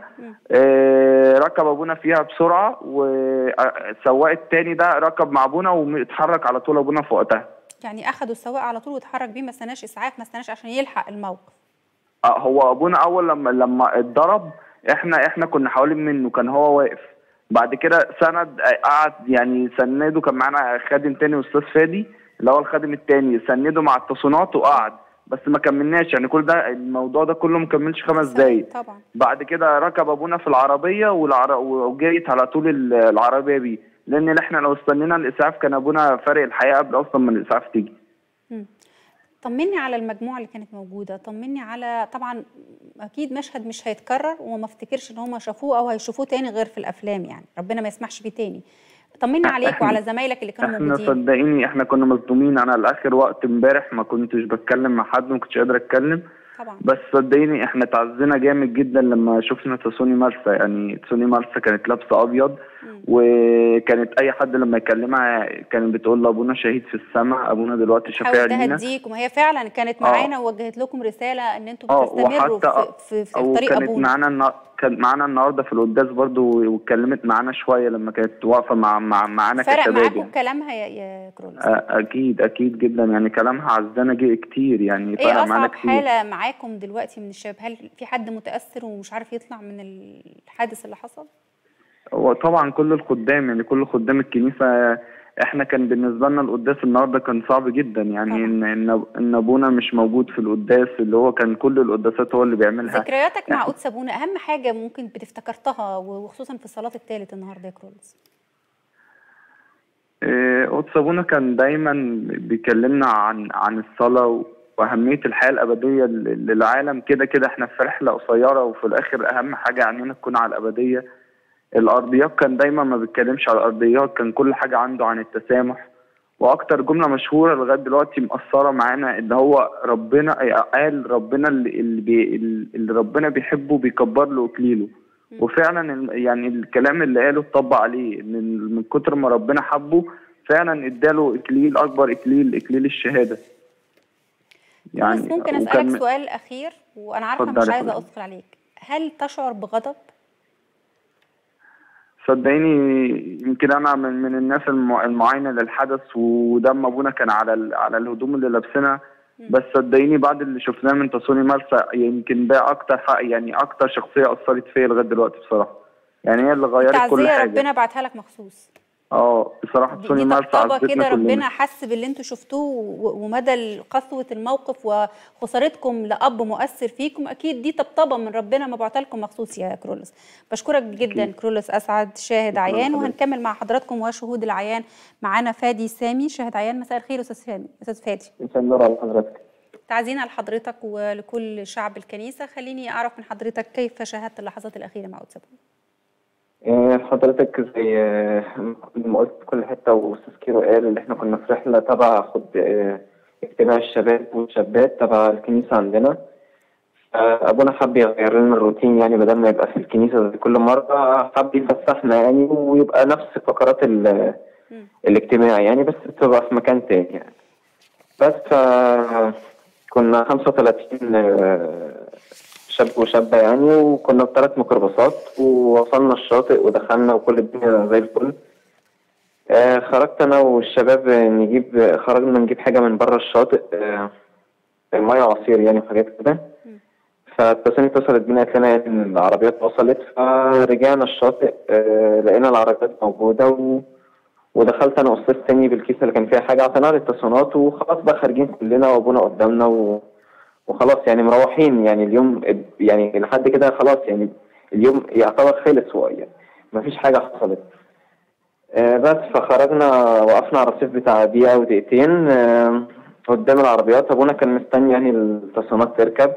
آه ركب ابونا فيها بسرعه، والسواق الثاني ده ركب مع ابونا واتحرك على طول ابونا في وقتها. يعني اخدوا السواق على طول واتحرك بيه، ما استناش اسعاف، ما استناش عشان يلحق الموقف. آه، هو ابونا اول لما لما اتضرب احنا احنا كنا حوالين منه، كان هو واقف، بعد كده سند آه، قعد يعني سنده، كان معانا خادم تاني استاذ فادي اللي هو الخادم التاني، سنده مع التصونات وقعد، بس ما كملناش يعني كل ده الموضوع ده كله ما كملش خمس دقايق. طبعا. بعد كده ركب ابونا في العربيه والعر... وجريت على طول ال- العربيه بيه، لان احنا لو استنينا الاسعاف كان ابونا فارق الحياه قبل اصلا ما الاسعاف تيجي. مم. طمني على المجموعه اللي كانت موجوده، طمني على، طبعا اكيد مشهد مش هيتكرر وما افتكرش ان هم شافوه او هيشوفوه تاني غير في الافلام، يعني ربنا ما يسمحش بيه تاني. طمني عليك وعلى زمايلك اللي كانوا احنا موجودين. صدقيني احنا كنا مصدومين، انا لاخر وقت امبارح ما كنتش بتكلم مع حد، ما كنتش قادر اتكلم طبعا. بس صدقيني احنا تعزينا جامد جدا لما شفنا تسوني مرسى، يعني تسوني مرسى كانت لابسه ابيض، وكانت اي حد لما يكلمها كانت بتقول له ابونا شهيد في السماء، ابونا دلوقتي شفيع حاول لينا. تهديك، وما هي فعلا كانت معانا ووجهت لكم رساله ان انتم اه بتستمروا وحتى في, في, في طريق وكانت ابونا. معانا النا... كانت معانا النهارده في القداس برضو، واتكلمت معانا شويه لما كانت واقفه مع مع معانا فرق كشباب معاكم يعني. كلامها يا, يا كرولوس؟ آه، اكيد اكيد جدا، يعني كلامها عزانا جي- كتير، يعني فرق ايه معانا اصعب كتير. حاله معاكم دلوقتي من الشباب؟ هل في حد متاثر ومش عارف يطلع من الحادث اللي حصل؟ هو طبعا كل الخدام، يعني كل خدام الكنيسه، احنا كان بالنسبه لنا القداس النهارده كان صعب جدا، يعني ان ان ان ابونا مش موجود في القداس اللي هو كان كل القداسات هو اللي بيعملها. ذكرياتك مع قدس ابونا، اهم حاجه ممكن بتفتكرتها وخصوصا في الصلاه الثالث النهارده يا كرولوس؟ آه، قدس ابونا كان دايما بيكلمنا عن عن الصلاه واهميه الحياه الابديه للعالم، كده كده احنا في رحله قصيره، وفي الاخر اهم حاجه عننا تكون على الابديه. الارضيات كان دايما ما بيتكلمش على الارضيات، كان كل حاجه عنده عن التسامح. واكتر جمله مشهوره لغايه دلوقتي مأثره معانا ان هو ربنا قال ربنا اللي, اللي, بي اللي ربنا بيحبه بيكبر له اكليله. وفعلا يعني الكلام اللي قاله اتطبق عليه، ان من كتر ما ربنا حبه فعلا اداله اكليل، اكبر اكليل اكليل الشهاده. يعني بس ممكن اسالك سؤال اخير وانا عارفه مش عايزه اثقل عليك، هل تشعر بغضب؟ صدقيني يمكن انا من من الناس المعاينه للحدث، ودم ابونا كان على على الهدوم اللي لابسينها، بس صدقيني بعد اللي شفناه من تسوني مرسى يمكن ده اكتر حق، يعني اكتر شخصيه اثرت فيا لغايه دلوقتي بصراحه. يعني هي اللي غيرت كل تعزيه حاجه. ربنا بعتها لك مخصوص. اه بصراحه دي, سوني دي مرسى طبطبه عزتنا كده، كلنا. ربنا حس باللي انتوا شفتوه و- ومدى قسوه الموقف وخسارتكم لاب مؤثر فيكم. اكيد دي طبطبه من ربنا مبعوثه لكم مخصوص يا كرولوس. بشكرك جدا أكيد. كرولوس اسعد شاهد شكراً عيان، حضرتك. وهنكمل مع حضراتكم وشهود العيان. معانا فادي سامي شاهد عيان. مساء الخير استاذ فادي. استاذ فادي، مساء النور على حضرتك. تعزينا لحضرتك ولكل شعب الكنيسه. خليني اعرف من حضرتك كيف شاهدت اللحظات الاخيره مع قدس أبونا. حضرتك زي ما قلت في كل حته، واستاذ كيرو قال ان احنا كنا في رحله تبع خد اجتماع الشباب والشابات تبع الكنيسه عندنا. ابونا حب يغير لنا الروتين، يعني بدل ما يبقى في الكنيسه زي كل مره حب يفسحنا يعني، ويبقى نفس فقرات الاجتماع يعني، بس تبقى في مكان تاني يعني. بس ف كنا خمسة وثلاثين شاب وشابة يعني، وكنا بثلاث ميكروباصات، ووصلنا الشاطئ ودخلنا وكل الدنيا زي الفل. آه خرجت انا والشباب نجيب خرجنا نجيب حاجة من بره الشاطئ، آه مية وعصير يعني وحاجات كده. فالتصميم اتصلت بينا قالت لنا يعني العربيات وصلت، فرجعنا الشاطئ آه لقينا العربيات موجودة، و... ودخلت انا واستاذ تاني بالكيسة اللي كان فيها حاجة، عطيناها للتصنيعات وخلاص بقى خارجين كلنا وابونا قدامنا و... وخلاص يعني مروحين يعني اليوم يعني لحد كده خلاص يعني اليوم يعتبر خلص يعني مفيش حاجة حصلت. آه بس فخرجنا وقفنا على الرصيف بتاع دقيقة أو دقيقتين آه قدام العربيات. أبونا كان مستني يعني التصميمات تركب،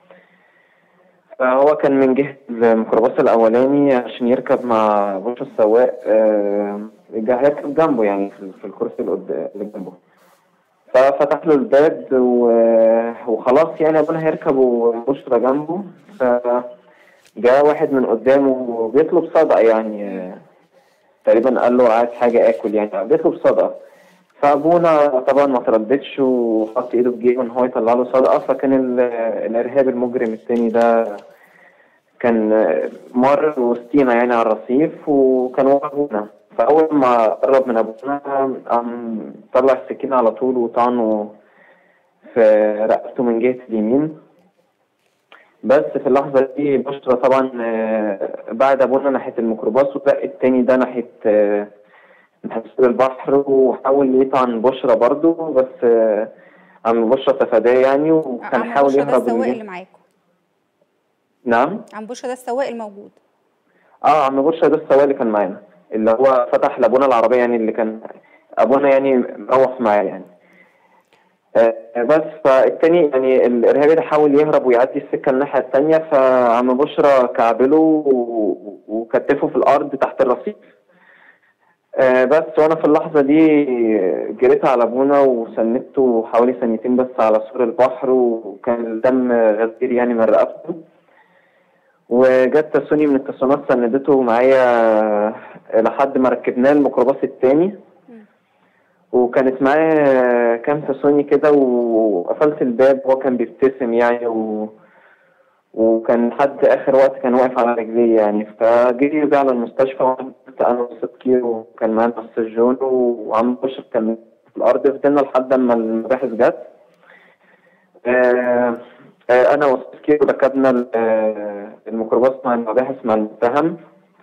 فهو كان من جهة الميكروباص الأولاني عشان يركب مع بوش السواق، آه هيركب جنبه يعني في الكرسي اللي جنبه. ففتح له الباب وخلاص يعني ابونا هيركب وبشرى جنبه، فجاء واحد من قدامه بيطلب صدقه يعني، تقريبا قال له عايز حاجه اكل يعني، بيطلب صدقه. فابونا طبعا ما ترددش وحط ايده في جيبه ان هو يطلع له صدقه. فكان الارهاب المجرم التاني ده كان مر وسطينا يعني على الرصيف، وكان ورا ابونا. فأول ما قرب من أبونا قام طلع السكينة على طول وطعنه في رقبته من جهة اليمين. بس في اللحظة دي بشرى طبعا بعد أبونا ناحية الميكروباص، وتلاقي التاني ده ناحية ناحية البحر، وحاول يطعن بشرى برضه، بس عم بشرى تفاداه يعني، وكان حاول يهرب. عم بشرى ده السواق اللي معاكم؟ نعم؟ عم بشرى ده السواق الموجود؟ اه عم بشرى ده السواق اللي كان معانا، اللي هو فتح لابونا العربيه يعني، اللي كان ابونا يعني مروح معاه يعني. آه بس فالتاني يعني الارهابي ده حاول يهرب ويعدي السكه الناحيه الثانيه، فعم بشرى كعبله وكتفه في الارض تحت الرصيف. آه بس وانا في اللحظه دي جريت على ابونا وسندته حوالي ثانيتين بس على سور البحر، وكان الدم غزير يعني من رقبته. وجت تسوني من التصنيعات سندته معايا لحد ما ركبناه الميكروباص التاني، وكانت معاه كام تسوني كده، وقفلت الباب وهو كان بيبتسم يعني، و... وكان لحد اخر وقت كان واقف على رجليه يعني. فجري بيه على المستشفى، وانا وستة كيلو وكان معانا الاستاذ جون وعم بشر كان في الارض. فضلنا لحد ما المباحث جت. آه انا واستاذ كيرو ركبنا الميكروباص مع المباحث مع المتهم،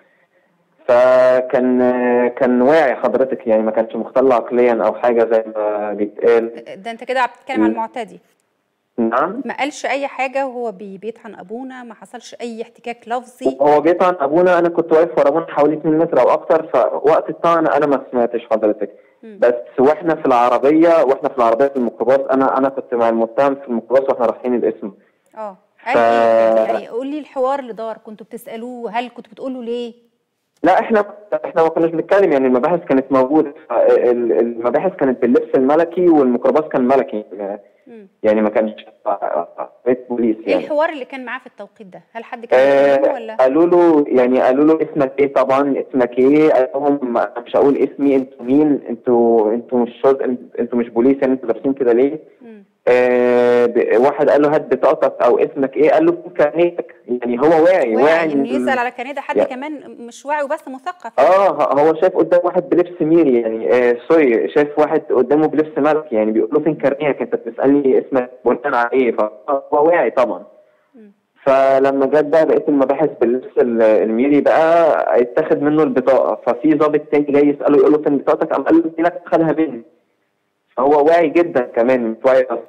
فكان كان واعي حضرتك يعني، ما كانش مختل عقليا او حاجه زي ما بيتقال. ده انت كده بتتكلم عن المعتدي؟ نعم. ما قالش اي حاجه وهو بيطعن ابونا؟ ما حصلش اي احتكاك لفظي؟ هو بيطعن ابونا، انا كنت واقف ورا ابونا حوالي اتنين متر او اكتر، فوقت الطعن انا ما سمعتش حضرتك. بس واحنا في العربيه واحنا في العربيه في الميكروباص، انا انا كنت مع المتهم في الميكروباص واحنا رايحين القسم. اه قال ايه يعني؟ قول لي الحوار اللي دار، كنتوا بتسالوه؟ هل كنتوا بتقولوا ليه؟ لا احنا احنا ما كناش بنتكلم يعني، المباحث كانت موجوده، المباحث كانت باللبس الملكي والميكروباص كان ملكي يعني، ما كانش بيت بوليس يعني. ايه الحوار اللي كان معاه في التوقيت ده؟ هل حد كان بيكلمه ولا؟ قالوا له يعني قالوا له اسمك ايه؟ طبعا اسمك ايه؟ قال لهم انا مش هقول اسمي، انتوا مين؟ انتوا انتوا مش شرطه، انتوا مش بوليس يعني، انتوا لابسين كده ليه؟ آه واحد قال له هات بطاقتك او اسمك ايه؟ قال له كارنيتك. يعني هو واعي واعي انه يسال على كارنيه ده حد يعني كمان مش واعي وبس مثقف. اه هو شايف قدام واحد بلبس ميري يعني، آه سوري شايف واحد قدامه بلبس ملكي يعني، بيقول له فين كارنيتك؟ انت بتسالني اسمك بناء على ايه؟ فهو واعي طبعا. فلما جت بقى بقيت المباحث باللبس ال- الميري بقى اتاخد منه البطاقه، ففي ضابط تاني جاي يساله يقول له فين بطاقتك؟ قام قال له دي لك، خدها مني. فهو واعي جدا كمان، مش واعي بس.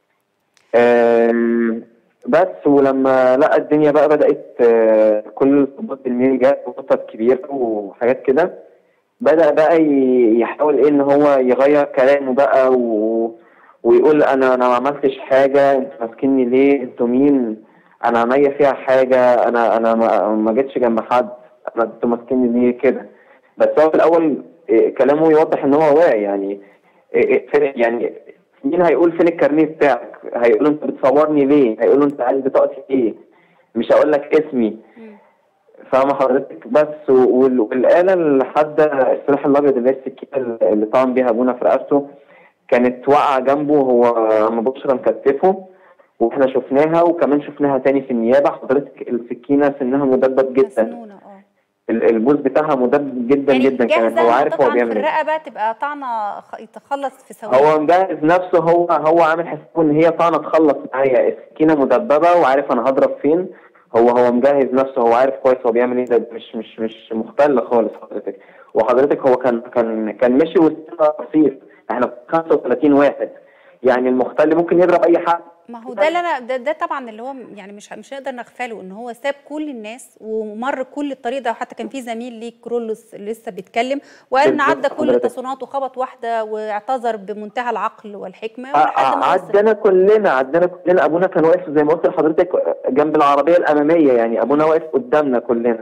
آم، بس ولما لقى الدنيا بقى بدات آه، كل الضباط الميري جت وخطط كبيره وحاجات كده، بدأ بقى ي- يحاول ايه ان هو يغير كلامه بقى و... ويقول انا انا ما عملتش حاجه، انتوا ماسكيني ليه؟ انتوا مين؟ انا عملية فيها حاجه؟ انا انا ما, ما جيتش جنب حد، انا انتوا ماسكيني ليه كده؟ بس هو في الاول إيه كلامه يوضح ان هو واعي. يعني إيه إيه فين يعني مين هيقول فين الكارنيه بتاعك؟ هيقول له انت بتصورني ليه؟ هيقول له انت عايز بطاقتي ايه؟ مش هقول لك اسمي. فاهمة حضرتك؟ بس وال- والآلة اللي حادة السلاح الأبيض اللي هي السكينة اللي طعن بيها أبونا في رقبته كانت واقعة جنبه، هو عم بشرى مكتفه واحنا شفناها، وكمان شفناها تاني في النيابة. حضرتك السكينة سنها مدبب جدا، ال- البوز بتاعها مدبب جدا يعني جدا كمان، جاهزه هو انها عارف هو تطعن في بيعمل ايه. الرقبه تبقى طعنه خ- يتخلص في ثواني. هو مجهز نفسه، هو هو عامل حسابه ان هي طعنه تخلص معايا، السكينه مدببه وعارف انا هضرب فين. هو هو مجهز نفسه، هو عارف كويس هو بيعمل ايه، ده مش مش مش مختل خالص حضرتك. وحضرتك هو كان كان كان ماشي وسط رصيف، احنا خمسة وثلاثين واحد، يعني المختل ممكن يضرب اي حد. ما هو ده اللي انا ده, ده طبعا اللي هو يعني مش مش هنقدر نغفله، ان هو ساب كل الناس ومر كل الطريق ده. وحتى كان في زميل ليه كرولوس لسه بيتكلم وقال ان بالظبط عدى كل حضرتك. التصنيفات وخبط واحده واعتذر بمنتهى العقل والحكمه ولحد ما وصل. عدنا كلنا عدنا كلنا ابونا كان واقف زي ما قلت لحضرتك جنب العربيه الاماميه، يعني ابونا واقف قدامنا كلنا.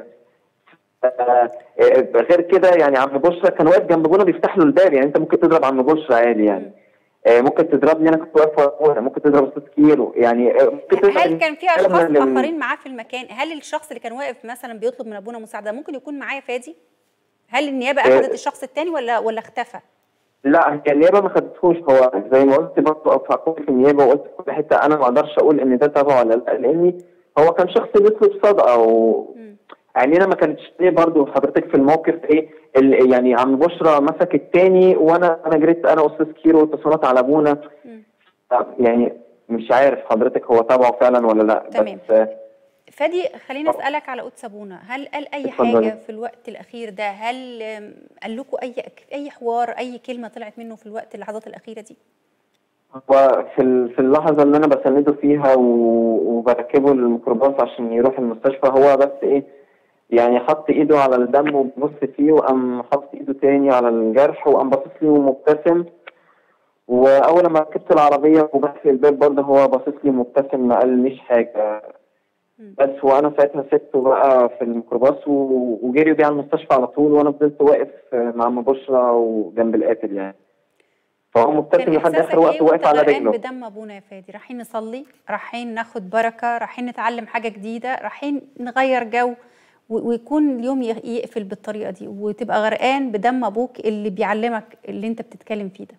آه، غير كده يعني عم بشرى كان واقف جنب ابونا بيفتح له الباب، يعني انت ممكن تضرب عم بشرى عادي يعني. آه، ممكن تضربني انا كنت واقف ورا ابونا، ممكن تضرب ستة كيلو يعني. آه، ممكن تضرب هل كان في اشخاص لل- اخرين معاه في المكان؟ هل الشخص اللي كان واقف مثلا بيطلب من ابونا مساعده ممكن يكون معاه فادي؟ هل النيابه آه. اخذت الشخص الثاني ولا ولا اختفى؟ لا هي النيابه ما خدتهوش، هو زي ما قلت برضه في عقوبه في النيابه وقلت في كل حته انا ما اقدرش اقول ان ده تبعه ولا لا، لاني هو كان شخص بيطلب صدقه و عينينا ما كانتش ايه برضه حضرتك في الموقف ايه اللي يعني عم بشرى مسك التاني وانا انا جريت انا استاذ كيرو واتصالات على ابونا. يعني مش عارف حضرتك هو تبعه فعلا ولا لا. تمام. بس فادي خليني اسالك على قدس ابونا، هل قال اي اتفضلي. حاجه في الوقت الاخير ده؟ هل آم، قال لكم اي اي حوار، اي كلمه طلعت منه في الوقت اللحظات الاخيره دي؟ هو في ال- في اللحظه اللي انا بسنده فيها و- وبركبه الميكروباص عشان يروح المستشفى، هو بس ايه يعني حط ايده على الدم وبص فيه، وقام حط ايده تاني على الجرح وقام باصص لي ومبتسم. واول ما ركبت العربيه وبقفل الباب برضه هو باصص لي مبتسم، ما قاليش حاجه. بس وانا ساعتها سبته بقى في الميكروباص و- وجري بيه على المستشفى على طول، وانا فضلت واقف مع ام بشرى وجنب القاتل يعني. فهو مبتسم كان لحد احساسك اخر وقت ايه واقف وانت على غرقان رجله. بدم ابونا يا فادي؟ رايحين نصلي، رايحين ناخد بركه، رايحين نتعلم حاجه جديده، رايحين نغير جو و- ويكون اليوم ي- يقفل بالطريقه دي وتبقى غرقان بدم ابوك اللي بيعلمك اللي انت بتتكلم فيه ده.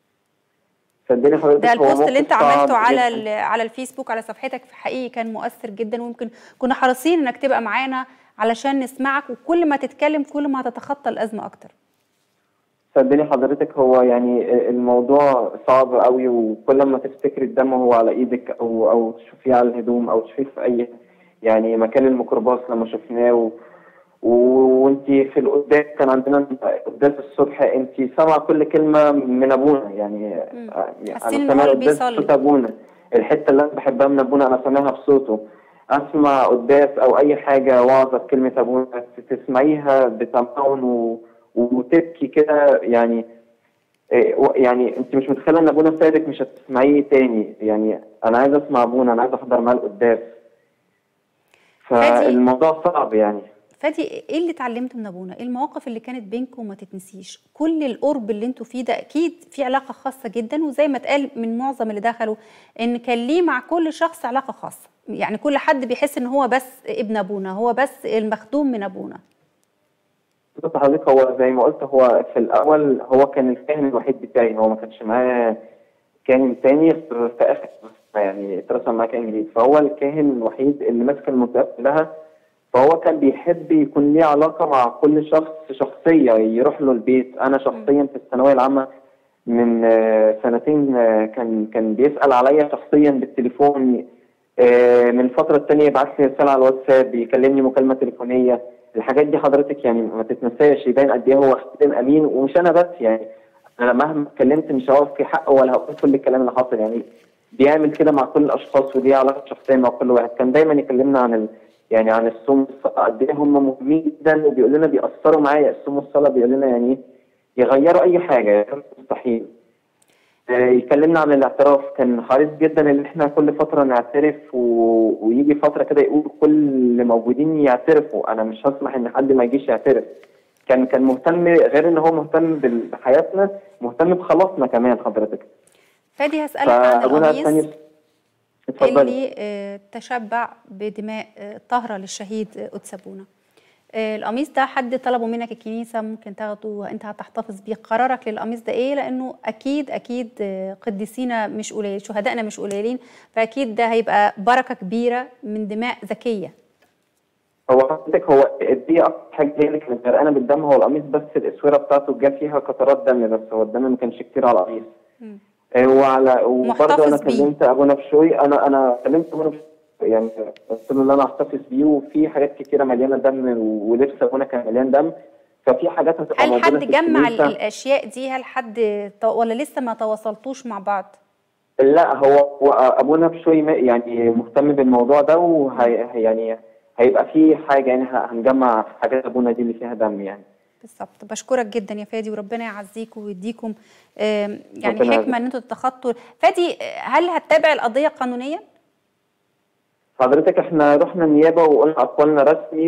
صدقني حضرتك ده هو البوست اللي موقف انت صعب عملته على جداً. ال- على الفيسبوك على صفحتك في حقيقي كان مؤثر جدا، ويمكن كنا حريصين انك تبقى معانا علشان نسمعك، وكل ما تتكلم كل ما هتتخطى الازمه اكتر. صدقني حضرتك هو يعني الموضوع صعب قوي، وكل ما تفتكري الدم هو على ايدك او او تشوفيه على الهدوم او تشوفيه في اي يعني مكان الميكروباص لما شفناه و... وانت في القداس كان عندنا قداس الصبح انت سامعه كل كلمه من ابونا يعني. يعني حاسين انا ان هو سامع اللي قداس بيصلي. صوت ابونا، الحته اللي انا بحبها من ابونا انا سامعها بصوته. اسمع قداس او اي حاجه وعظه بكلمه ابونا تسمعيها بتمعن و... وتبكي كده يعني. إيه، و- يعني انت مش متخيله ان ابونا سابك مش هتسمعيه تاني يعني. انا عايز اسمع ابونا، انا عايز احضر معاه القداس. فالموضوع صعب يعني. فادي ايه اللي اتعلمته من ابونا؟ ايه المواقف اللي كانت بينكم وما تتنسيش؟ كل القرب اللي انتوا فيه ده اكيد في علاقه خاصه جدا، وزي ما اتقال من معظم اللي دخلوا ان كان ليه مع كل شخص علاقه خاصه، يعني كل حد بيحس ان هو بس ابن ابونا، هو بس المخدوم من ابونا. بص حضرتك هو زي ما قلت هو في الاول هو كان الكاهن الوحيد بتاعي، هو ما كانش معاه كاهن تاني في في اخر يعني اترسم معاه كاهن جديد، فهو الكاهن الوحيد اللي ماسك المنطقه كلها. فهو كان بيحب يكون ليه علاقه مع كل شخص شخصيه، يروح له البيت. انا شخصيا في الثانويه العامه من آه، سنتين آه، كان كان بيسال عليا شخصيا بالتليفون، آه، من فتره الثانيه يبعت لي رساله على الواتساب، يكلمني مكالمه تليفونيه. الحاجات دي حضرتك يعني ما تتنساش، يبان قد ايه هو خادم امين. ومش انا بس، يعني انا مهما اتكلمت مش هقف في حقه ولا هقول كل الكلام اللي حاصل. يعني بيعمل كده مع كل الاشخاص، ودي علاقه شخصيه مع كل واحد. كان دايما يكلمنا عن ال... يعني عن الصوم والصلاه، قد ايه هم مهمين جدا، وبيقول لنا بيأثروا معايا. الصوم والصلاه بيقول لنا يعني ايه يغيروا اي حاجه، مستحيل. آه، يكلمنا عن الاعتراف. كان حريص جدا ان احنا كل فتره نعترف، و... ويجي فتره كده يقول كل اللي موجودين يعترفوا، انا مش هسمح ان حد ما يجيش يعترف. كان كان مهتم، غير ان هو مهتم بحياتنا، مهتم بخلاصنا كمان حضرتك. فادي هسألك عن القميص اتفضلي. اللي آه، تشبع بدماء آه، طاهرة للشهيد آه، قدس أبونا. آه، القميص ده حد طلبه منك الكنيسة ممكن تاخده وانت هتحتفظ بيه، قرارك للقميص ده ايه؟ لانه اكيد اكيد آه، قديسينا مش قليل، شهدائنا مش قليلين، فاكيد ده هيبقى بركة كبيرة من دماء زكية. هو حضرتك هو دي اكتر حاجه هي اللي كانت غرقانه بالدم، هو القميص بس الاسوره بتاعته جه فيها قطرات دم، بس هو الدم ما كانش كتير على القميص. وعلى وبرضه انا كلمت ابونا بشوي، انا انا كلمت ابونا بشوي يعني قلت له ان انا احتفظ بيه، وفي حاجات كتيره مليانه دم، ولبس ابونا كان مليان دم، ففي حاجات هتبقى هل موجوده حد في جمع الكنيسة. الاشياء دي؟ هل حد ولا لسه ما تواصلتوش مع بعض؟ لا، هو هو ابونا بشوي يعني مهتم بالموضوع ده، وهي يعني هيبقى في حاجه يعني هنجمع حاجات ابونا دي اللي فيها دم يعني. بالظبط. بشكرك جدا يا فادي، وربنا يعزيكم ويديكم يعني حكمه ان انتوا تتخطوا. فادي، هل هتتابع القضيه قانونيا؟ حضرتك احنا رحنا النيابه وقلنا اقوالنا رسمي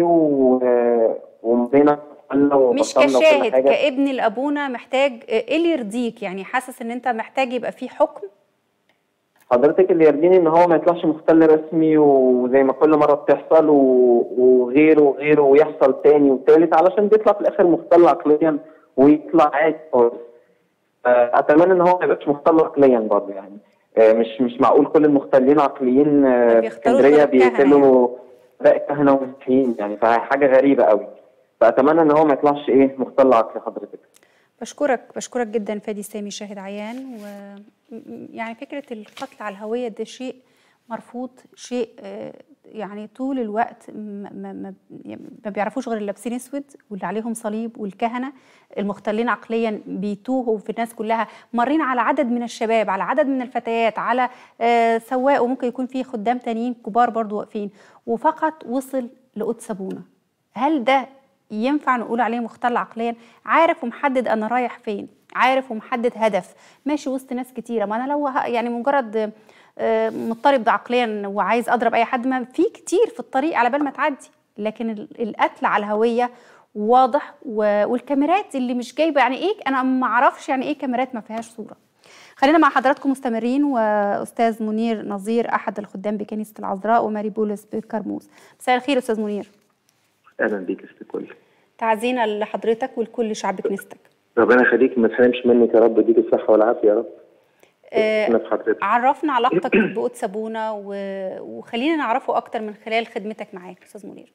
ومضينا مش كشاهد، كابن لابونا محتاج ايه اللي يرضيك؟ يعني حاسس ان انت محتاج يبقى في حكم؟ حضرتك اللي يرضيني ان هو ما يطلعش مختل رسمي وزي ما كل مره بتحصل وغيره وغيره ويحصل تاني وتالت، علشان بيطلع في الاخر مختل عقليا ويطلع عادي خالص. اتمنى ان هو ما يبقاش مختل عقليا برضه، يعني مش مش معقول كل المختلين عقليين في اسكندريه بيقتلوا باقي الكهنه والمسيحيين، يعني فحاجه غريبه قوي. فاتمنى ان هو ما يطلعش ايه مختل عقلي حضرتك. بشكرك بشكرك جدا فادي سامي شاهد عيان. و يعني فكره القتل على الهويه ده شيء مرفوض، شيء يعني طول الوقت ما, ما, ما بيعرفوش غير اللابسين اسود واللي عليهم صليب، والكهنه المختلين عقليا بيتوهوا في الناس كلها. مارين على عدد من الشباب، على عدد من الفتيات، على سواق، وممكن يكون فيه خدام تانيين كبار برضو واقفين، وفقط وصل لقدس ابونا. هل ده ينفع نقول عليه مختل عقليا؟ عارف ومحدد انا رايح فين، عارف ومحدد هدف، ماشي وسط ناس كتيره. ما انا لو يعني مجرد مضطرب عقليا وعايز اضرب اي حد، ما في كتير في الطريق على بال ما تعدي. لكن القتل على الهويه واضح، والكاميرات اللي مش جايبه يعني ايه، انا ما اعرفش يعني ايه كاميرات ما فيهاش صوره. خلينا مع حضراتكم مستمرين، واستاذ منير نظير احد الخدام بكنيسه العذراء وماري بولس بكرموز. مساء الخير استاذ منير. اهلا بيك يا ست الكل. تعزينا لحضرتك ولكل شعب كنيستك. ربنا يخليك، ما تحرمش منك يا رب، اديك الصحه والعافيه يا رب. آه عرفنا علاقتك بقدس ابونا و... وخلينا نعرفه اكتر من خلال خدمتك معاك استاذ منير.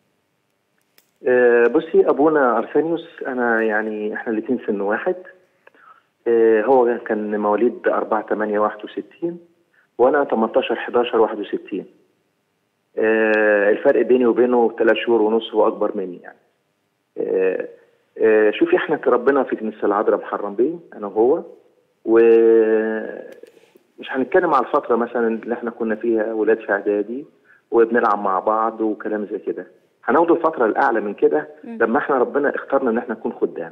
آه بصي، ابونا ارسانيوس انا يعني احنا الاثنين سن واحد. آه هو كان مواليد أربعة ثمانية واحد وستين وانا تمنتاشر حداشر واحد وستين. آه الفرق بيني وبينه ثلاث شهور ونص، هو اكبر مني يعني. آه آه شوفي، احنا كربنا في كنيسه العذراء محرم بيه انا وهو، ومش هنتكلم على الفتره مثلا اللي احنا كنا فيها ولاد في اعدادي وبنلعب مع بعض وكلام زي كده. هناخد الفتره الاعلى من كده لما احنا ربنا اختارنا ان احنا نكون خدام.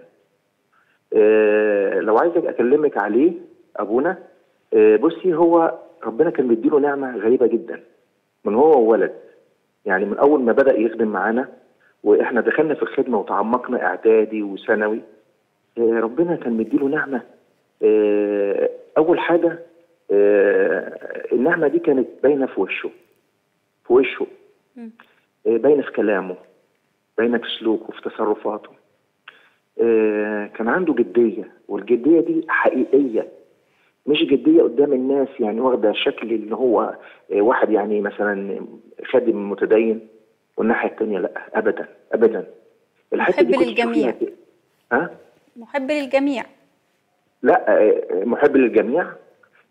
آه لو عايزك اكلمك عليه ابونا، آه بصي، هو ربنا كان مديله نعمه غريبه جدا من هو وولد. يعني من اول ما بدا يخدم معانا واحنا دخلنا في الخدمه وتعمقنا اعدادي وثانوي، آه ربنا كان مديله نعمه. آه اول حاجه آه النعمه دي كانت باينه في وشه، في وشه آه باينه في كلامه، باينه في سلوكه، في تصرفاته. آه كان عنده جديه، والجديه دي حقيقيه، مش جديه قدام الناس يعني واخده شكل ان هو آه واحد يعني مثلا خادم متدين، والناحيه الثانيه لا، ابدا ابدا. محب للجميع. ها؟ محب للجميع. لا، محب للجميع.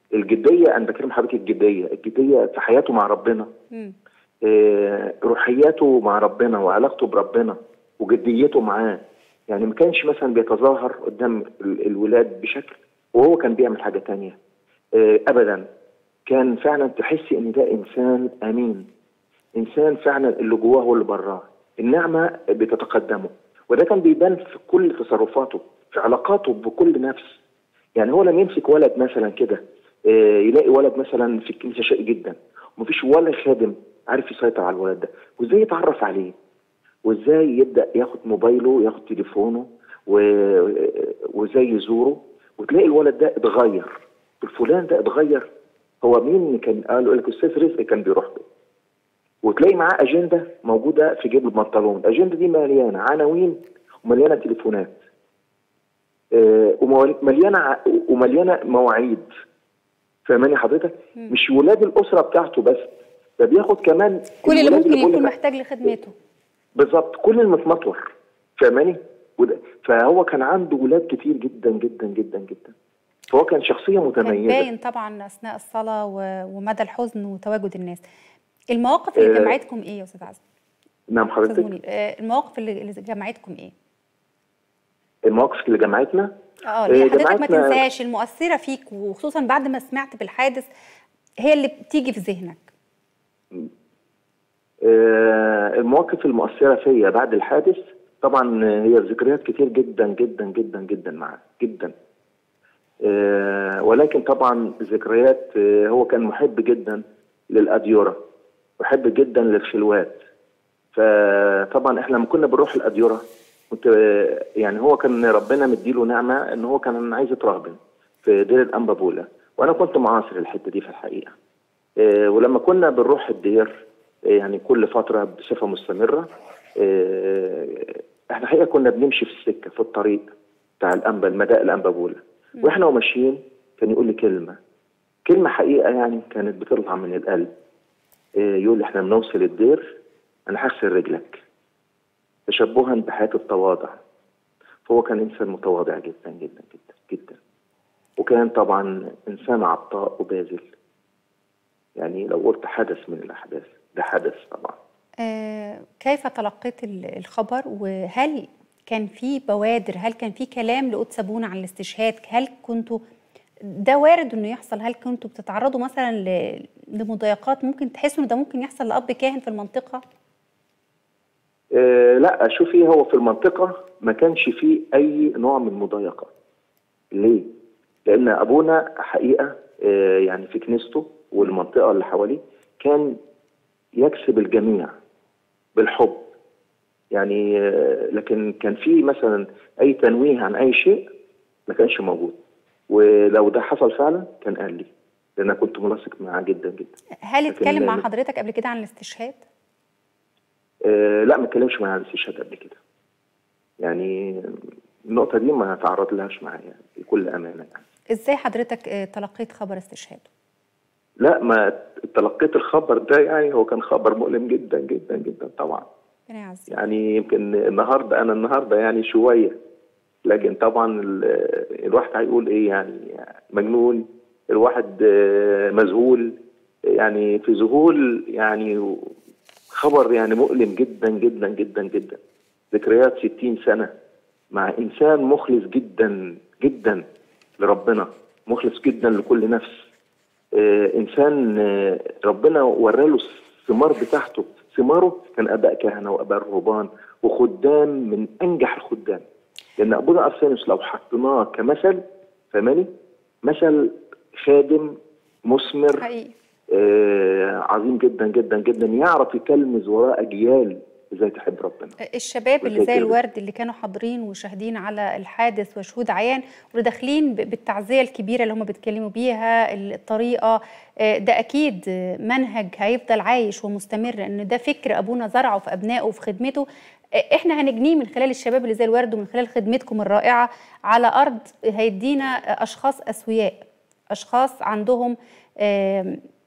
الجديه، انا بكلم حضرتك الجديه الجديه في حياته مع ربنا، آه، روحياته مع ربنا وعلاقته بربنا وجديته معاه. يعني ما كانش مثلا بيتظاهر قدام ال- الولاد بشكل وهو كان بيعمل حاجه تانية، آه، ابدا. كان فعلا تحسي ان ده انسان امين، انسان فعلا اللي جواه واللي براه، النعمه بتتقدمه. وده كان بيبان في كل تصرفاته، في علاقاته بكل نفس. يعني هو لم يمسك ولد مثلا كده، آه، يلاقي ولد مثلا في الكنيسه شقي جدا ومفيش ولا خادم عارف يسيطر على الولد ده، وازاي يتعرف عليه، وازاي يبدا ياخد موبايله ياخد تليفونه و- وازاي يزوره، وتلاقي الولد ده اتغير، الفلان ده اتغير. هو مين كان قال لك؟ استاذ رزق كان بيروح له، وتلاقي معاه اجنده موجوده في جيب البنطلون، الاجنده دي مليانه عناوين ومليانه تليفونات، آه، ومليانه ع- ومليانه مواعيد. فاهماني حضرتك؟ مش ولاد الاسره بتاعته بس، ده بياخد كمان كل اللي الولاد ممكن بقول يكون لك- محتاج لخدمته. بالظبط، كل المتمطور. فاهماني؟ وده- فهو كان عنده ولاد كتير جدا جدا جدا جدا، فهو كان شخصيه كان متميزه. باين طبعا اثناء الصلاه و- ومدى الحزن وتواجد الناس. المواقف اللي آه، جمعتكم ايه يا استاذ عزمي؟ نعم استاذ حضرتك، منير، آه، المواقف اللي اللي جمعتكم ايه؟ المواقف اللي جمعتنا اه اللي آه، حضرتك ما جمعتنا تنساهاش، المؤثره فيك، وخصوصا بعد ما سمعت بالحادث هي اللي بتيجي في ذهنك. آه، المواقف المؤثرة فيا بعد الحادث طبعا هي ذكريات كتير جدا جدا جدا جدا معاه جدا. آه، ولكن طبعا ذكريات، آه، هو كان محب جدا للأديرة، محب جدا للخلوات. فطبعا احنا لما كنا بنروح الأديرة كنت آه، يعني هو كان ربنا مديله نعمة ان هو كان عايز يتراهبن في دير الأنبابولة، وانا كنت معاصر الحتة دي في الحقيقة. آه، ولما كنا بنروح الدير يعني كل فترة بصفة مستمرة، آه، احنا الحقيقة كنا بنمشي في السكة في الطريق بتاع الأنبا المداء الأنبابولة، واحنا وماشيين كان يقول لي كلمة كلمة حقيقة يعني كانت بتطلع من القلب. آه، يقول لي احنا بنوصل الدير انا هغسل رجلك، تشبها بحياة التواضع. فهو كان انسان متواضع جدا جدا جدا جدا، وكان طبعا انسان عطاء وباذل. يعني لو قلت حدث من الاحداث ده حدث طبعا. آه، كيف تلقيت ال- الخبر، وهل كان في بوادر، هل كان في كلام لقدس أبونا عن الاستشهاد؟ هل كنتوا ده وارد انه يحصل؟ هل كنتوا بتتعرضوا مثلا ل- لمضايقات ممكن تحسوا ان ده ممكن يحصل لأب كاهن في المنطقة؟ آه لا، شوفي، هو في المنطقة ما كانش فيه أي نوع من المضايقة. ليه؟ لأن أبونا حقيقة آه يعني في كنيسته والمنطقة اللي حواليه كان يكسب الجميع بالحب. يعني آه لكن كان في مثلا أي تنويه عن أي شيء ما كانش موجود، ولو ده حصل فعلا كان قال لي، لأن أنا كنت ملاصق معاه جدا جدا. هل لكن اتكلم مع من- حضرتك قبل كده عن الاستشهاد؟ آه لا، ما اتكلمش معايا عن الاستشهاد قبل كده. يعني النقطة دي ما تعرض لهاش معايا يعني بكل أمانة يعني. ازاي حضرتك آه، تلقيت خبر استشهاده؟ لا، ما تلقيت الخبر ده يعني هو كان خبر مؤلم جدا جدا جدا طبعا. ربنا يعزك. يعني يمكن النهارده أنا النهارده يعني شوية، لكن طبعا ال- الواحد هيقول إيه يعني مجنون، الواحد آه، مذهول، يعني في ذهول يعني. خبر يعني مؤلم جدا جدا جدا جدا. ذكريات ستين سنة مع إنسان مخلص جدا جدا لربنا، مخلص جدا لكل نفس. آه إنسان آه ربنا وراله الثمار بتاعته، ثماره كان آباء كهنة وآباء رهبان وخدام من أنجح الخدام. لأن أبونا أرسانيوس لو حطيناه كمثل، فهماني، مثل خادم مثمر حقيقي. آه عظيم جدا جدا جدا، يعرف يكلمز وراء أجيال ازاي تحب ربنا. الشباب اللي زي وزي كده. الورد اللي كانوا حاضرين وشاهدين على الحادث وشهود عيان واللي داخلين ب- بالتعزية الكبيرة اللي هم بيتكلموا بيها، الطريقة، آه، ده أكيد آه، منهج هيفضل عايش ومستمر، لأن ده فكر أبونا زرعه في أبنائه وفي خدمته. آه، إحنا هنجنيه من خلال الشباب اللي زي الورد ومن خلال خدمتكم الرائعة على أرض هيدينا أشخاص أسوياء، أشخاص عندهم آم،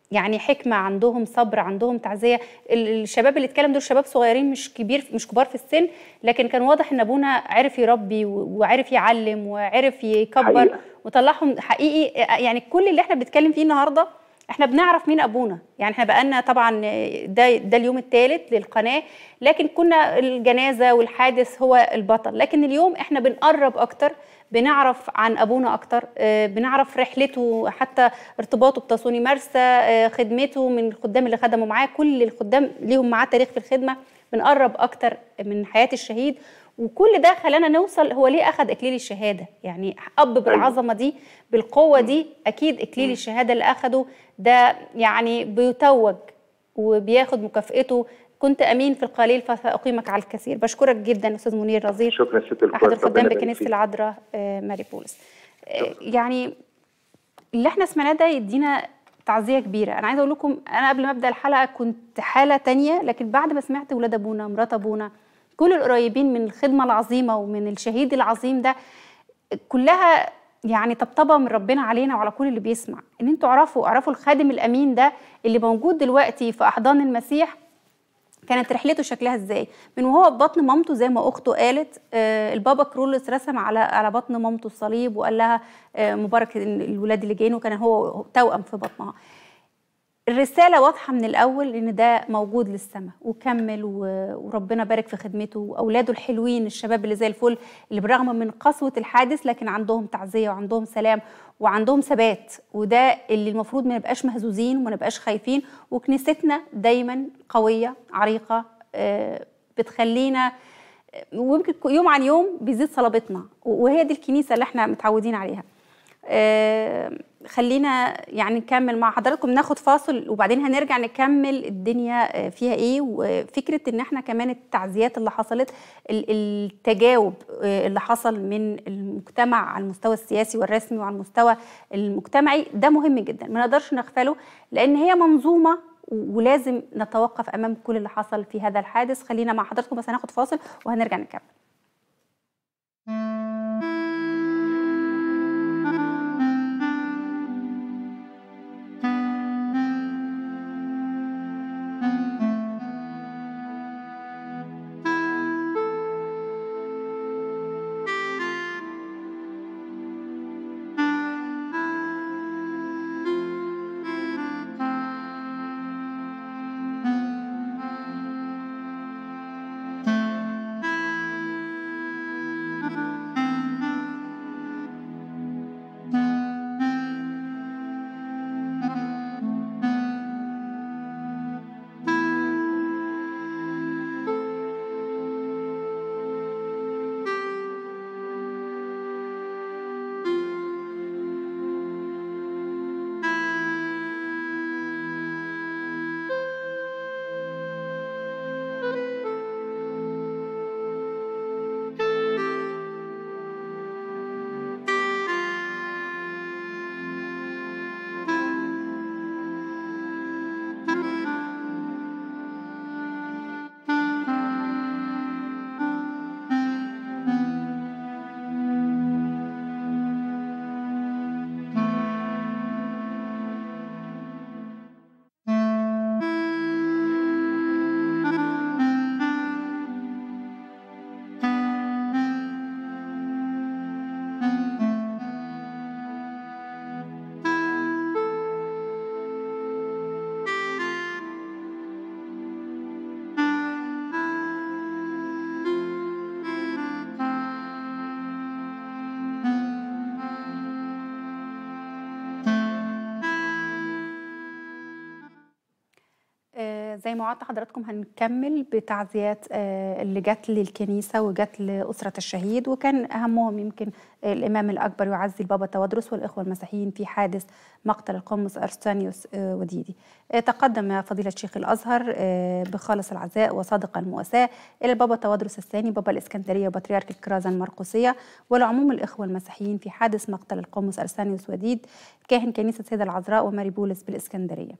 يعني حكمه، عندهم صبر، عندهم تعزيه. الشباب اللي اتكلم دول شباب صغيرين، مش كبير مش كبار في السن، لكن كان واضح ان ابونا عرف يربي وعرف يعلم وعرف يكبر حقيقة. وطلعهم حقيقي. يعني كل اللي احنا بنتكلم فيه النهارده احنا بنعرف مين ابونا. يعني احنا بقالنا طبعا ده ده اليوم الثالث للقناه، لكن كنا الجنازه والحادث هو البطل، لكن اليوم احنا بنقرب اكتر، بنعرف عن ابونا اكتر، بنعرف رحلته، حتى ارتباطه بتصوني مرسى، خدمته من الخدام اللي خدموا معاه، كل الخدام ليهم معاه تاريخ في الخدمه، بنقرب اكتر من حياه الشهيد. وكل ده خلانا نوصل هو ليه اخذ اكليل الشهاده. يعني اب بالعظمه دي بالقوه دي، اكيد اكليل الشهاده اللي اخده ده يعني بيتوج وبياخد مكافئته. كنت امين في القليل فساقيمك على الكثير. بشكرك جدا استاذ منير رزيق، شكرا ست الكل، احد الخدام بكنيسه العذراء ماري بولس. يعني اللي احنا سمعناه ده يدينا تعزيه كبيره. انا عايزه اقول لكم، انا قبل ما ابدا الحلقه كنت حاله تانية، لكن بعد ما سمعت ولاد ابونا، مرات ابونا، كل القريبين من الخدمه العظيمه ومن الشهيد العظيم ده، كلها يعني طبطبه من ربنا علينا وعلى كل اللي بيسمع. ان انتوا اعرفوا اعرفوا الخادم الامين ده اللي موجود دلوقتي في احضان المسيح، كانت رحلته شكلها ازاي. من وهو ببطن مامته زي ما اخته قالت، آه البابا كرولوس رسم على على بطن مامته الصليب وقال لها آه مبارك الولاد اللي جايين، وكان هو توأم في بطنها. الرسالة واضحة من الأول إن ده موجود للسماء، وكمل وربنا بارك في خدمته وأولاده الحلوين، الشباب اللي زي الفل، اللي بالرغم من قسوة الحادث لكن عندهم تعزية وعندهم سلام وعندهم ثبات. وده اللي المفروض ما نبقاش مهزوزين وما نبقاش خايفين. وكنيستنا دايما قوية عريقة، بتخلينا ويمكن يوم عن يوم بيزيد صلابتنا، وهي دي الكنيسة اللي احنا متعودين عليها. آه خلينا يعني نكمل مع حضراتكم، ناخد فاصل وبعدين هنرجع نكمل الدنيا فيها ايه. وفكرة ان احنا كمان التعزيات اللي حصلت، التجاوب اللي حصل من المجتمع على المستوى السياسي والرسمي وعلى المستوى المجتمعي، ده مهم جدا ما نقدرش نغفله، لان هي منظومة ولازم نتوقف امام كل اللي حصل في هذا الحادث. خلينا مع حضراتكم بس هناخد فاصل وهنرجع نكمل. زي ما وعدت حضراتكم هنكمل بتعزيات اللي جت للكنيسة وجت لأسرة الشهيد، وكان أهمهم يمكن الإمام الأكبر يعزي البابا تودرس والإخوة المسيحيين في حادث مقتل القمص أرسانيوس وديدي. تقدم فضيلة شيخ الأزهر بخالص العزاء وصادق المواساة إلى البابا تودرس الثاني بابا الإسكندرية وبطريرك الكرازة المرقسية ولعموم الإخوة المسيحيين في حادث مقتل القمص أرسانيوس وديد كاهن كنيسة سيدة العذراء وماري بولس بالإسكندرية.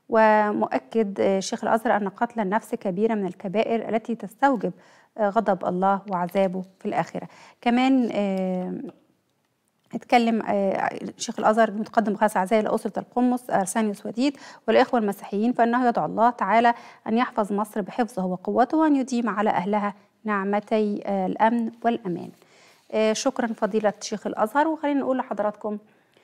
ومؤكد شيخ الأزهر أن قتل النفس كبيرة من الكبائر التي تستوجب غضب الله وعذابه في الآخرة. كمان اتكلم شيخ الازهر المتقدم بخالص عزائي لاسره القمص ارسانيوس وديد والاخوه المسيحيين فانه يدعو الله تعالى ان يحفظ مصر بحفظه وقوته وان يديم على اهلها نعمتي الامن والامان. شكرا فضيله شيخ الازهر. وخلينا نقول لحضراتكم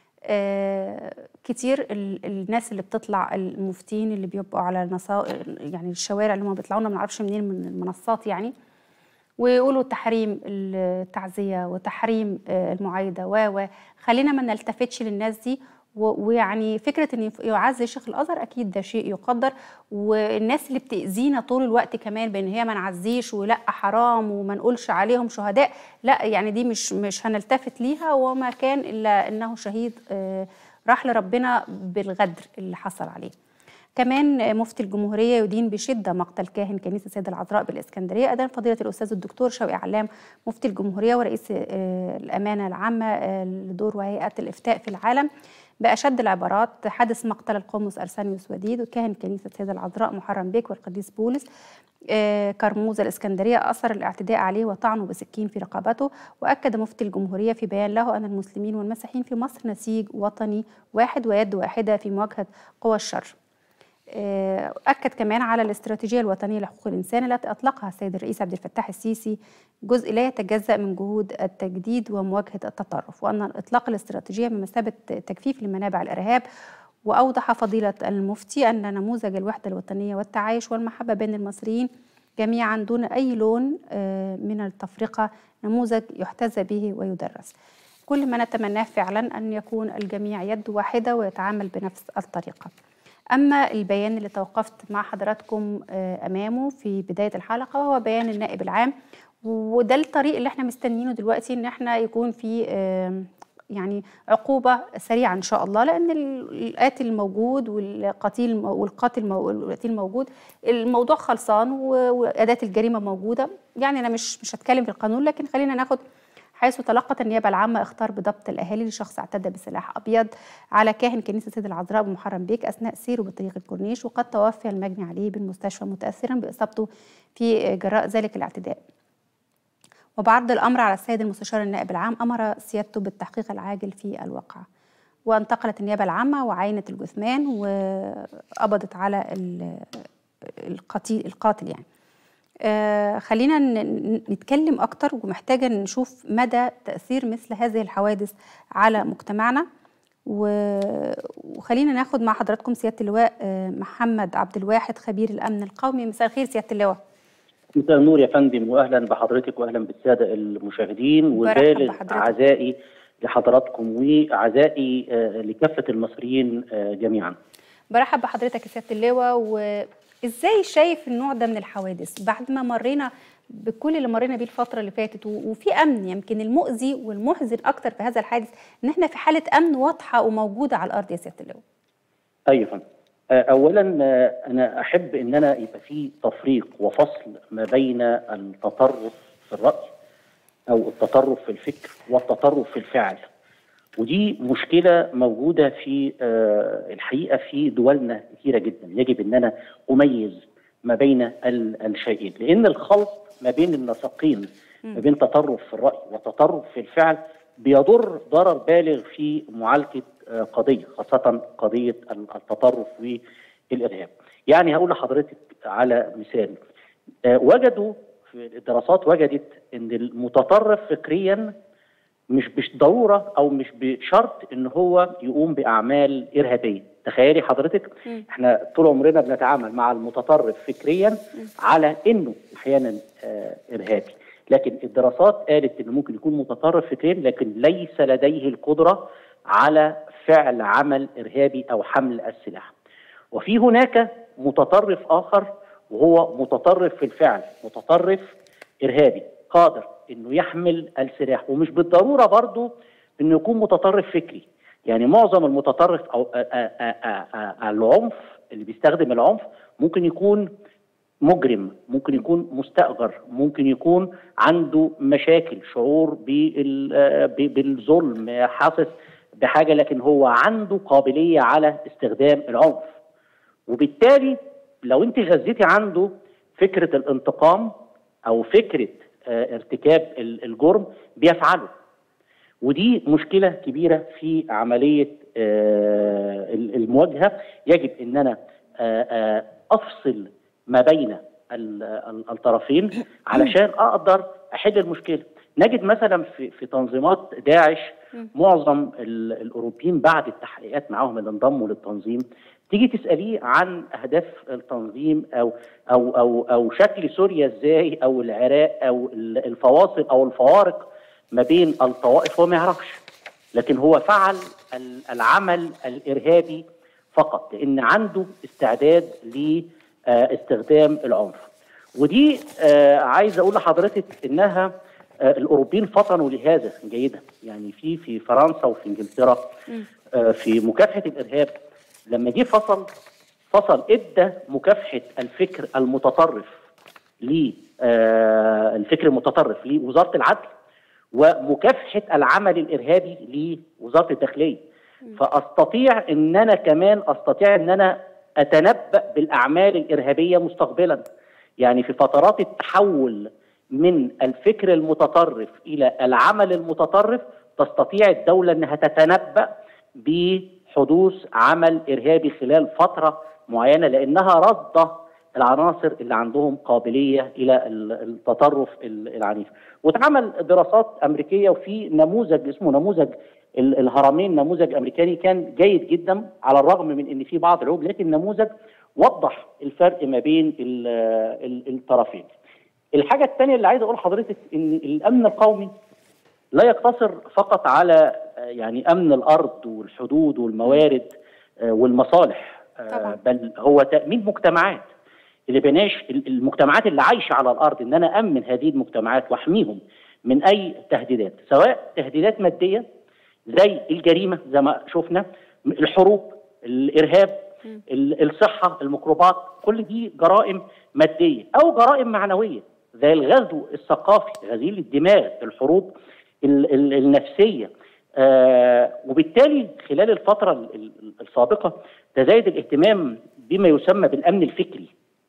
كتير الناس اللي بتطلع المفتين اللي بيبقوا على النصا يعني الشوارع اللي هم بيطلعونا ما نعرفش منين من المنصات يعني ويقولوا تحريم التعزية وتحريم المعايدة و خلينا ما نلتفتش للناس دي. ويعني فكرة ان يعزي شيخ الازهر اكيد ده شيء يقدر. والناس اللي بتأذينا طول الوقت كمان بان هي ما نعزيش ولا حرام وما نقولش عليهم شهداء، لا يعني دي مش مش هنلتفت ليها. وما كان الا انه شهيد راح لربنا بالغدر اللي حصل عليه. كمان مفتي الجمهورية يدين بشدة مقتل كاهن كنيسة السيدة العذراء بالإسكندرية. أدان فضيلة الأستاذ الدكتور شوقي علام مفتي الجمهورية ورئيس الأمانة العامة لدور وهيئة الإفتاء في العالم بأشد العبارات حدث مقتل القمص أرسانيوس وديد وكاهن كنيسة السيدة العذراء محرم بيك والقديس بولس كرموز الإسكندرية أثر الاعتداء عليه وطعنه بسكين في رقبته. وأكد مفتي الجمهورية في بيان له أن المسلمين والمسيحيين في مصر نسيج وطني واحد ويد واحدة في مواجهة قوى الشر. أكد كمان على الاستراتيجية الوطنية لحقوق الإنسان التي أطلقها السيد الرئيس عبد الفتاح السيسي جزء لا يتجزأ من جهود التجديد ومواجهة التطرف، وأن إطلاق الاستراتيجية بمثابة تجفيف لمنابع الإرهاب. وأوضح فضيلة المفتي أن نموذج الوحدة الوطنية والتعايش والمحبة بين المصريين جميعا دون أي لون من التفرقة نموذج يحتذى به ويدرس. كل ما نتمناه فعلا أن يكون الجميع يد واحدة ويتعامل بنفس الطريقة. أما البيان اللي توقفت مع حضراتكم أمامه في بداية الحلقة وهو بيان النائب العام، وده الطريق اللي احنا مستنيينه دلوقتي ان احنا يكون في يعني عقوبة سريعة إن شاء الله، لأن القاتل موجود والقتيل والقاتل والقتيل موجود، الموضوع خلصان وأداة الجريمة موجودة. يعني أنا مش مش هتكلم في القانون، لكن خلينا ناخد حيث تلقت النيابة العامة اختار بضبط الأهالي لشخص اعتدى بسلاح أبيض على كاهن كنيسة السيدة العذراء بمحرم بيك أثناء سيره بطريق الكورنيش، وقد توفي المجني عليه بالمستشفى متأثرا بإصابته في جراء ذلك الاعتداء. وبعرض الأمر على السيد المستشار النائب العام أمر سيادته بالتحقيق العاجل في الواقعة. وانتقلت النيابة العامة وعينت الجثمان وقبضت على القتيل القاتل يعني. آه خلينا نتكلم أكتر، ومحتاجة نشوف مدى تأثير مثل هذه الحوادث على مجتمعنا. وخلينا ناخد مع حضراتكم سيادة اللواء محمد عبد الواحد خبير الأمن القومي. مساء الخير سيادة اللواء. مساء النور يا فندم، واهلا بحضرتك واهلا بالساده المشاهدين، وبالغ عزائي لحضراتكم وعزائي لكافه المصريين جميعا. برحب بحضرتك يا سياده اللواء. وازاي شايف النوع ده من الحوادث بعد ما مرينا بكل اللي مرينا بيه الفتره اللي فاتت، وفي امن؟ يمكن المؤذي والمحزن اكتر في هذا الحادث ان احنا في حاله امن واضحه وموجوده على الارض يا سياده اللواء. ايوه فندم. اولا انا احب ان انا يبقى في تفريق وفصل ما بين التطرف في الراي او التطرف في الفكر والتطرف في الفعل، ودي مشكله موجوده في الحقيقه في دولنا كثيره جدا. يجب ان انا اميز ما بين الشيئين، لان الخلط ما بين النسقين ما بين تطرف في الراي وتطرف في الفعل بيضر ضرر بالغ في معالجه قضيه، خاصه قضيه التطرف والارهاب. يعني هقول لحضرتك على مثال، وجدوا في الدراسات وجدت ان المتطرف فكريا مش بالضروره او مش بشرط ان هو يقوم باعمال ارهابيه. تخيلي حضرتك م. احنا طول عمرنا بنتعامل مع المتطرف فكريا م. على انه احيانا آه ارهابي، لكن الدراسات قالت انه ممكن يكون متطرف فكريا لكن ليس لديه القدره على فعل عمل ارهابي او حمل السلاح. وفي هناك متطرف اخر وهو متطرف في الفعل، متطرف ارهابي قادر انه يحمل السلاح، ومش بالضروره برضه انه يكون متطرف فكري. يعني معظم المتطرف او العنف اللي بيستخدم العنف ممكن يكون مجرم، ممكن يكون مستأجر، ممكن يكون عنده مشاكل، شعور بالظلم، حاسس بحاجه، لكن هو عنده قابليه على استخدام العنف. وبالتالي لو انت غذيتي عنده فكره الانتقام او فكره ارتكاب الجرم بيفعله. ودي مشكله كبيره في عمليه آه المواجهه. يجب ان انا آه آه افصل ما بين الطرفين علشان اقدر احل المشكله. نجد مثلا في في تنظيمات داعش معظم الاوروبيين بعد التحقيقات معاهم اللي انضموا للتنظيم تيجي تساليه عن اهداف التنظيم او او او او شكل سوريا ازاي او العراق او الفواصل او الفوارق ما بين الطوائف، هو ما يعرفش. لكن هو فعل العمل الارهابي فقط لان عنده استعداد لاستخدام العنف. ودي آه عايز اقول لحضرتك انها آه الاوروبيين فطنوا لهذا جيدا. يعني في في فرنسا وفي انجلترا آه في مكافحه الارهاب لما جه فصل فصل ادى مكافحه الفكر المتطرف ل آه الفكر المتطرف لوزاره العدل ومكافحه العمل الارهابي لوزاره الداخليه. فاستطيع ان انا كمان استطيع ان انا اتنبأ بالاعمال الارهابيه مستقبلا. يعني في فترات التحول من الفكر المتطرف الى العمل المتطرف تستطيع الدوله انها تتنبأ بحدوث عمل ارهابي خلال فتره معينه لانها رصد العناصر اللي عندهم قابليه الى التطرف العنيف. واتعمل دراسات امريكيه وفي نموذج اسمه نموذج الهرمين، نموذج امريكاني كان جيد جدا على الرغم من ان في بعض العيوب، لكن نموذج وضح الفرق ما بين الطرفين. الحاجه الثانيه اللي عايز اقول لحضرتك ان الامن القومي لا يقتصر فقط على يعني امن الارض والحدود والموارد والمصالح، طبعا. بل هو تامين مجتمعات اللي بناش المجتمعات اللي عايشه على الارض، ان انا امن هذه المجتمعات واحميهم من اي تهديدات، سواء تهديدات ماديه زي الجريمه زي ما شفنا، الحروب، الارهاب، الصحه، الميكروبات، كل دي جرائم ماديه او جرائم معنويه زي الغزو الثقافي، غزيل الدماغ، الحروب النفسيه. آه وبالتالي خلال الفتره السابقه تزايد الاهتمام بما يسمى بالامن الفكري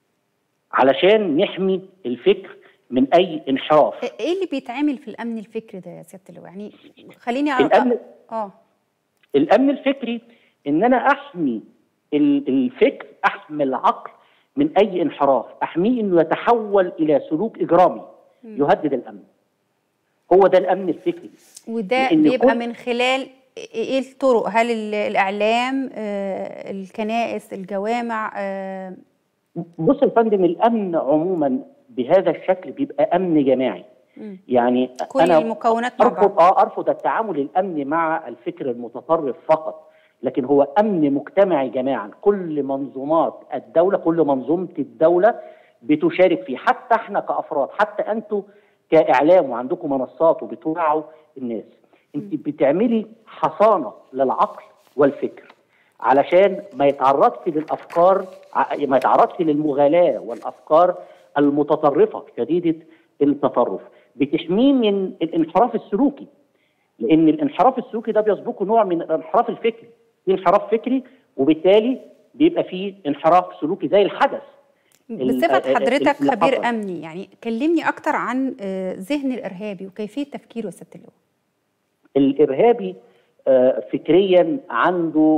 علشان نحمي الفكر من اي انحراف. ايه اللي بيتعمل في الامن الفكري ده يا سياده اللواء؟ يعني خليني أ... الامن اه الامن الفكري ان انا احمي الفكر، احمي العقل من اي انحراف، احميه انه يتحول الى سلوك اجرامي م. يهدد الامن. هو ده الامن الفكري. وده بيبقى من خلال ايه الطرق؟ هل الاعلام، آه، الكنائس، الجوامع؟ آه بص يا فندم، الامن عموما بهذا الشكل بيبقى امن جماعي. م. يعني كل أنا المكونات ارفض اه ارفض التعامل الامني مع الفكر المتطرف فقط، لكن هو امن مجتمعي جماعا. كل منظومات الدوله، كل منظومه الدوله بتشارك فيه، حتى احنا كافراد، حتى انتوا كاعلام وعندكم منصات وبتوعوا الناس. انت بتعملي حصانه للعقل والفكر علشان ما يتعرضش للافكار، ما يتعرضش للمغالاه والافكار المتطرفه شديده التطرف. بتحميه من الانحراف السلوكي، لان الانحراف السلوكي ده بيسبقه نوع من الانحراف الفكري. في انحراف فكري وبالتالي بيبقى فيه انحراف سلوكي زي الحدث. بصفة حضرتك خبير امني، يعني كلمني اكتر عن ذهن الارهابي وكيفيه تفكيره يا سياده اللواء. الارهابي فكريا عنده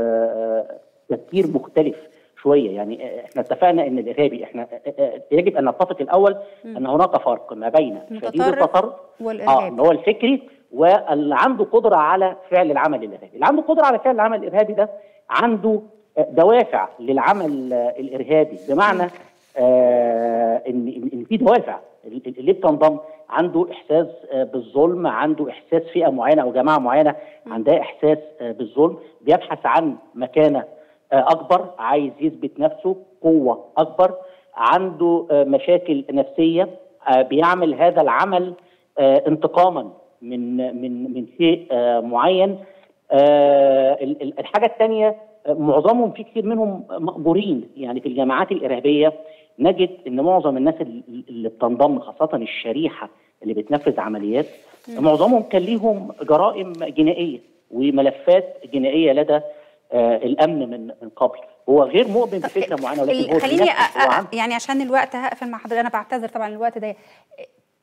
تفكير مختلف شويه. يعني احنا اتفقنا ان الارهابي، احنا يجب ان نتفق الاول م. ان هناك فرق ما بين شديد التطرف والارهابي، اه اللي هو الفكري، واللي عنده قدره على فعل العمل الارهابي. اللي عنده قدره على فعل العمل الارهابي ده عنده دوافع للعمل الارهابي، بمعنى آه ان ان في دوافع اللي بتنضم، عنده احساس بالظلم، عنده احساس فئه معينه او جماعه معينه عندها احساس بالظلم، بيبحث عن مكانه اكبر، عايز يثبت نفسه، قوه اكبر، عنده مشاكل نفسيه، بيعمل هذا العمل انتقاما من من من شيء معين. الحاجه الثانيه، معظمهم، في كثير منهم مأجورين. يعني في الجماعات الارهابيه نجد ان معظم الناس اللي بتنضم، خاصه الشريحه اللي بتنفذ عمليات، معظمهم كان ليهم جرائم جنائيه وملفات جنائيه لدى آه الامن من من قبل. هو غير مؤمن بفكره معينه، ولكن هو خليني يعني عشان الوقت هقفل مع حضرتك، انا بعتذر طبعا الوقت ده.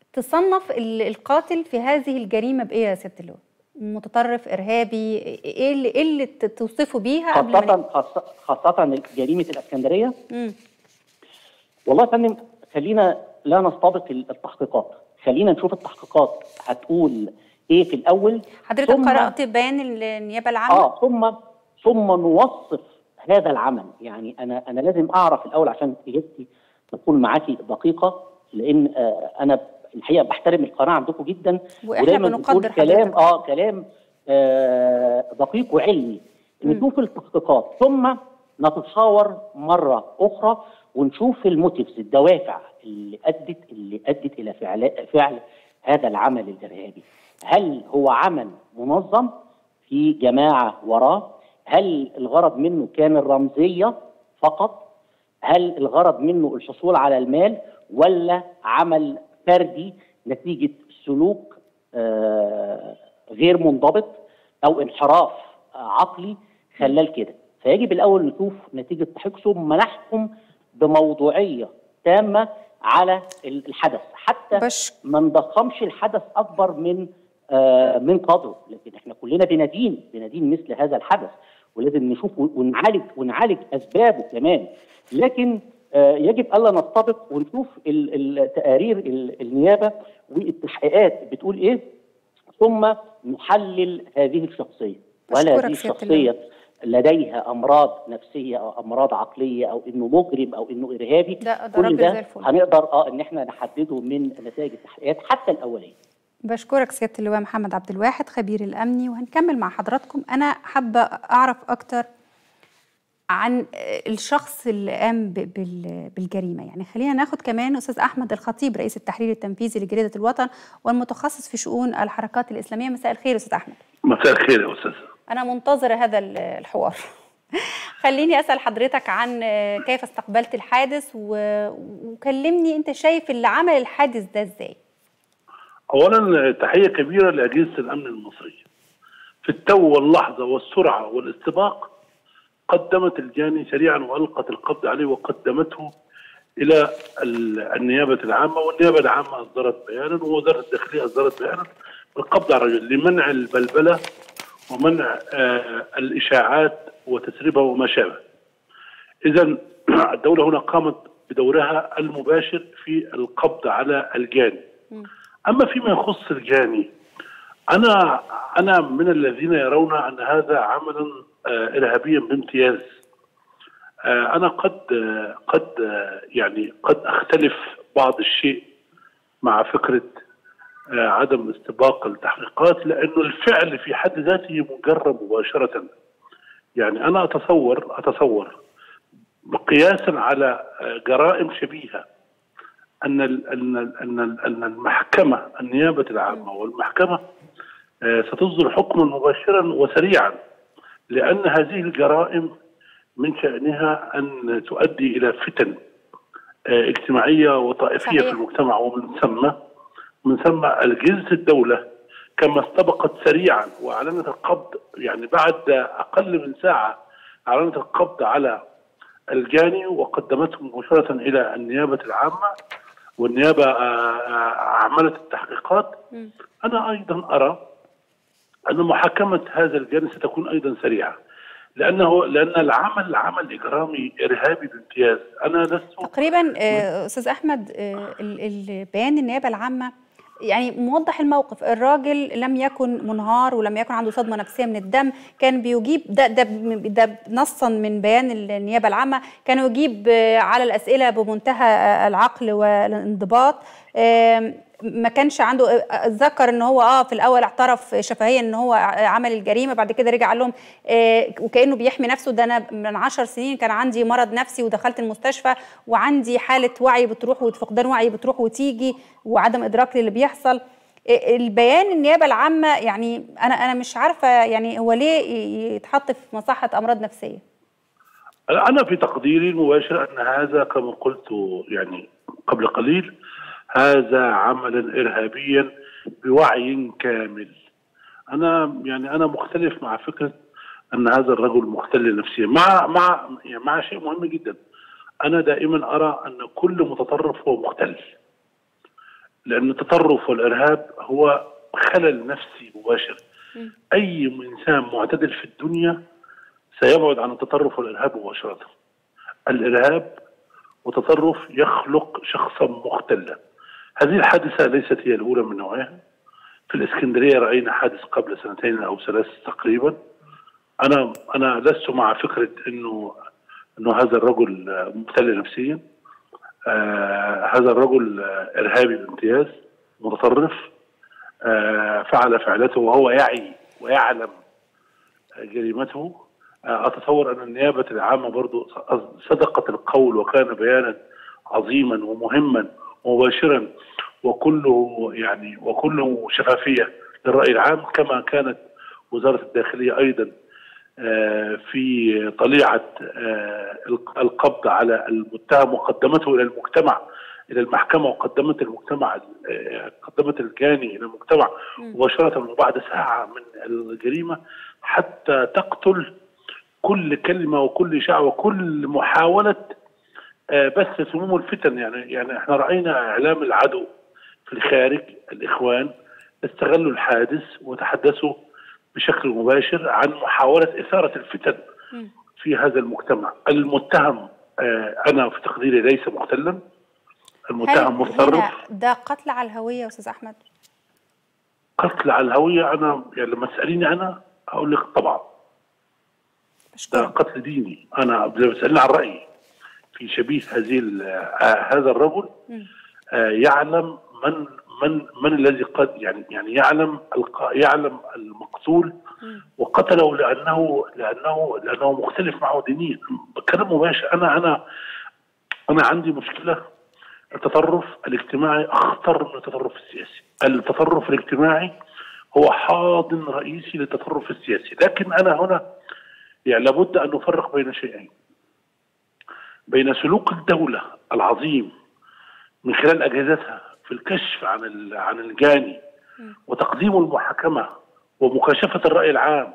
تصنف القاتل في هذه الجريمه بايه يا سياده اللواء؟ متطرف، ارهابي، ايه اللي ايه اللي توصفه بيها قبل خاصه خاصه خاصه جريمه الاسكندريه؟ امم والله يا فندم خلينا لا نستبق التحقيقات، خلينا نشوف التحقيقات هتقول ايه في الاول. حضرتك قرات بيان النيابه العامه؟ اه ثم ثم نوصف هذا العمل. يعني انا انا لازم اعرف الاول عشان اجابتي تكون معاكي دقيقه، لان آه انا الحقيقه بحترم القناعه عندكم جدا، واحنا بنقدر كلام اه كلام آه دقيق وعلمي. نشوف التحقيقات ثم نتشاور مره اخرى ونشوف الموتيفز، الدوافع اللي ادت اللي ادت الى فعل فعل هذا العمل الارهابي. هل هو عمل منظم في جماعه وراه؟ هل الغرض منه كان الرمزيه فقط؟ هل الغرض منه الحصول على المال، ولا عمل فردي نتيجه سلوك آه غير منضبط او انحراف آه عقلي خلال كده؟ فيجب الاول نشوف نتيجه تحقيق ثم نحكم بموضوعيه تامه على الحدث، حتى بش. ما نضخمش الحدث اكبر من آه من قدره، لكن احنا كلنا بندين بندين مثل هذا الحدث، ولازم نشوف ونعالج ونعالج اسبابه كمان. لكن آه يجب الا نستبق ونشوف التقارير النيابه والتحقيقات بتقول ايه، ثم نحلل هذه الشخصيه. وهل هذه الشخصيه لديها امراض نفسيه او امراض عقليه او انه مجرم او انه ارهابي؟ ده كل ده هنقدر اه ان احنا نحدده من نتائج التحقيقات حتى الاوليه. بشكرك سياده اللواء محمد عبد الواحد خبير الامني، وهنكمل مع حضراتكم. انا حابه اعرف اكتر عن الشخص اللي قام بالجريمه. يعني خلينا ناخد كمان استاذ احمد الخطيب رئيس التحرير التنفيذي لجريده الوطن والمتخصص في شؤون الحركات الاسلاميه. مساء الخير استاذ احمد. مساء الخير يا استاذ. انا منتظره هذا الحوار. خليني اسال حضرتك عن كيف استقبلت الحادث، وكلمني انت شايف اللي عمل الحادث ده ازاي. اولا تحيه كبيره لاجهزه الامن المصريه، في التو واللحظه والسرعه والاستباق قدمت الجاني سريعا والقت القبض عليه وقدمته الى النيابه العامه، والنيابه العامه اصدرت بيانا ووزاره الداخليه اصدرت بيانا بالقبض على الرجل لمنع البلبله ومنع آه الاشاعات وتسريبها وما شابه. اذا الدوله هنا قامت بدورها المباشر في القبض على الجاني. اما فيما يخص الجاني، انا انا من الذين يرون ان هذا عملا آه ارهابيا بامتياز. آه انا قد آه قد آه يعني قد اختلف بعض الشيء مع فكره آه عدم استباق التحقيقات، لانه الفعل في حد ذاته مجرم مباشره. يعني انا اتصور اتصور قياسا على آه جرائم شبيهه ان ان ان ان المحكمه النيابه العامه والمحكمه آه ستصدر حكما مباشرا وسريعا، لان هذه الجرائم من شأنها أن تؤدي إلى فتن اجتماعية وطائفية صحيح. في المجتمع، ومن ثم من ثم الجزء الدولة كما استبقت سريعا وأعلنت القبض، يعني بعد أقل من ساعة أعلنت القبض على الجاني وقدمته مباشرة إلى النيابة العامة، والنيابة عملت التحقيقات. أنا أيضا أرى أن محاكمة هذا الجاني ستكون أيضا سريعة، لانه لان العمل عمل اجرامي ارهابي بامتياز. انا لست تقريبا استاذ احمد البيان النيابه العامه يعني موضح الموقف. الراجل لم يكن منهار ولم يكن عنده صدمه نفسيه من الدم، كان بيجيب ده ده ده نصا من بيان النيابه العامه، كان يجيب على الاسئله بمنتهى العقل والانضباط. ما كانش عنده، اتذكر ان هو اه في الاول اعترف شفهيا ان هو عمل الجريمه، بعد كده رجع لهم آه وكانه بيحمي نفسه. ده انا من عشر سنين كان عندي مرض نفسي ودخلت المستشفى وعندي حاله وعي بتروح وفقدان وعي بتروح وتيجي وعدم ادراك للي بيحصل. آه البيان النيابه العامه يعني انا انا مش عارفه يعني هو ليه يتحط في مصحه امراض نفسيه. انا في تقديري المباشر ان هذا كما قلت يعني قبل قليل، هذا عملا ارهابيا بوعي كامل. انا يعني انا مختلف مع فكره ان هذا الرجل مختل نفسيا، مع مع يعني مع شيء مهم جدا. انا دائما ارى ان كل متطرف هو مختل، لأن التطرف والإرهاب هو خلل نفسي مباشر. أي إنسان معتدل في الدنيا سيبعد عن التطرف والإرهاب مباشرة. الإرهاب وتطرف يخلق شخصا مختلا. هذه الحادثة ليست هي الأولى من نوعها. في الإسكندرية رأينا حادث قبل سنتين أو ثلاث تقريبا. أنا أنا لست مع فكرة إنه إنه هذا الرجل مبتلى نفسيا. آه هذا الرجل إرهابي بامتياز، متطرف، آه فعل فعلته وهو يعي ويعلم جريمته. آه أتصور أن النيابة العامة برضو صدقت القول وكان بيانا عظيما ومهما ومباشرا وكله يعني وكله شفافية للرأي العام، كما كانت وزارة الداخلية أيضا في طليعة القبض على المتهم وقدمته إلى المجتمع إلى المحكمة وقدمت المجتمع قدمت الجاني إلى المجتمع مباشرة وبعد ساعة من الجريمة حتى تقتل كل كلمة وكل إشاعة وكل محاولة بث سموم الفتن. يعني يعني احنا رأينا إعلام العدو في الخارج، الإخوان استغلوا الحادث وتحدثوا بشكل مباشر عن محاولة إثارة الفتن في هذا المجتمع. المتهم آه أنا في تقديري ليس مختلا، المتهم متطرف. ده قتل على الهوية يا أستاذ أحمد؟ قتل على الهوية أنا يعني لما تسأليني أنا هقول لك طبعا ده قتل ديني. أنا لما تسألني عن رأيي في شبيه هذه آه هذا الرجل آه يعلم من من من الذي قد يعني يعني يعلم يعلم المقتول وقتله لانه لانه لانه مختلف معه دينيا. كلام مباشر. انا انا انا عندي مشكله. التطرف الاجتماعي اخطر من التطرف السياسي. التطرف الاجتماعي هو حاضن رئيسي للتطرف السياسي، لكن انا هنا يعني لابد ان نفرق بين شيئين: بين سلوك الدوله العظيم من خلال اجهزتها في الكشف عن عن الجاني وتقديم المحاكمة ومكاشفة الرأي العام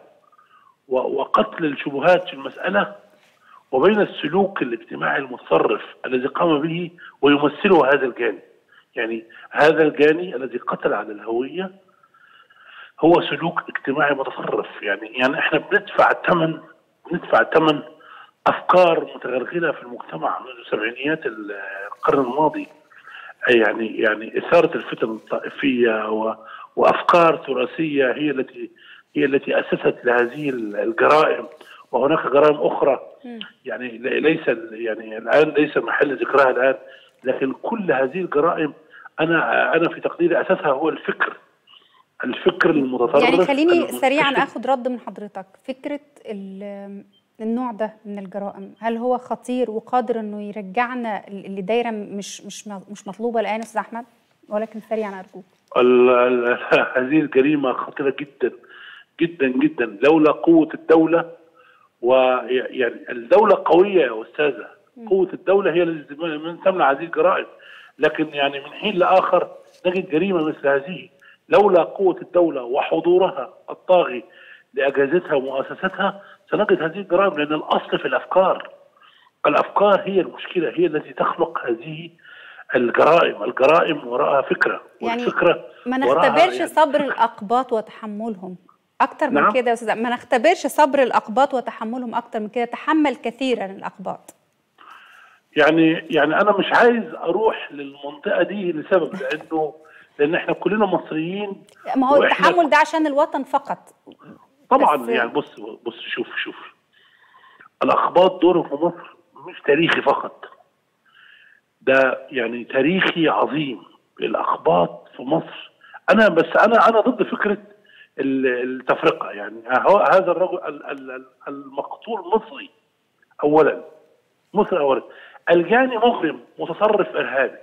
وقتل الشبهات في المسألة، وبين السلوك الاجتماعي المتطرف الذي قام به ويمثله هذا الجاني. يعني هذا الجاني الذي قتل على الهوية هو سلوك اجتماعي متطرف. يعني يعني احنا بندفع الثمن بندفع الثمن أفكار متغلغلة في المجتمع منذ سبعينيات القرن الماضي. يعني يعني إثارة الفتن الطائفية وأفكار تراثية هي التي هي التي أسست لهذه الجرائم، وهناك جرائم أخرى يعني ليس يعني الآن ليس محل ذكرها الآن، لكن كل هذه الجرائم أنا أنا في تقديري أساسها هو الفكر الفكر المتطرف. يعني خليني سريعا أخذ رد من حضرتك. فكرة النوع ده من الجرائم هل هو خطير وقادر انه يرجعنا اللي دايره مش مش مش مطلوبه الان استاذ احمد؟ ولكن سريعا ارجوك. هذه الجريمه خطيره جدا جدا جدا لولا قوه الدوله. ويعني الدوله قويه يا استاذه، قوه الدوله هي التي تمنع هذه الجرائم، لكن يعني من حين لاخر نجد جريمه مثل هذه. لولا قوه الدوله وحضورها الطاغي لاجهزتها ومؤسساتها سنجد هذه الجرائم، لأن الأصل في الأفكار. الأفكار هي المشكلة، هي التي تخلق هذه الجرائم. الجرائم وراءها فكرة، والفكرة يعني ما نختبرش يعني صبر الأقباط وتحملهم أكتر من نعم؟ كده يا أستاذ، ما نختبرش صبر الأقباط وتحملهم أكتر من كده. تحمل كثيرا الأقباط. يعني يعني أنا مش عايز أروح للمنطقة دي لسبب، لأنه لأن إحنا كلنا مصريين. ما هو التحمل ده عشان الوطن فقط طبعا. يعني بص بص شوف شوف الأقباط دورهم في مصر مش تاريخي فقط، ده يعني تاريخي عظيم. الأقباط في مصر أنا بس أنا أنا ضد فكرة التفرقة. يعني هذا الرجل المقتول مصري أولا، مصري أولا، الجاني مجرم متطرف إرهابي.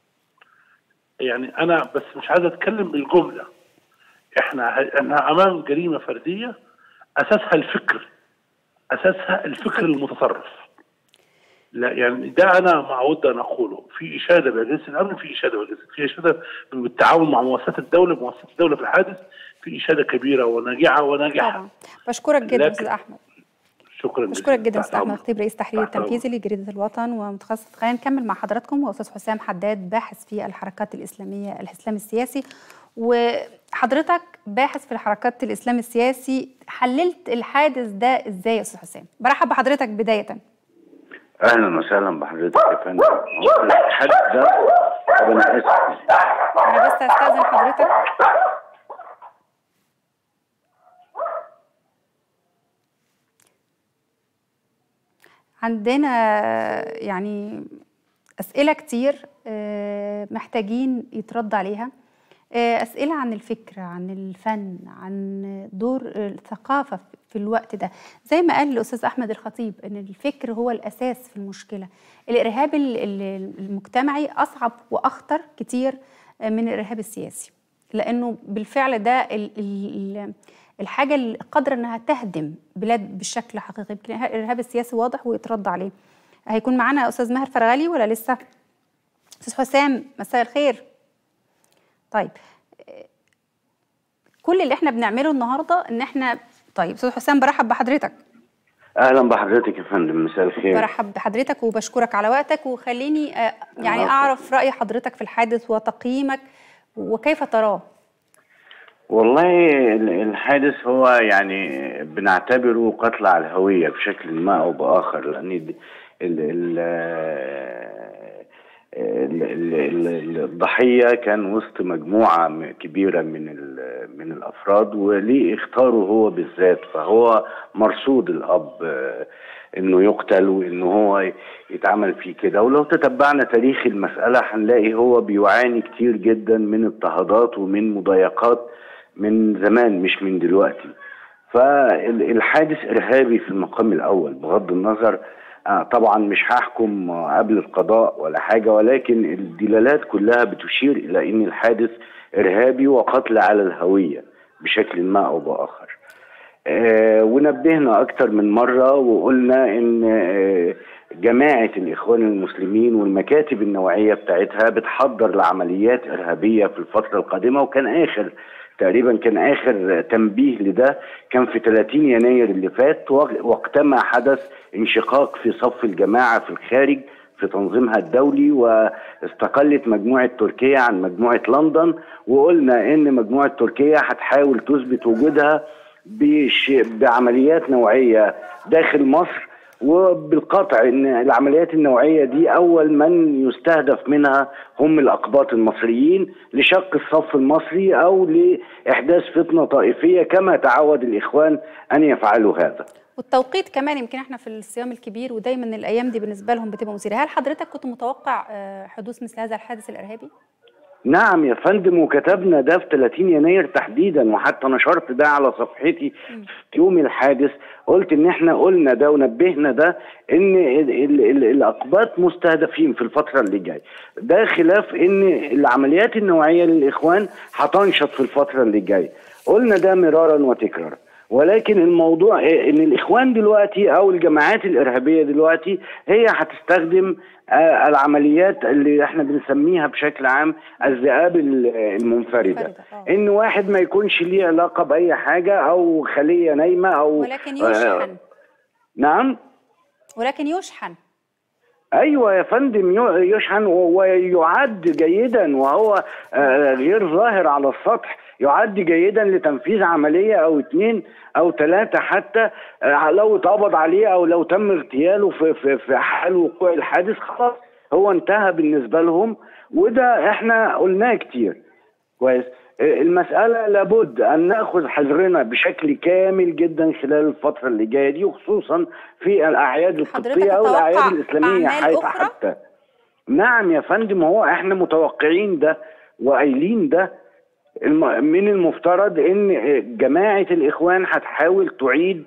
يعني أنا بس مش عايز أتكلم بالجملة. احنا احنا امام جريمه فرديه اساسها الفكر، اساسها الفكر المتطرف. لا يعني ده انا معود ان اقوله. في اشاده باجهزه الامن، في اشاده باجهزه في اشاده بالتعاون مع مؤسسات الدوله، مؤسسات الدوله في الحادث في اشاده كبيره وناجعه وناجحه. طبعا. بشكرك جدا استاذ احمد. شكرا بشكرك جدا استاذ احمد خطيب رئيس تحرير التنفيذي لجريده الوطن ومتخصص. خلينا نكمل مع حضراتكم واستاذ حسام حداد باحث في الحركات الاسلاميه الاسلام السياسي، وحضرتك باحث في الحركات الاسلام السياسي، حللت الحادث ده ازاي يا استاذ حسام؟ برحب بحضرتك بدايه. اهلا وسهلا بحضرتك يا فندم. الحادث ده طب انا اسف انا بس استاذن حضرتك. عندنا يعني أسئلة كتير محتاجين يترد عليها، أسئلة عن الفكر، عن الفن، عن دور الثقافة في الوقت ده. زي ما قال الأستاذ أحمد الخطيب إن الفكر هو الأساس في المشكلة. الإرهاب المجتمعي أصعب وأخطر كتير من الإرهاب السياسي، لأنه بالفعل ده ال ال الحاجة اللي قادرة أنها تهدم بلاد بالشكل حقيقي. يمكن الإرهاب السياسي واضح ويترد عليه. هيكون معنا أستاذ ماهر فرغلي ولا لسه؟ أستاذ حسام مساء الخير. طيب كل اللي احنا بنعمله النهارده ان احنا طيب أستاذ حسام برحب بحضرتك. اهلا بحضرتك يا فندم، مساء الخير. برحب بحضرتك وبشكرك على وقتك، وخليني يعني أعرف رأي حضرتك في الحادث وتقييمك وكيف تراه. والله الحادث هو يعني بنعتبره قتل على الهوية بشكل ما أو بآخر، لأن ال ال ال الضحية كان وسط مجموعة كبيرة من من الأفراد، وليه اختاره هو بالذات؟ فهو مرصود الأب إنه يقتل وإنه هو يتعمل فيه كده. ولو تتبعنا تاريخ المسألة هنلاقي هو بيعاني كتير جدا من اضطهادات ومن مضايقات من زمان مش من دلوقتي. فالحادث إرهابي في المقام الأول بغض النظر. طبعا مش هحكم قبل القضاء ولا حاجة، ولكن الدلالات كلها بتشير إلى أن الحادث إرهابي وقتل على الهوية بشكل ما أو بآخر. آه ونبهنا أكتر من مرة وقلنا أن آه جماعة الإخوان المسلمين والمكاتب النوعية بتاعتها بتحضر لعمليات إرهابية في الفترة القادمة، وكان آخر تقريبا كان آخر تنبيه لده كان في ثلاثين يناير اللي فات، وقتما حدث انشقاق في صف الجماعة في الخارج في تنظيمها الدولي، واستقلت مجموعة تركيا عن مجموعة لندن، وقلنا إن مجموعة تركيا هتحاول تثبت وجودها بعمليات نوعية داخل مصر، وبالقطع ان العمليات النوعيه دي اول من يستهدف منها هم الاقباط المصريين لشق الصف المصري او لاحداث فتنه طائفيه كما تعود الاخوان ان يفعلوا هذا. والتوقيت كمان يمكن احنا في الصيام الكبير ودايما الايام دي بالنسبه لهم بتبقى مثيره. هل حضرتك كنت متوقع حدوث مثل هذا الحادث الارهابي؟ نعم يا فندم، وكتبنا ده في ثلاثين يناير تحديدا، وحتى نشرت ده على صفحتي في يوم الحادث. قلت ان احنا قلنا ده ونبهنا ده ان ال ال ال الاقباط مستهدفين في الفتره اللي جايه، ده خلاف ان العمليات النوعيه للاخوان هتنشط في الفتره اللي جايه. قلنا ده مرارا وتكرارا، ولكن الموضوع ان الاخوان دلوقتي او الجماعات الارهابيه دلوقتي هي هتستخدم العمليات اللي احنا بنسميها بشكل عام الذئاب المنفرده، ان واحد ما يكونش ليه علاقه باي حاجه او خليه نايمه او ولكن يشحن. آه نعم ولكن يشحن. ايوه يا فندم، يشحن ويعد جيدا، وهو آه غير ظاهر على السطح، يعد جيدا لتنفيذ عمليه او اثنين او ثلاثه حتى. آه لو اتقبض عليه او لو تم اغتياله في في في حال وقوع الحادث خلاص هو انتهى بالنسبه لهم، وده احنا قلناه كتير. كويس. المسألة لابد أن نأخذ حذرنا بشكل كامل جدا خلال الفترة اللي جاية دي، وخصوصا في الأعياد القبطية أو الأعياد الإسلامية حتى. نعم يا فندم، هو احنا متوقعين ده وقايلين ده. من المفترض ان جماعة الإخوان هتحاول تعيد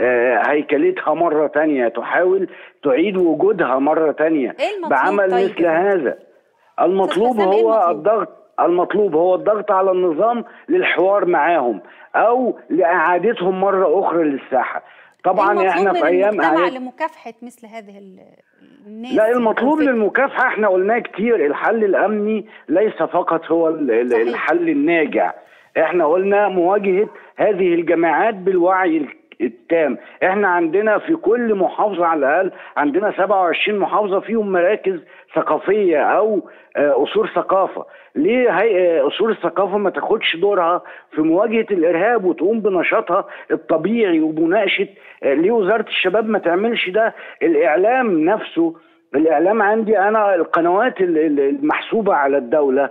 هيكلتها مرة تانية، تحاول تعيد وجودها مرة تانية بعمل طيب مثل هذا. المطلوب هو الضغط المطلوب هو الضغط على النظام للحوار معاهم او لاعادتهم مره اخرى للساحه. طبعا احنا في ايام أعياد لمكافحه مثل هذه الناس. لا، المطلوب للمكافحه احنا قلناه كتير، الحل الامني ليس فقط هو الحل الناجع. احنا قلنا مواجهه هذه الجماعات بالوعي التام. احنا عندنا في كل محافظه على الاقل عندنا سبعة وعشرين محافظه فيهم مراكز ثقافيه او اصول ثقافه. ليه هي اصول الثقافه ما تاخدش دورها في مواجهه الارهاب وتقوم بنشاطها الطبيعي ومناقشه؟ ليه وزاره الشباب ما تعملش ده؟ الاعلام نفسه، الاعلام عندي انا القنوات المحسوبه على الدوله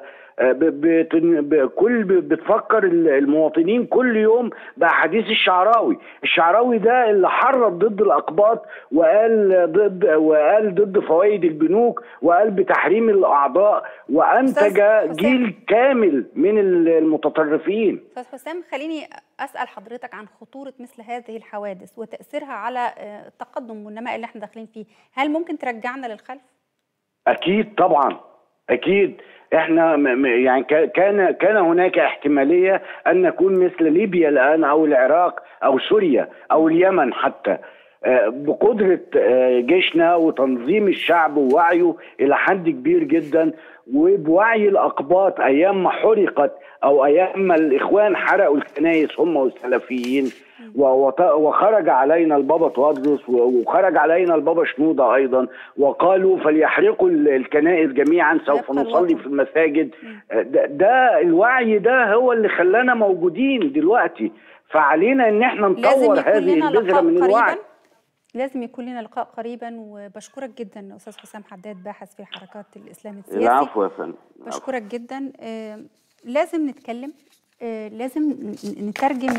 بكل بتفكر المواطنين كل يوم باحاديث الشعراوي. الشعراوي ده اللي حرض ضد الاقباط وقال ضد وقال ضد فوائد البنوك وقال بتحريم الاعضاء وانتج جيل كامل من المتطرفين. استاذ حسام، خليني اسال حضرتك عن خطوره مثل هذه الحوادث وتاثيرها على التقدم والنماء اللي احنا داخلين فيه. هل ممكن ترجعنا للخلف؟ اكيد طبعا، اكيد. احنا يعني كان كان هناك احتماليه ان نكون مثل ليبيا الان او العراق او سوريا او اليمن حتى، بقدره جيشنا وتنظيم الشعب ووعيه الى حد كبير جدا، وبوعي الاقباط ايام ما حرقت او ايام ما الاخوان حرقوا الكنائس هم والسلفيين، وخرج علينا البابا توادرس وخرج علينا البابا شنودة ايضا وقالوا فليحرقوا الكنائس جميعا سوف نصلي في المساجد. ده, ده الوعي ده هو اللي خلانا موجودين دلوقتي، فعلينا ان احنا نطور هذه البذره من الوعي. لازم يكون لنا لقاء قريبا، وبشكرك جدا استاذ حسام حداد باحث في حركات الاسلام السياسي. العفو يا فندم. بشكرك جدا. آه لازم نتكلم، آه لازم نترجم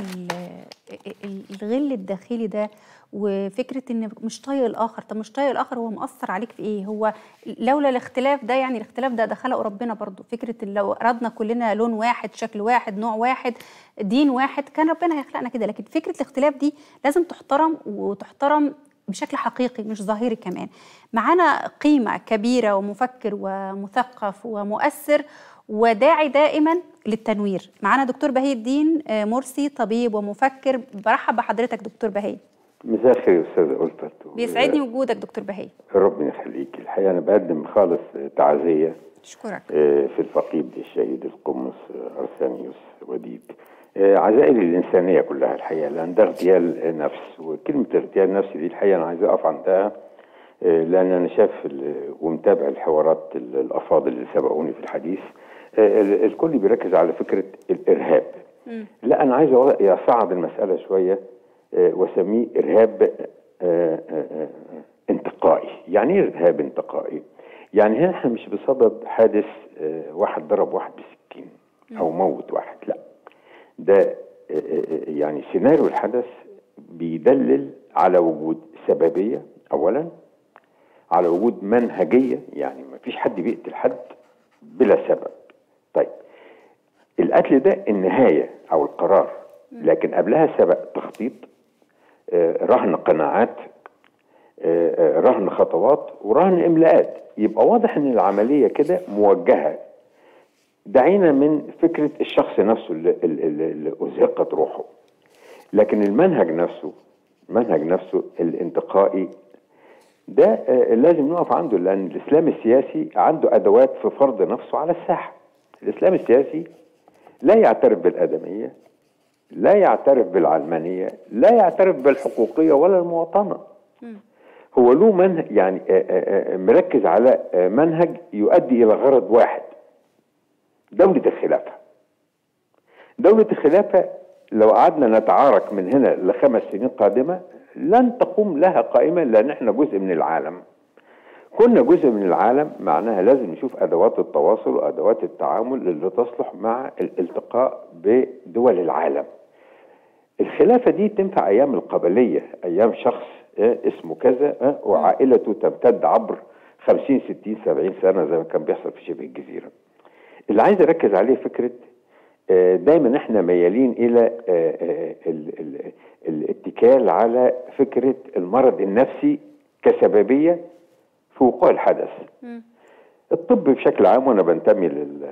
الغل الداخلي ده، وفكره ان مش طايق الاخر. طب مش طايق الاخر هو مأثر عليك في ايه؟ هو لولا الاختلاف ده، يعني الاختلاف ده ده خلقه ربنا برضو. فكره لو اردنا كلنا لون واحد، شكل واحد، نوع واحد، دين واحد، كان ربنا هيخلقنا كده. لكن فكره الاختلاف دي لازم تحترم، وتحترم بشكل حقيقي مش ظاهري كمان. معانا قيمه كبيره ومفكر ومثقف ومؤثر وداعي دائما للتنوير. معانا دكتور بهي الدين مرسي، طبيب ومفكر. برحب بحضرتك دكتور بهي. مساء الخير يا استاذ ألفت. بيسعدني وجودك دكتور بهي. ربنا يخليك. الحقيقه انا بقدم خالص تعزيه اشكرك في الفقيد الشهيد القمص ارسانيوس وديب. عزائي للانسانيه كلها الحقيقه، لان ده اغتيال نفس، وكلمه اغتيال نفس دي الحقيقه انا عايز اقف عندها، لان انا شايف ومتابع الحوارات الافاضل اللي سبقوني في الحديث. الكل بيركز على فكره الارهاب. م. لا انا عايز اصعد المساله شويه واسميه ارهاب انتقائي. يعني ايه ارهاب انتقائي؟ يعني هنا احنا مش بصدد حادث واحد ضرب واحد بسكين او موت واحد، لا، ده يعني سيناريو الحدث بيدلل على وجود سببيه اولا، على وجود منهجيه، يعني ما فيش حد بيقتل حد بلا سبب. طيب القتل ده النهايه او القرار، لكن قبلها سبق تخطيط، رهن قناعات، رهن خطوات، ورهن املاءات. يبقى واضح ان العمليه كده موجهه. دعينا من فكره الشخص نفسه اللي, اللي ازهقت روحه، لكن المنهج نفسه، المنهج نفسه الانتقائي ده لازم نقف عنده، لان الاسلام السياسي عنده ادوات في فرض نفسه على الساحه. الاسلام السياسي لا يعترف بالادميه، لا يعترف بالعلمانيه، لا يعترف بالحقوقيه ولا المواطنه. هو له منهج، يعني مركز على منهج يؤدي الى غرض واحد، دولة الخلافة. دولة الخلافة لو قعدنا نتعارك من هنا لخمس سنين قادمة لن تقوم لها قائمة، لأن احنا جزء من العالم. كنا جزء من العالم معناها لازم نشوف أدوات التواصل وأدوات التعامل اللي تصلح مع الالتقاء بدول العالم. الخلافة دي تنفع أيام القبلية، أيام شخص اسمه كذا وعائلته تمتد عبر خمسين ستين سبعين سنة زي ما كان بيحصل في شبه الجزيرة. اللي عايز اركز عليه فكره دايما احنا ميالين الى الاتكال على فكره المرض النفسي كسببيه في وقوع الحدث. الطب بشكل عام، وانا بنتمي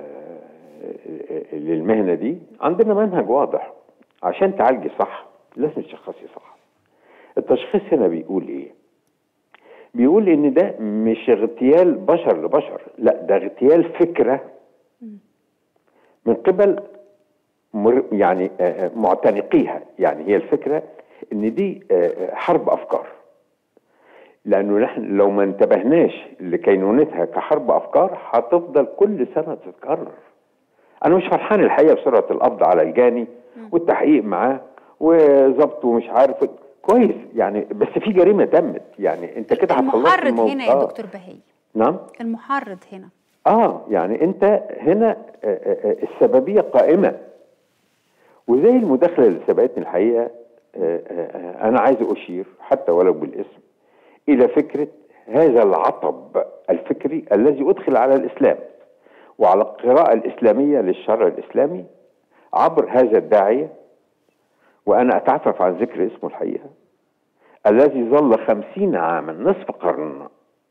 للمهنه دي، عندنا منهج واضح. عشان تعالجي صح لازم تشخصي صح. التشخيص هنا بيقول ايه؟ بيقول ان ده مش اغتيال بشر لبشر، لا، ده اغتيال فكره من قبل يعني معتنقيها. يعني هي الفكرة ان دي حرب افكار، لانه نحن لو ما انتبهناش لكينونتها كحرب افكار هتفضل كل سنه تتكرر. انا مش فرحان الحقيقه بسرعه القبض على الجاني والتحقيق معاه وظبطه ومش عارف كويس يعني، بس في جريمه تمت يعني. انت كده هتخلص المحرض هنا يا دكتور بهي. نعم المحرض هنا اه يعني انت هنا السببيه قائمه، وزي المداخله اللي سبقتني الحقيقه انا عايز اشير حتى ولو بالاسم الى فكره هذا العطب الفكري الذي ادخل على الاسلام وعلى القراءه الاسلاميه للشرع الاسلامي عبر هذا الداعيه، وانا اتعفف عن ذكر اسمه الحقيقه، الذي ظل خمسين عاما نصف قرن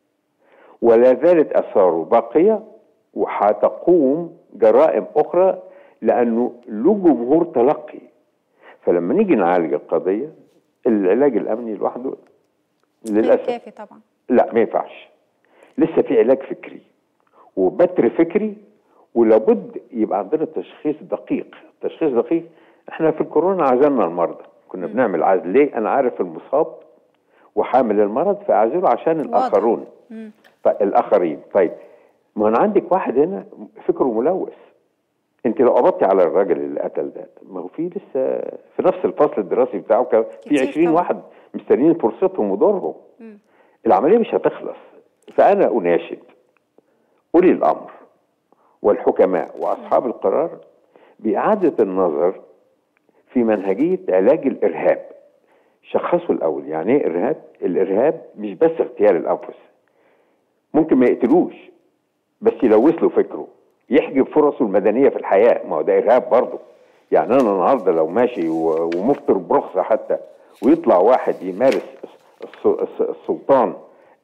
ولا زالت اثاره باقيه، وحتقوم جرائم اخرى لانه له جمهور تلقي. فلما نيجي نعالج القضيه العلاج الامني لوحده للاسف كافي طبعا، لا ما ينفعش، لسه في علاج فكري وبتر فكري، ولابد يبقى عندنا تشخيص دقيق. تشخيص دقيق، احنا في الكورونا عزلنا المرضى، كنا م. بنعمل عزل. ليه؟ انا عارف المصاب وحامل المرض فاعزله عشان واضح. الاخرون م. فالاخرين. طيب ما انا عندك واحد هنا فكره ملوث، انت لو قبضتي على الراجل اللي قتل ده، ما هو في لسه في نفس الفصل الدراسي بتاعه كان في عشرين واحد مستنيين فرصتهم ودورهم. العمليه مش هتخلص. فانا اناشد اولي الامر والحكماء واصحاب القرار باعاده النظر في منهجيه علاج الارهاب. شخصوا الاول يعني ايه ارهاب؟ الارهاب مش بس اغتيال الانفس، ممكن ما يقتلوش بس يلوث له فكره، يحجب فرصه المدنيه في الحياه، ما هو ده ارهاب برضه. يعني انا النهارده لو ماشي ومفطر برخصه حتى ويطلع واحد يمارس السلطان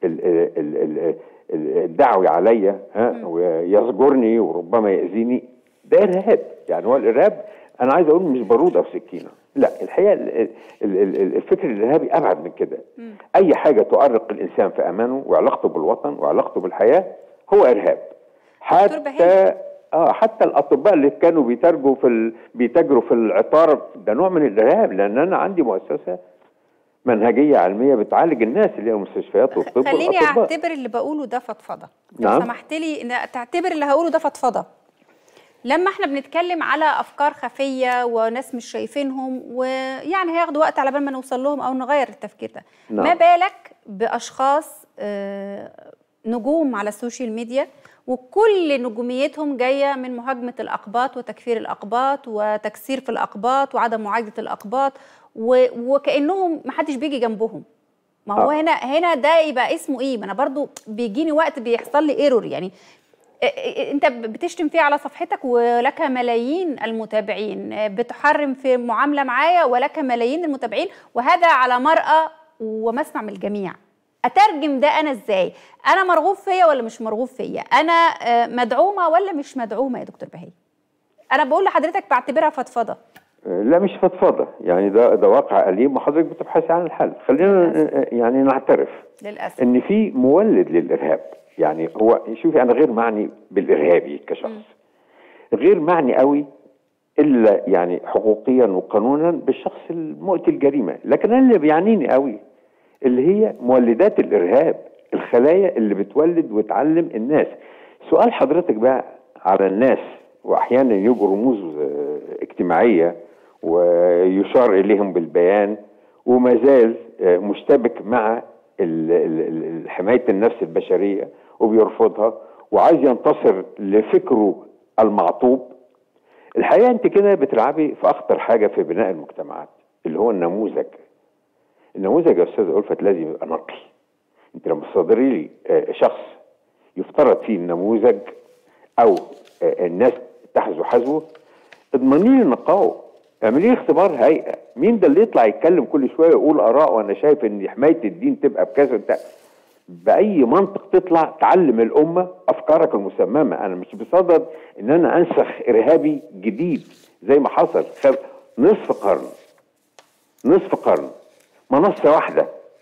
الدعوي عليا ها ويزجرني وربما يأذيني، ده ارهاب. يعني هو الارهاب انا عايز اقول مش بارودة وسكينه، لا الحقيقه الفكر الارهابي ابعد من كده. اي حاجه تؤرق الانسان في امانه وعلاقته بالوطن وعلاقته بالحياه هو ارهاب. حتى اه حتى الاطباء اللي كانوا بيتاجروا في ال... بيتاجروا في العطاره ده نوع من الارهاب، لان انا عندي مؤسسه منهجيه علميه بتعالج الناس اللي هي المستشفيات والطب. خليني اعتبر اللي بقوله ده فضفضه لو نعم. سمحت لي ان تعتبر اللي هقوله ده فضفضه. لما احنا بنتكلم على افكار خفيه وناس مش شايفينهم ويعني هياخدوا وقت على بال ما نوصل لهم او نغير التفكير ده، نعم. ما بالك باشخاص نجوم على السوشيال ميديا وكل نجوميتهم جايه من مهاجمه الاقباط وتكفير الاقباط وتكسير في الاقباط وعدم معالجه الاقباط، وكانهم ما حدش بيجي جنبهم. ما هو هنا هنا ده يبقى اسمه ايه؟ ما انا برضو بيجيني وقت بيحصل لي ايرور. يعني انت بتشتم فيه على صفحتك ولك ملايين المتابعين، بتحرم في معامله معايا ولك ملايين المتابعين، وهذا على مرأى ومسمع من الجميع. اترجم ده انا ازاي؟ انا مرغوب فيا ولا مش مرغوب فيا؟ انا مدعومه ولا مش مدعومه يا دكتور بهي؟ انا بقول لحضرتك بعتبرها فضفضه. لا مش فضفضه، يعني ده ده واقع أليم وحضرتك بتبحثي عن الحل. خلينا للأسف. يعني نعترف للأسف. ان في مولد للارهاب. يعني هو شوفي انا غير معني بالارهابي كشخص، م. غير معني قوي الا يعني حقوقيا وقانونا بالشخص المؤتي الجريمه، لكن انا اللي بيعنيني قوي اللي هي مولدات الارهاب، الخلايا اللي بتولد وتعلم الناس. سؤال حضرتك بقى على الناس، واحيانا يجوا رموز اجتماعيه ويشار اليهم بالبيان وما زال مشتبك مع حمايه النفس البشريه وبيرفضها وعايز ينتصر لفكره المعطوب. الحقيقه انت كده بتلعبي في اخطر حاجه في بناء المجتمعات اللي هو النموذج. النموذج يا استاذ ألفت لازم يبقى نقي. انت لما تصدري لي شخص يفترض فيه النموذج او الناس تحذو حذوه، اضمني لي نقاؤه، اعملي اختبار هيئه. مين ده اللي يطلع يتكلم كل شويه يقول اراء وانا شايف ان حمايه الدين تبقى بكذا بتاع؟ باي منطق تطلع تعلم الامه افكارك المسممه؟ انا مش بصدد ان انا انسخ ارهابي جديد زي ما حصل نصف قرن نصف قرن منصه واحده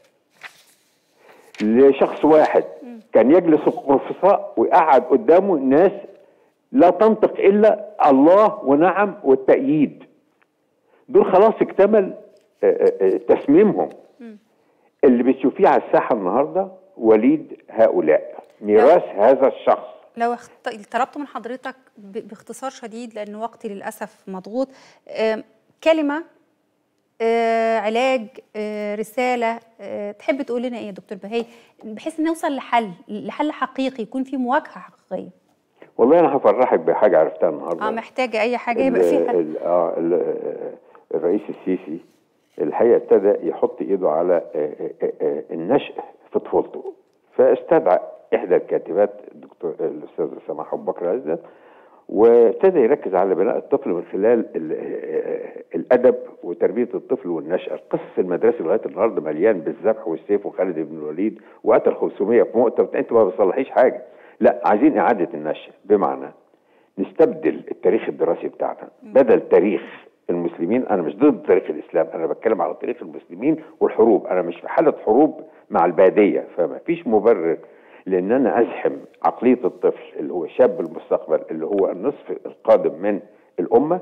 لشخص واحد كان يجلس القرفصاء ويقعد قدامه ناس لا تنطق الا الله ونعم والتأييد. دول خلاص اكتمل تسميمهم. اللي بتشوفيه على الساحه النهارده وليد هؤلاء، ميراث هذا الشخص. لو اخت... طلبت من حضرتك ب... باختصار شديد لان وقتي للاسف مضغوط، كلمه، آه، علاج، آه، رساله، آه، تحب تقول لنا ايه يا دكتور بهي بحيث نوصل لحل لحل حقيقي يكون في مواجهه حقيقيه؟ والله انا هفرحك بحاجه عرفتها النهارده. اه محتاجه اي حاجه يبقى فيها ال... اه ال... الرئيس السيسي الحقيقه ابتدى يحط ايده على النشء في طفولته، فاستدعى احدى الكاتبات الدكتور الاستاذ سماح ابو بكر عزت، وابتدى يركز على بناء الطفل من خلال الادب وتربيه الطفل والنشأة. قصص المدرسه لغايه النهارده مليان بالذبح والسيف وخالد بن الوليد وقتل خمسمية في مؤتة. انت ما بتصلحيش حاجه، لا عايزين اعاده النشأة، بمعنى نستبدل التاريخ الدراسي بتاعنا بدل تاريخ المسلمين. انا مش ضد تاريخ الاسلام، انا بتكلم على تاريخ المسلمين والحروب. انا مش في حاله حروب مع الباديه، فما فيش مبرر لان انا ازحم عقليه الطفل اللي هو شاب المستقبل اللي هو النصف القادم من الامه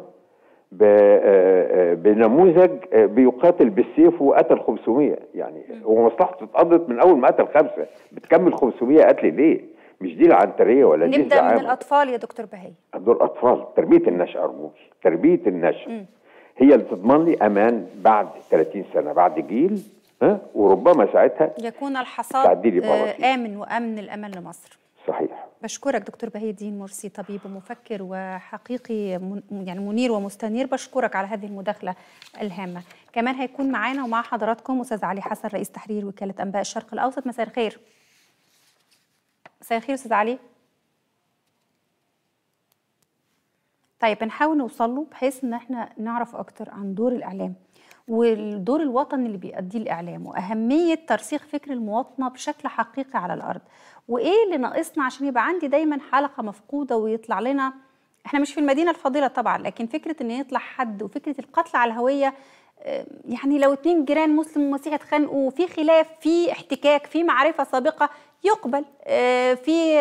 بنموذج بيقاتل بالسيف وقتل خمسمية. يعني هو مصلحته اتقضت من اول ما قتل خمسه، بتكمل خمسمية قتل ليه؟ مش دي العنتريه ولا دي نبدا من الاطفال يا دكتور بهي. دول اطفال، تربيه النشأة ارجوكي، تربيه النشأة هي اللي تضمن لي امان بعد ثلاثين سنه، بعد جيل، ها، وربما ساعتها يكون الحصاد امن وامن الامان لمصر. صحيح. بشكرك دكتور بهي الدين مرسي، طبيب ومفكر وحقيقي يعني منير ومستنير. بشكرك على هذه المداخله الهامه. كمان هيكون معانا ومع حضراتكم استاذ علي حسن رئيس تحرير وكاله انباء الشرق الاوسط. مساء الخير. مساء الخير استاذ علي. طيب نحاول نوصل له بحيث ان احنا نعرف اكتر عن دور الاعلام والدور الوطني اللي بيأديه الإعلام وأهمية ترسيخ فكر المواطنة بشكل حقيقي على الأرض، وإيه اللي ناقصنا عشان يبقى عندي دايما حلقة مفقودة ويطلع لنا. إحنا مش في المدينة الفاضلة طبعا، لكن فكرة إن يطلع حد وفكرة القتل على الهوية، يعني لو اتنين جيران مسلم ومسيحي اتخانقوا في خلاف، في احتكاك، في معرفة سابقة، يقبل. في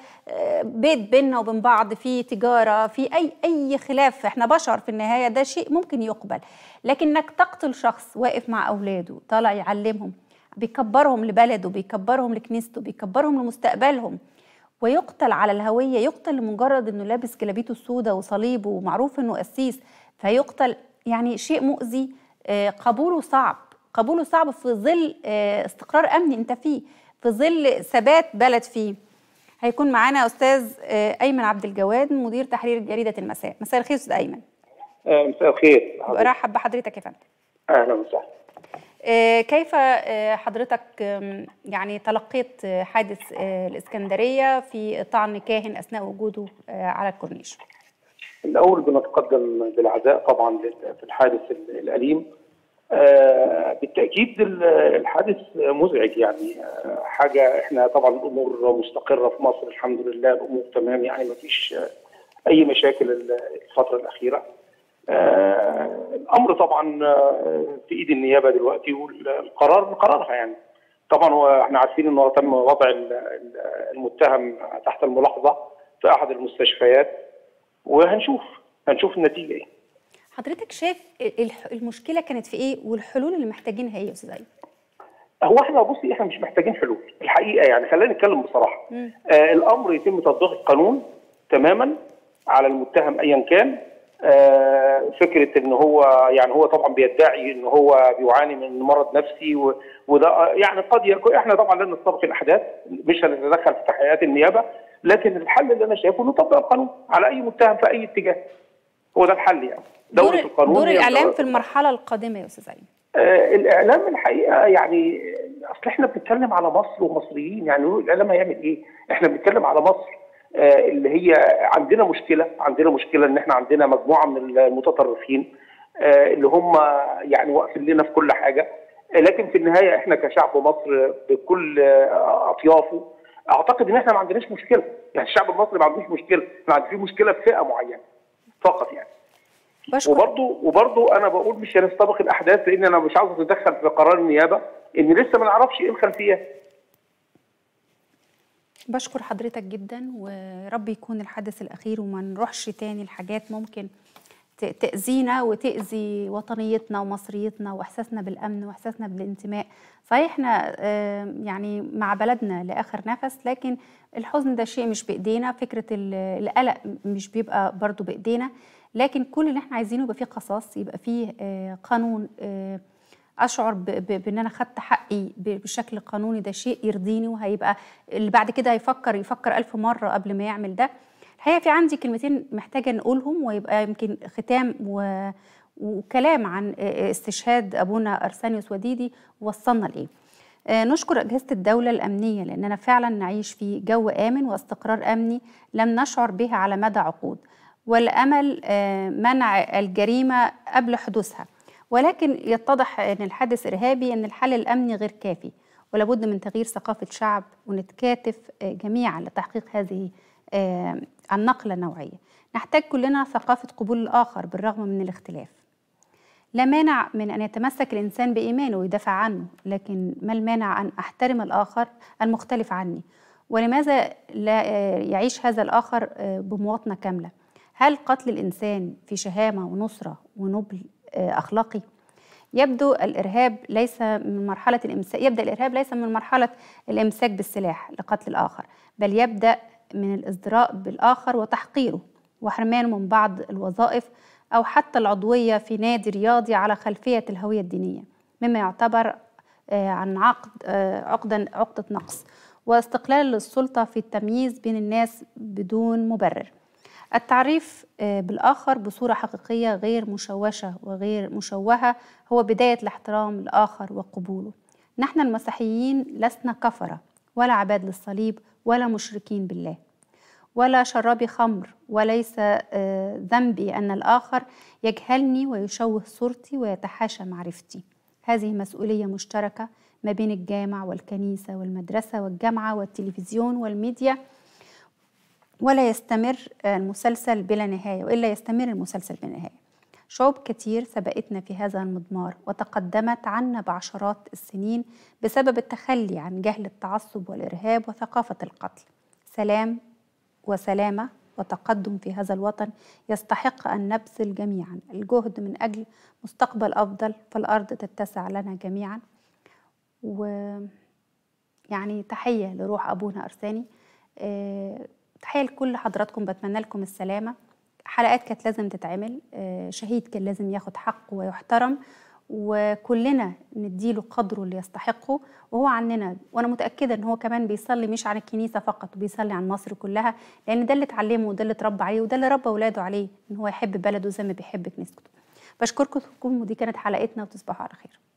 بيت بيننا وبين بعض، في تجارة، في أي أي خلاف، احنا بشر في النهاية، ده شيء ممكن يقبل. لكن انك تقتل شخص واقف مع أولاده طالع يعلمهم، بيكبرهم لبلده، بيكبرهم لكنيسته، بيكبرهم لمستقبلهم، ويقتل على الهوية، يقتل لمجرد انه لابس جلابيته السوداء وصليبه ومعروف انه قسيس فيقتل، يعني شيء مؤذي. قبوله صعب، قبوله صعب في ظل استقرار أمني انت فيه، في ظل ثبات بلد فيه. هيكون معانا أستاذ أيمن عبد الجواد مدير تحرير جريدة المساء. مساء الخير أستاذ أيمن. مساء الخير. برحب بحضرتك يا فندم. أهلا وسهلا. كيف حضرتك يعني تلقيت حادث الإسكندرية في طعن كاهن أثناء وجوده على الكورنيش؟ الأول بنتقدم بالعزاء طبعا في الحادث الأليم. آه بالتأكيد الحادث مزعج، يعني آه حاجة احنا طبعا الأمور مستقرة في مصر الحمد لله، الأمور تمام، يعني ما فيش آه أي مشاكل الفترة الأخيرة. آه الأمر طبعا آه في إيد النيابة دلوقتي، والقرار قرارها. يعني طبعا هو احنا عارفين انه تم وضع المتهم تحت الملاحظة في أحد المستشفيات، وهنشوف هنشوف النتيجة ايه. حضرتك شايف المشكله كانت في ايه والحلول اللي محتاجينها ايه يا استاذ ايمن؟ هو احنا بصي احنا مش محتاجين حلول الحقيقه، يعني خلينا نتكلم بصراحه. آه الامر يتم تطبيق القانون تماما على المتهم ايا كان. آه فكره ان هو يعني هو طبعا بيدعي ان هو بيعاني من مرض نفسي، وده يعني قد يكون، احنا طبعا لن نستبق الاحداث، مش هنتدخل في تحقيقات النيابه، لكن الحل اللي انا شايفه انه نطبق القانون على اي متهم في اي اتجاه. هو ده الحل يعني. دور, دور الاعلام في المرحله القادمه يا استاذ ايمن. آه الاعلام الحقيقه يعني اصل احنا بنتكلم على مصر ومصريين، يعني الاعلام هيعمل ايه؟ احنا بنتكلم على مصر آه اللي هي عندنا مشكله، عندنا مشكله ان احنا عندنا مجموعه من المتطرفين آه اللي هم يعني واقفين لنا في كل حاجه، آه لكن في النهايه احنا كشعب مصر بكل آه اطيافه اعتقد ان احنا ما عندناش مشكله، يعني الشعب المصري ما عندوش مشكله، احنا عندنا مشكله في فئه معينه فقط يعني. وبرضه وبرضه انا بقول مش هنستبق الاحداث، لان انا مش عاوز اتدخل في قرار النيابه ان لسه ما نعرفش ايه الخلفيات. بشكر حضرتك جدا، ورب يكون الحدث الاخير وما نروحش تاني لحاجات ممكن تأذينا وتأذي وطنيتنا ومصريتنا وإحساسنا بالأمن وإحساسنا بالانتماء. صحيح احنا يعني مع بلدنا لآخر نفس، لكن الحزن ده شيء مش بإيدينا، فكرة القلق مش بيبقى برضو بإيدينا، لكن كل اللي احنا عايزينه يبقى فيه قصاص، يبقى فيه قانون أشعر بأن أنا خدت حقي بشكل قانوني. ده شيء يرضيني، وهيبقى اللي بعد كده هيفكر يفكر ألف مرة قبل ما يعمل ده. الحقيقة في عندي كلمتين محتاجة نقولهم، ويبقى يمكن ختام و... وكلام عن استشهاد أبونا أرسانيوس وديدي وصلنا لإيه. آه نشكر أجهزة الدولة الأمنية، لأننا فعلا نعيش في جو آمن واستقرار أمني لم نشعر به على مدى عقود، والأمل آه منع الجريمة قبل حدوثها. ولكن يتضح أن الحادث إرهابي، أن الحل الأمني غير كافي، ولابد من تغيير ثقافة شعب، ونتكاتف آه جميعا لتحقيق هذه آه النقلة النوعية. نحتاج كلنا ثقافة قبول الآخر بالرغم من الاختلاف. لا مانع من أن يتمسك الإنسان بإيمانه ويدافع عنه، لكن ما المانع أن أحترم الآخر المختلف عني؟ ولماذا لا يعيش هذا الآخر بمواطنة كاملة؟ هل قتل الإنسان في شهامة ونصرة ونبل أخلاقي؟ يبدو الإرهاب ليس من مرحلة الإمساك يبدأ الإرهاب ليس من مرحلة الإمساك بالسلاح لقتل الآخر، بل يبدأ من الازدراء بالآخر وتحقيره وحرمانه من بعض الوظائف أو حتى العضوية في نادي رياضي على خلفية الهوية الدينية، مما يعتبر عن عقد عقدة عقدة نقص واستقلال السلطة في التمييز بين الناس بدون مبرر. التعريف بالآخر بصورة حقيقية غير مشوشة وغير مشوهة هو بداية الاحترام للآخر وقبوله. نحن المسيحيين لسنا كفرة ولا عباد للصليب ولا مشركين بالله ولا شرابي خمر، وليس ذنبي أن الآخر يجهلني ويشوه صورتي ويتحاشى معرفتي. هذه مسؤولية مشتركة ما بين الجامع والكنيسة والمدرسة والجامعة والتلفزيون والميديا، ولا يستمر المسلسل بلا نهاية، وإلا يستمر المسلسل بلا نهاية. شعوب كتير سبقتنا في هذا المضمار وتقدمت عنا بعشرات السنين بسبب التخلي عن جهل التعصب والإرهاب وثقافة القتل. سلام وسلامة وتقدم في هذا الوطن يستحق أن نبذل جميعا الجهد من أجل مستقبل أفضل، فالأرض تتسع لنا جميعا. ويعني تحية لروح أبونا أرساني، أه تحية لكل حضراتكم، بتمنى لكم السلامة. حلقات كانت لازم تتعمل، أه شهيد كان لازم ياخد حقه ويحترم، وكلنا نديله قدره اللي يستحقه، وهو عننا. وانا متاكده ان هو كمان بيصلي مش عن الكنيسه فقط، وبيصلي عن مصر كلها، لان ده اللي اتعلمه وده اللي اتربى عليه وده اللي ربى اولاده عليه، ان هو يحب بلده زي ما بيحب كنيسته. بشكركم، ودي كانت حلقتنا، وتصبحوا على خير.